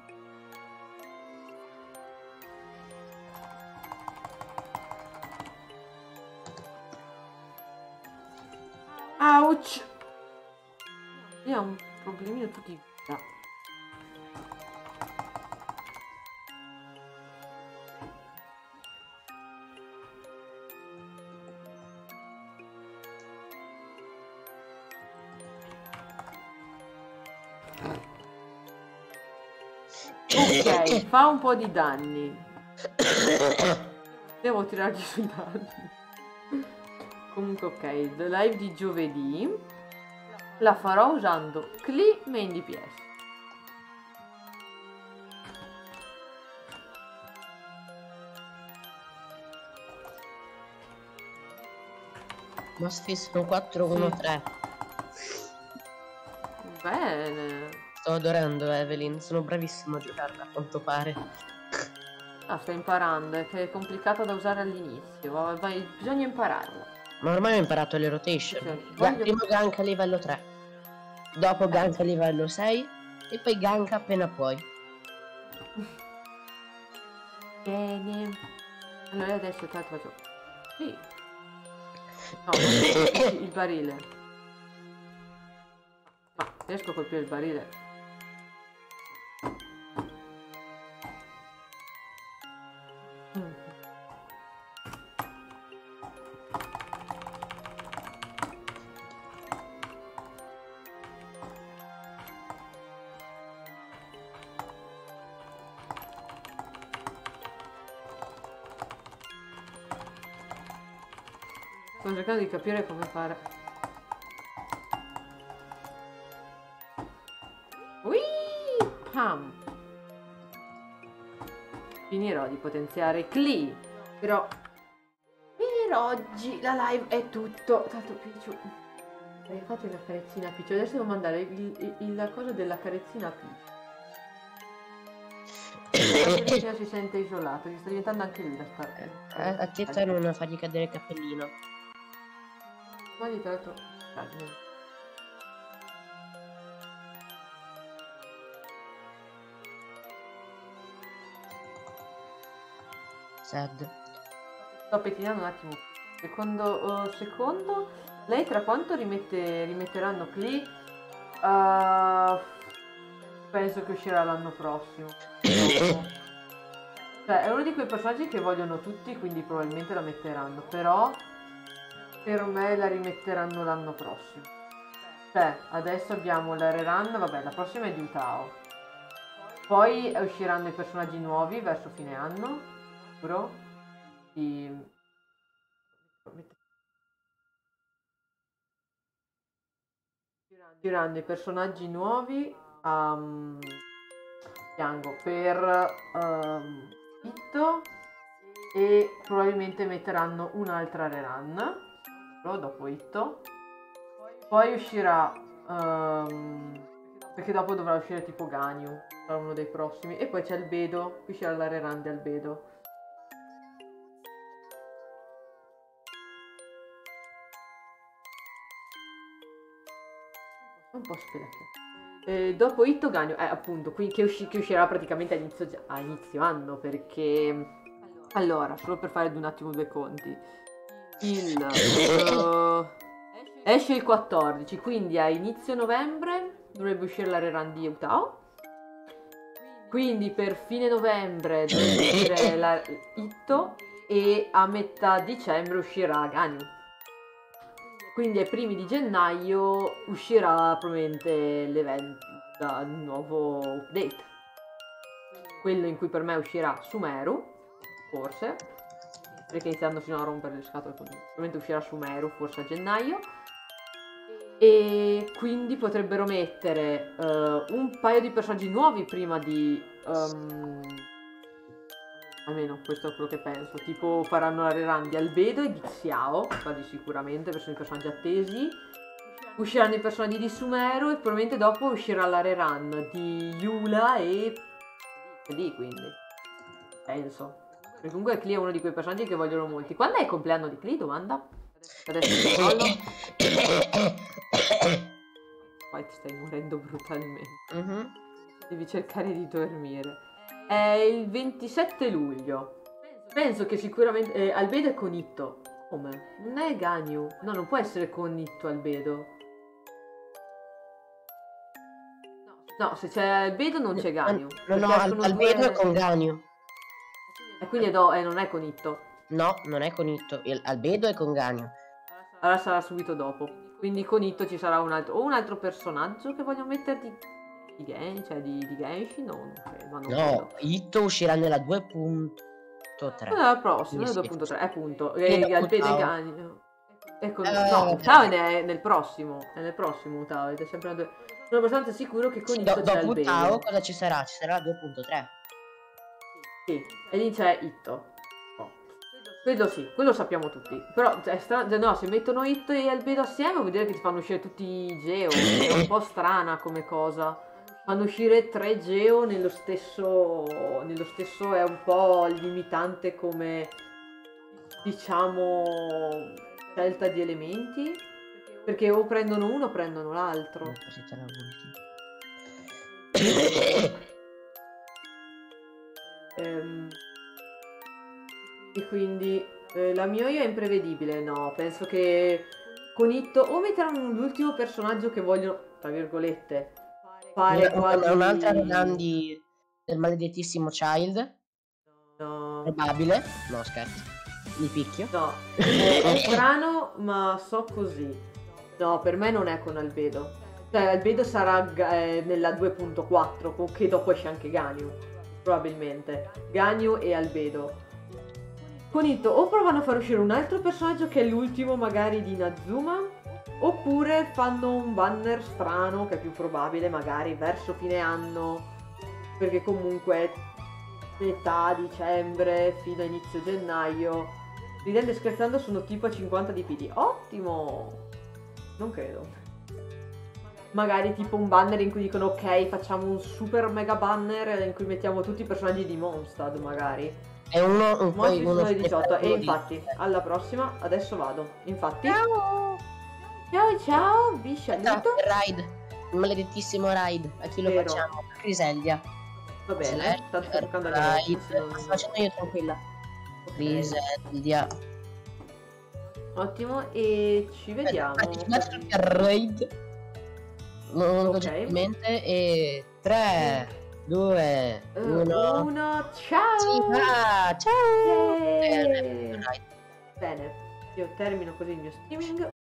Ouch! Io ho un problemino tutti di vita. Ok, fa un po' di danni. Devo tirargli sui danni. Comunque ok, the live di giovedì la farò usando Klee main D P S. Mosfi sono quattro uno tre. Bene. Sto adorando Evelyn, sono bravissimo a giocarla a quanto pare. Ah, sto imparando, è che è complicata da usare all'inizio, vai- vai- bisogna impararla. Ma ormai ho imparato le rotation. Sì, Ga- voglio- Primo gank a livello tre, dopo gank a livello sei e poi gank appena puoi. Bene. Allora adesso tra l'altro faccio... Sì. No, il il barile. Ma riesco a colpire il barile? Mm. Sto cercando di capire come fare. Whee! Pam! Finirò di potenziare Klee. Però per oggi la live è tutto. Tanto Picciu, hai fatto una carezzina a Picciu. Adesso devo mandare il, il- il- la cosa della carezzina a Picciu. La carezzina si sente isolato, gli sta diventando anche lui da stare. A, a te stai non fargli cadere il cappellino. Ma di tra l'altro... ah, no. Sad. Sto pettinando un attimo. Secondo, oh, secondo, lei tra quanto rimette, rimetteranno Klee? Uh, penso che uscirà l'anno prossimo. Cioè, è uno di quei personaggi che vogliono tutti, quindi probabilmente la metteranno. Però, per me la rimetteranno l'anno prossimo. Cioè, adesso abbiamo la rerun, vabbè, la prossima è di Utao. Poi usciranno i personaggi nuovi verso fine anno. Sicuro. Di... Usciranno i personaggi nuovi a um, fianco per um, Itto e probabilmente metteranno un'altra rerun dopo Itto. Poi uscirà um, perché dopo dovrà uscire tipo Ganyu, sarà uno dei prossimi, e poi c'è Albedo, uscirà la rerun di Albedo. Un po' spelacchiato. Eh, dopo Itto Ganyu, eh, appunto, qui, che, usci- che uscirà praticamente a inizio, gi- a inizio anno, perché... Allora, solo per fare un attimo due conti. Il... eh, esce il quattordici, quindi a inizio novembre dovrebbe uscire la rerun di Utao. Quindi per fine novembre dovrebbe uscire la Itto e a metà dicembre uscirà Ganyu. Quindi ai primi di gennaio uscirà probabilmente l'evento, il nuovo update. Quello in cui per me uscirà Sumeru, forse, perché iniziando fino a rompere le scatole, probabilmente uscirà Sumeru, forse a gennaio. E quindi potrebbero mettere uh, un paio di personaggi nuovi prima di, um, Almeno questo è quello che penso. Tipo faranno la rerun di Albedo e di Xiao, quasi sicuramente, perché sono i personaggi attesi. Usciranno i personaggi di Sumeru e probabilmente dopo uscirà la rerun di Yula e... e lì quindi. Penso. Perché comunque Klee è uno di quei personaggi che vogliono molti. Quando è il compleanno di Klee, domanda? Adesso controllo. Poi ti stai morendo brutalmente. Mm-hmm. Devi cercare di dormire. È il ventisette luglio. Penso che sicuramente... Eh, Albedo è con Itto. Come? Non è Ganyu. No, non può essere con Itto Albedo. No, se c'è Albedo non c'è Ganyu. No, no, Al- Albedo due... è con Ganyu. E quindi è do... eh, non è con Itto. No, non è con Itto. Il Albedo è con Ganyu. Allora sarà subito dopo. Quindi con Itto ci sarà un altro... O un altro personaggio che voglio mettere di... di Gen... cioè di, di Genshin? No, okay, no, no Itto uscirà nella due punto tre. Nella prossima, nella due punto tre, appunto. E Albedo e Ganyu. Ecco, eh, no, Tao è nel prossimo. È nel prossimo Tao. È sempre una due... Sono abbastanza sicuro che con sì, Itto do, c'è dopo Albedo. Tao cosa ci sarà? Ci sarà la due punto tre. Sì, e lì c'è Itto. Oh. Quello sì, quello sappiamo tutti. Però è strano, no, se mettono Itto e Albedo assieme vuol dire che ti fanno uscire tutti i Geo. È un po' strana come cosa. Fanno uscire tre Geo nello stesso... Nello stesso è un po' limitante come... diciamo... scelta di elementi. Perché o prendono uno o prendono l'altro. ehm, e quindi eh, la Miyoyo è imprevedibile. No, penso che con Itto o metteranno l'ultimo personaggio che vogliono, tra virgolette, fare no, quasi... un'altra run di del maledettissimo Child. No. Probabile. No, scherzo. Mi picchio. No, è strano, ma so così. No, per me non è con Albedo. Cioè, Albedo sarà eh, nella due punto quattro, che dopo esce anche Ganyu. Probabilmente. Ganyu e Albedo. Con Itto o provano a far uscire un altro personaggio che è l'ultimo magari di Inazuma, oppure fanno un banner strano, che è più probabile, magari verso fine anno. Perché comunque metà dicembre fino a inizio gennaio. Ridendo e scherzando sono tipo a cinquanta D P D. Ottimo! Non credo. Magari tipo un banner in cui dicono ok, facciamo un super mega banner in cui mettiamo tutti i personaggi di Mondstadt magari. È uno un Monstri uno sono le diciotto e infatti alla prossima adesso vado. Infatti ciao ciao ciao vi saluto. Il raid, il maledettissimo raid. A chi lo Vero. facciamo? Criseldia. Va bene, tanto sto giocando alla raid. non... Sto facendo io tranquilla. Criseldia. Ottimo, e ci vediamo. Partecipato al raid. Non Ok. oggettivamente. E tre, due, uno. Uno, ciao! Si va, ciao! Yay! Eh, raid. Bene, io termino così il mio streaming.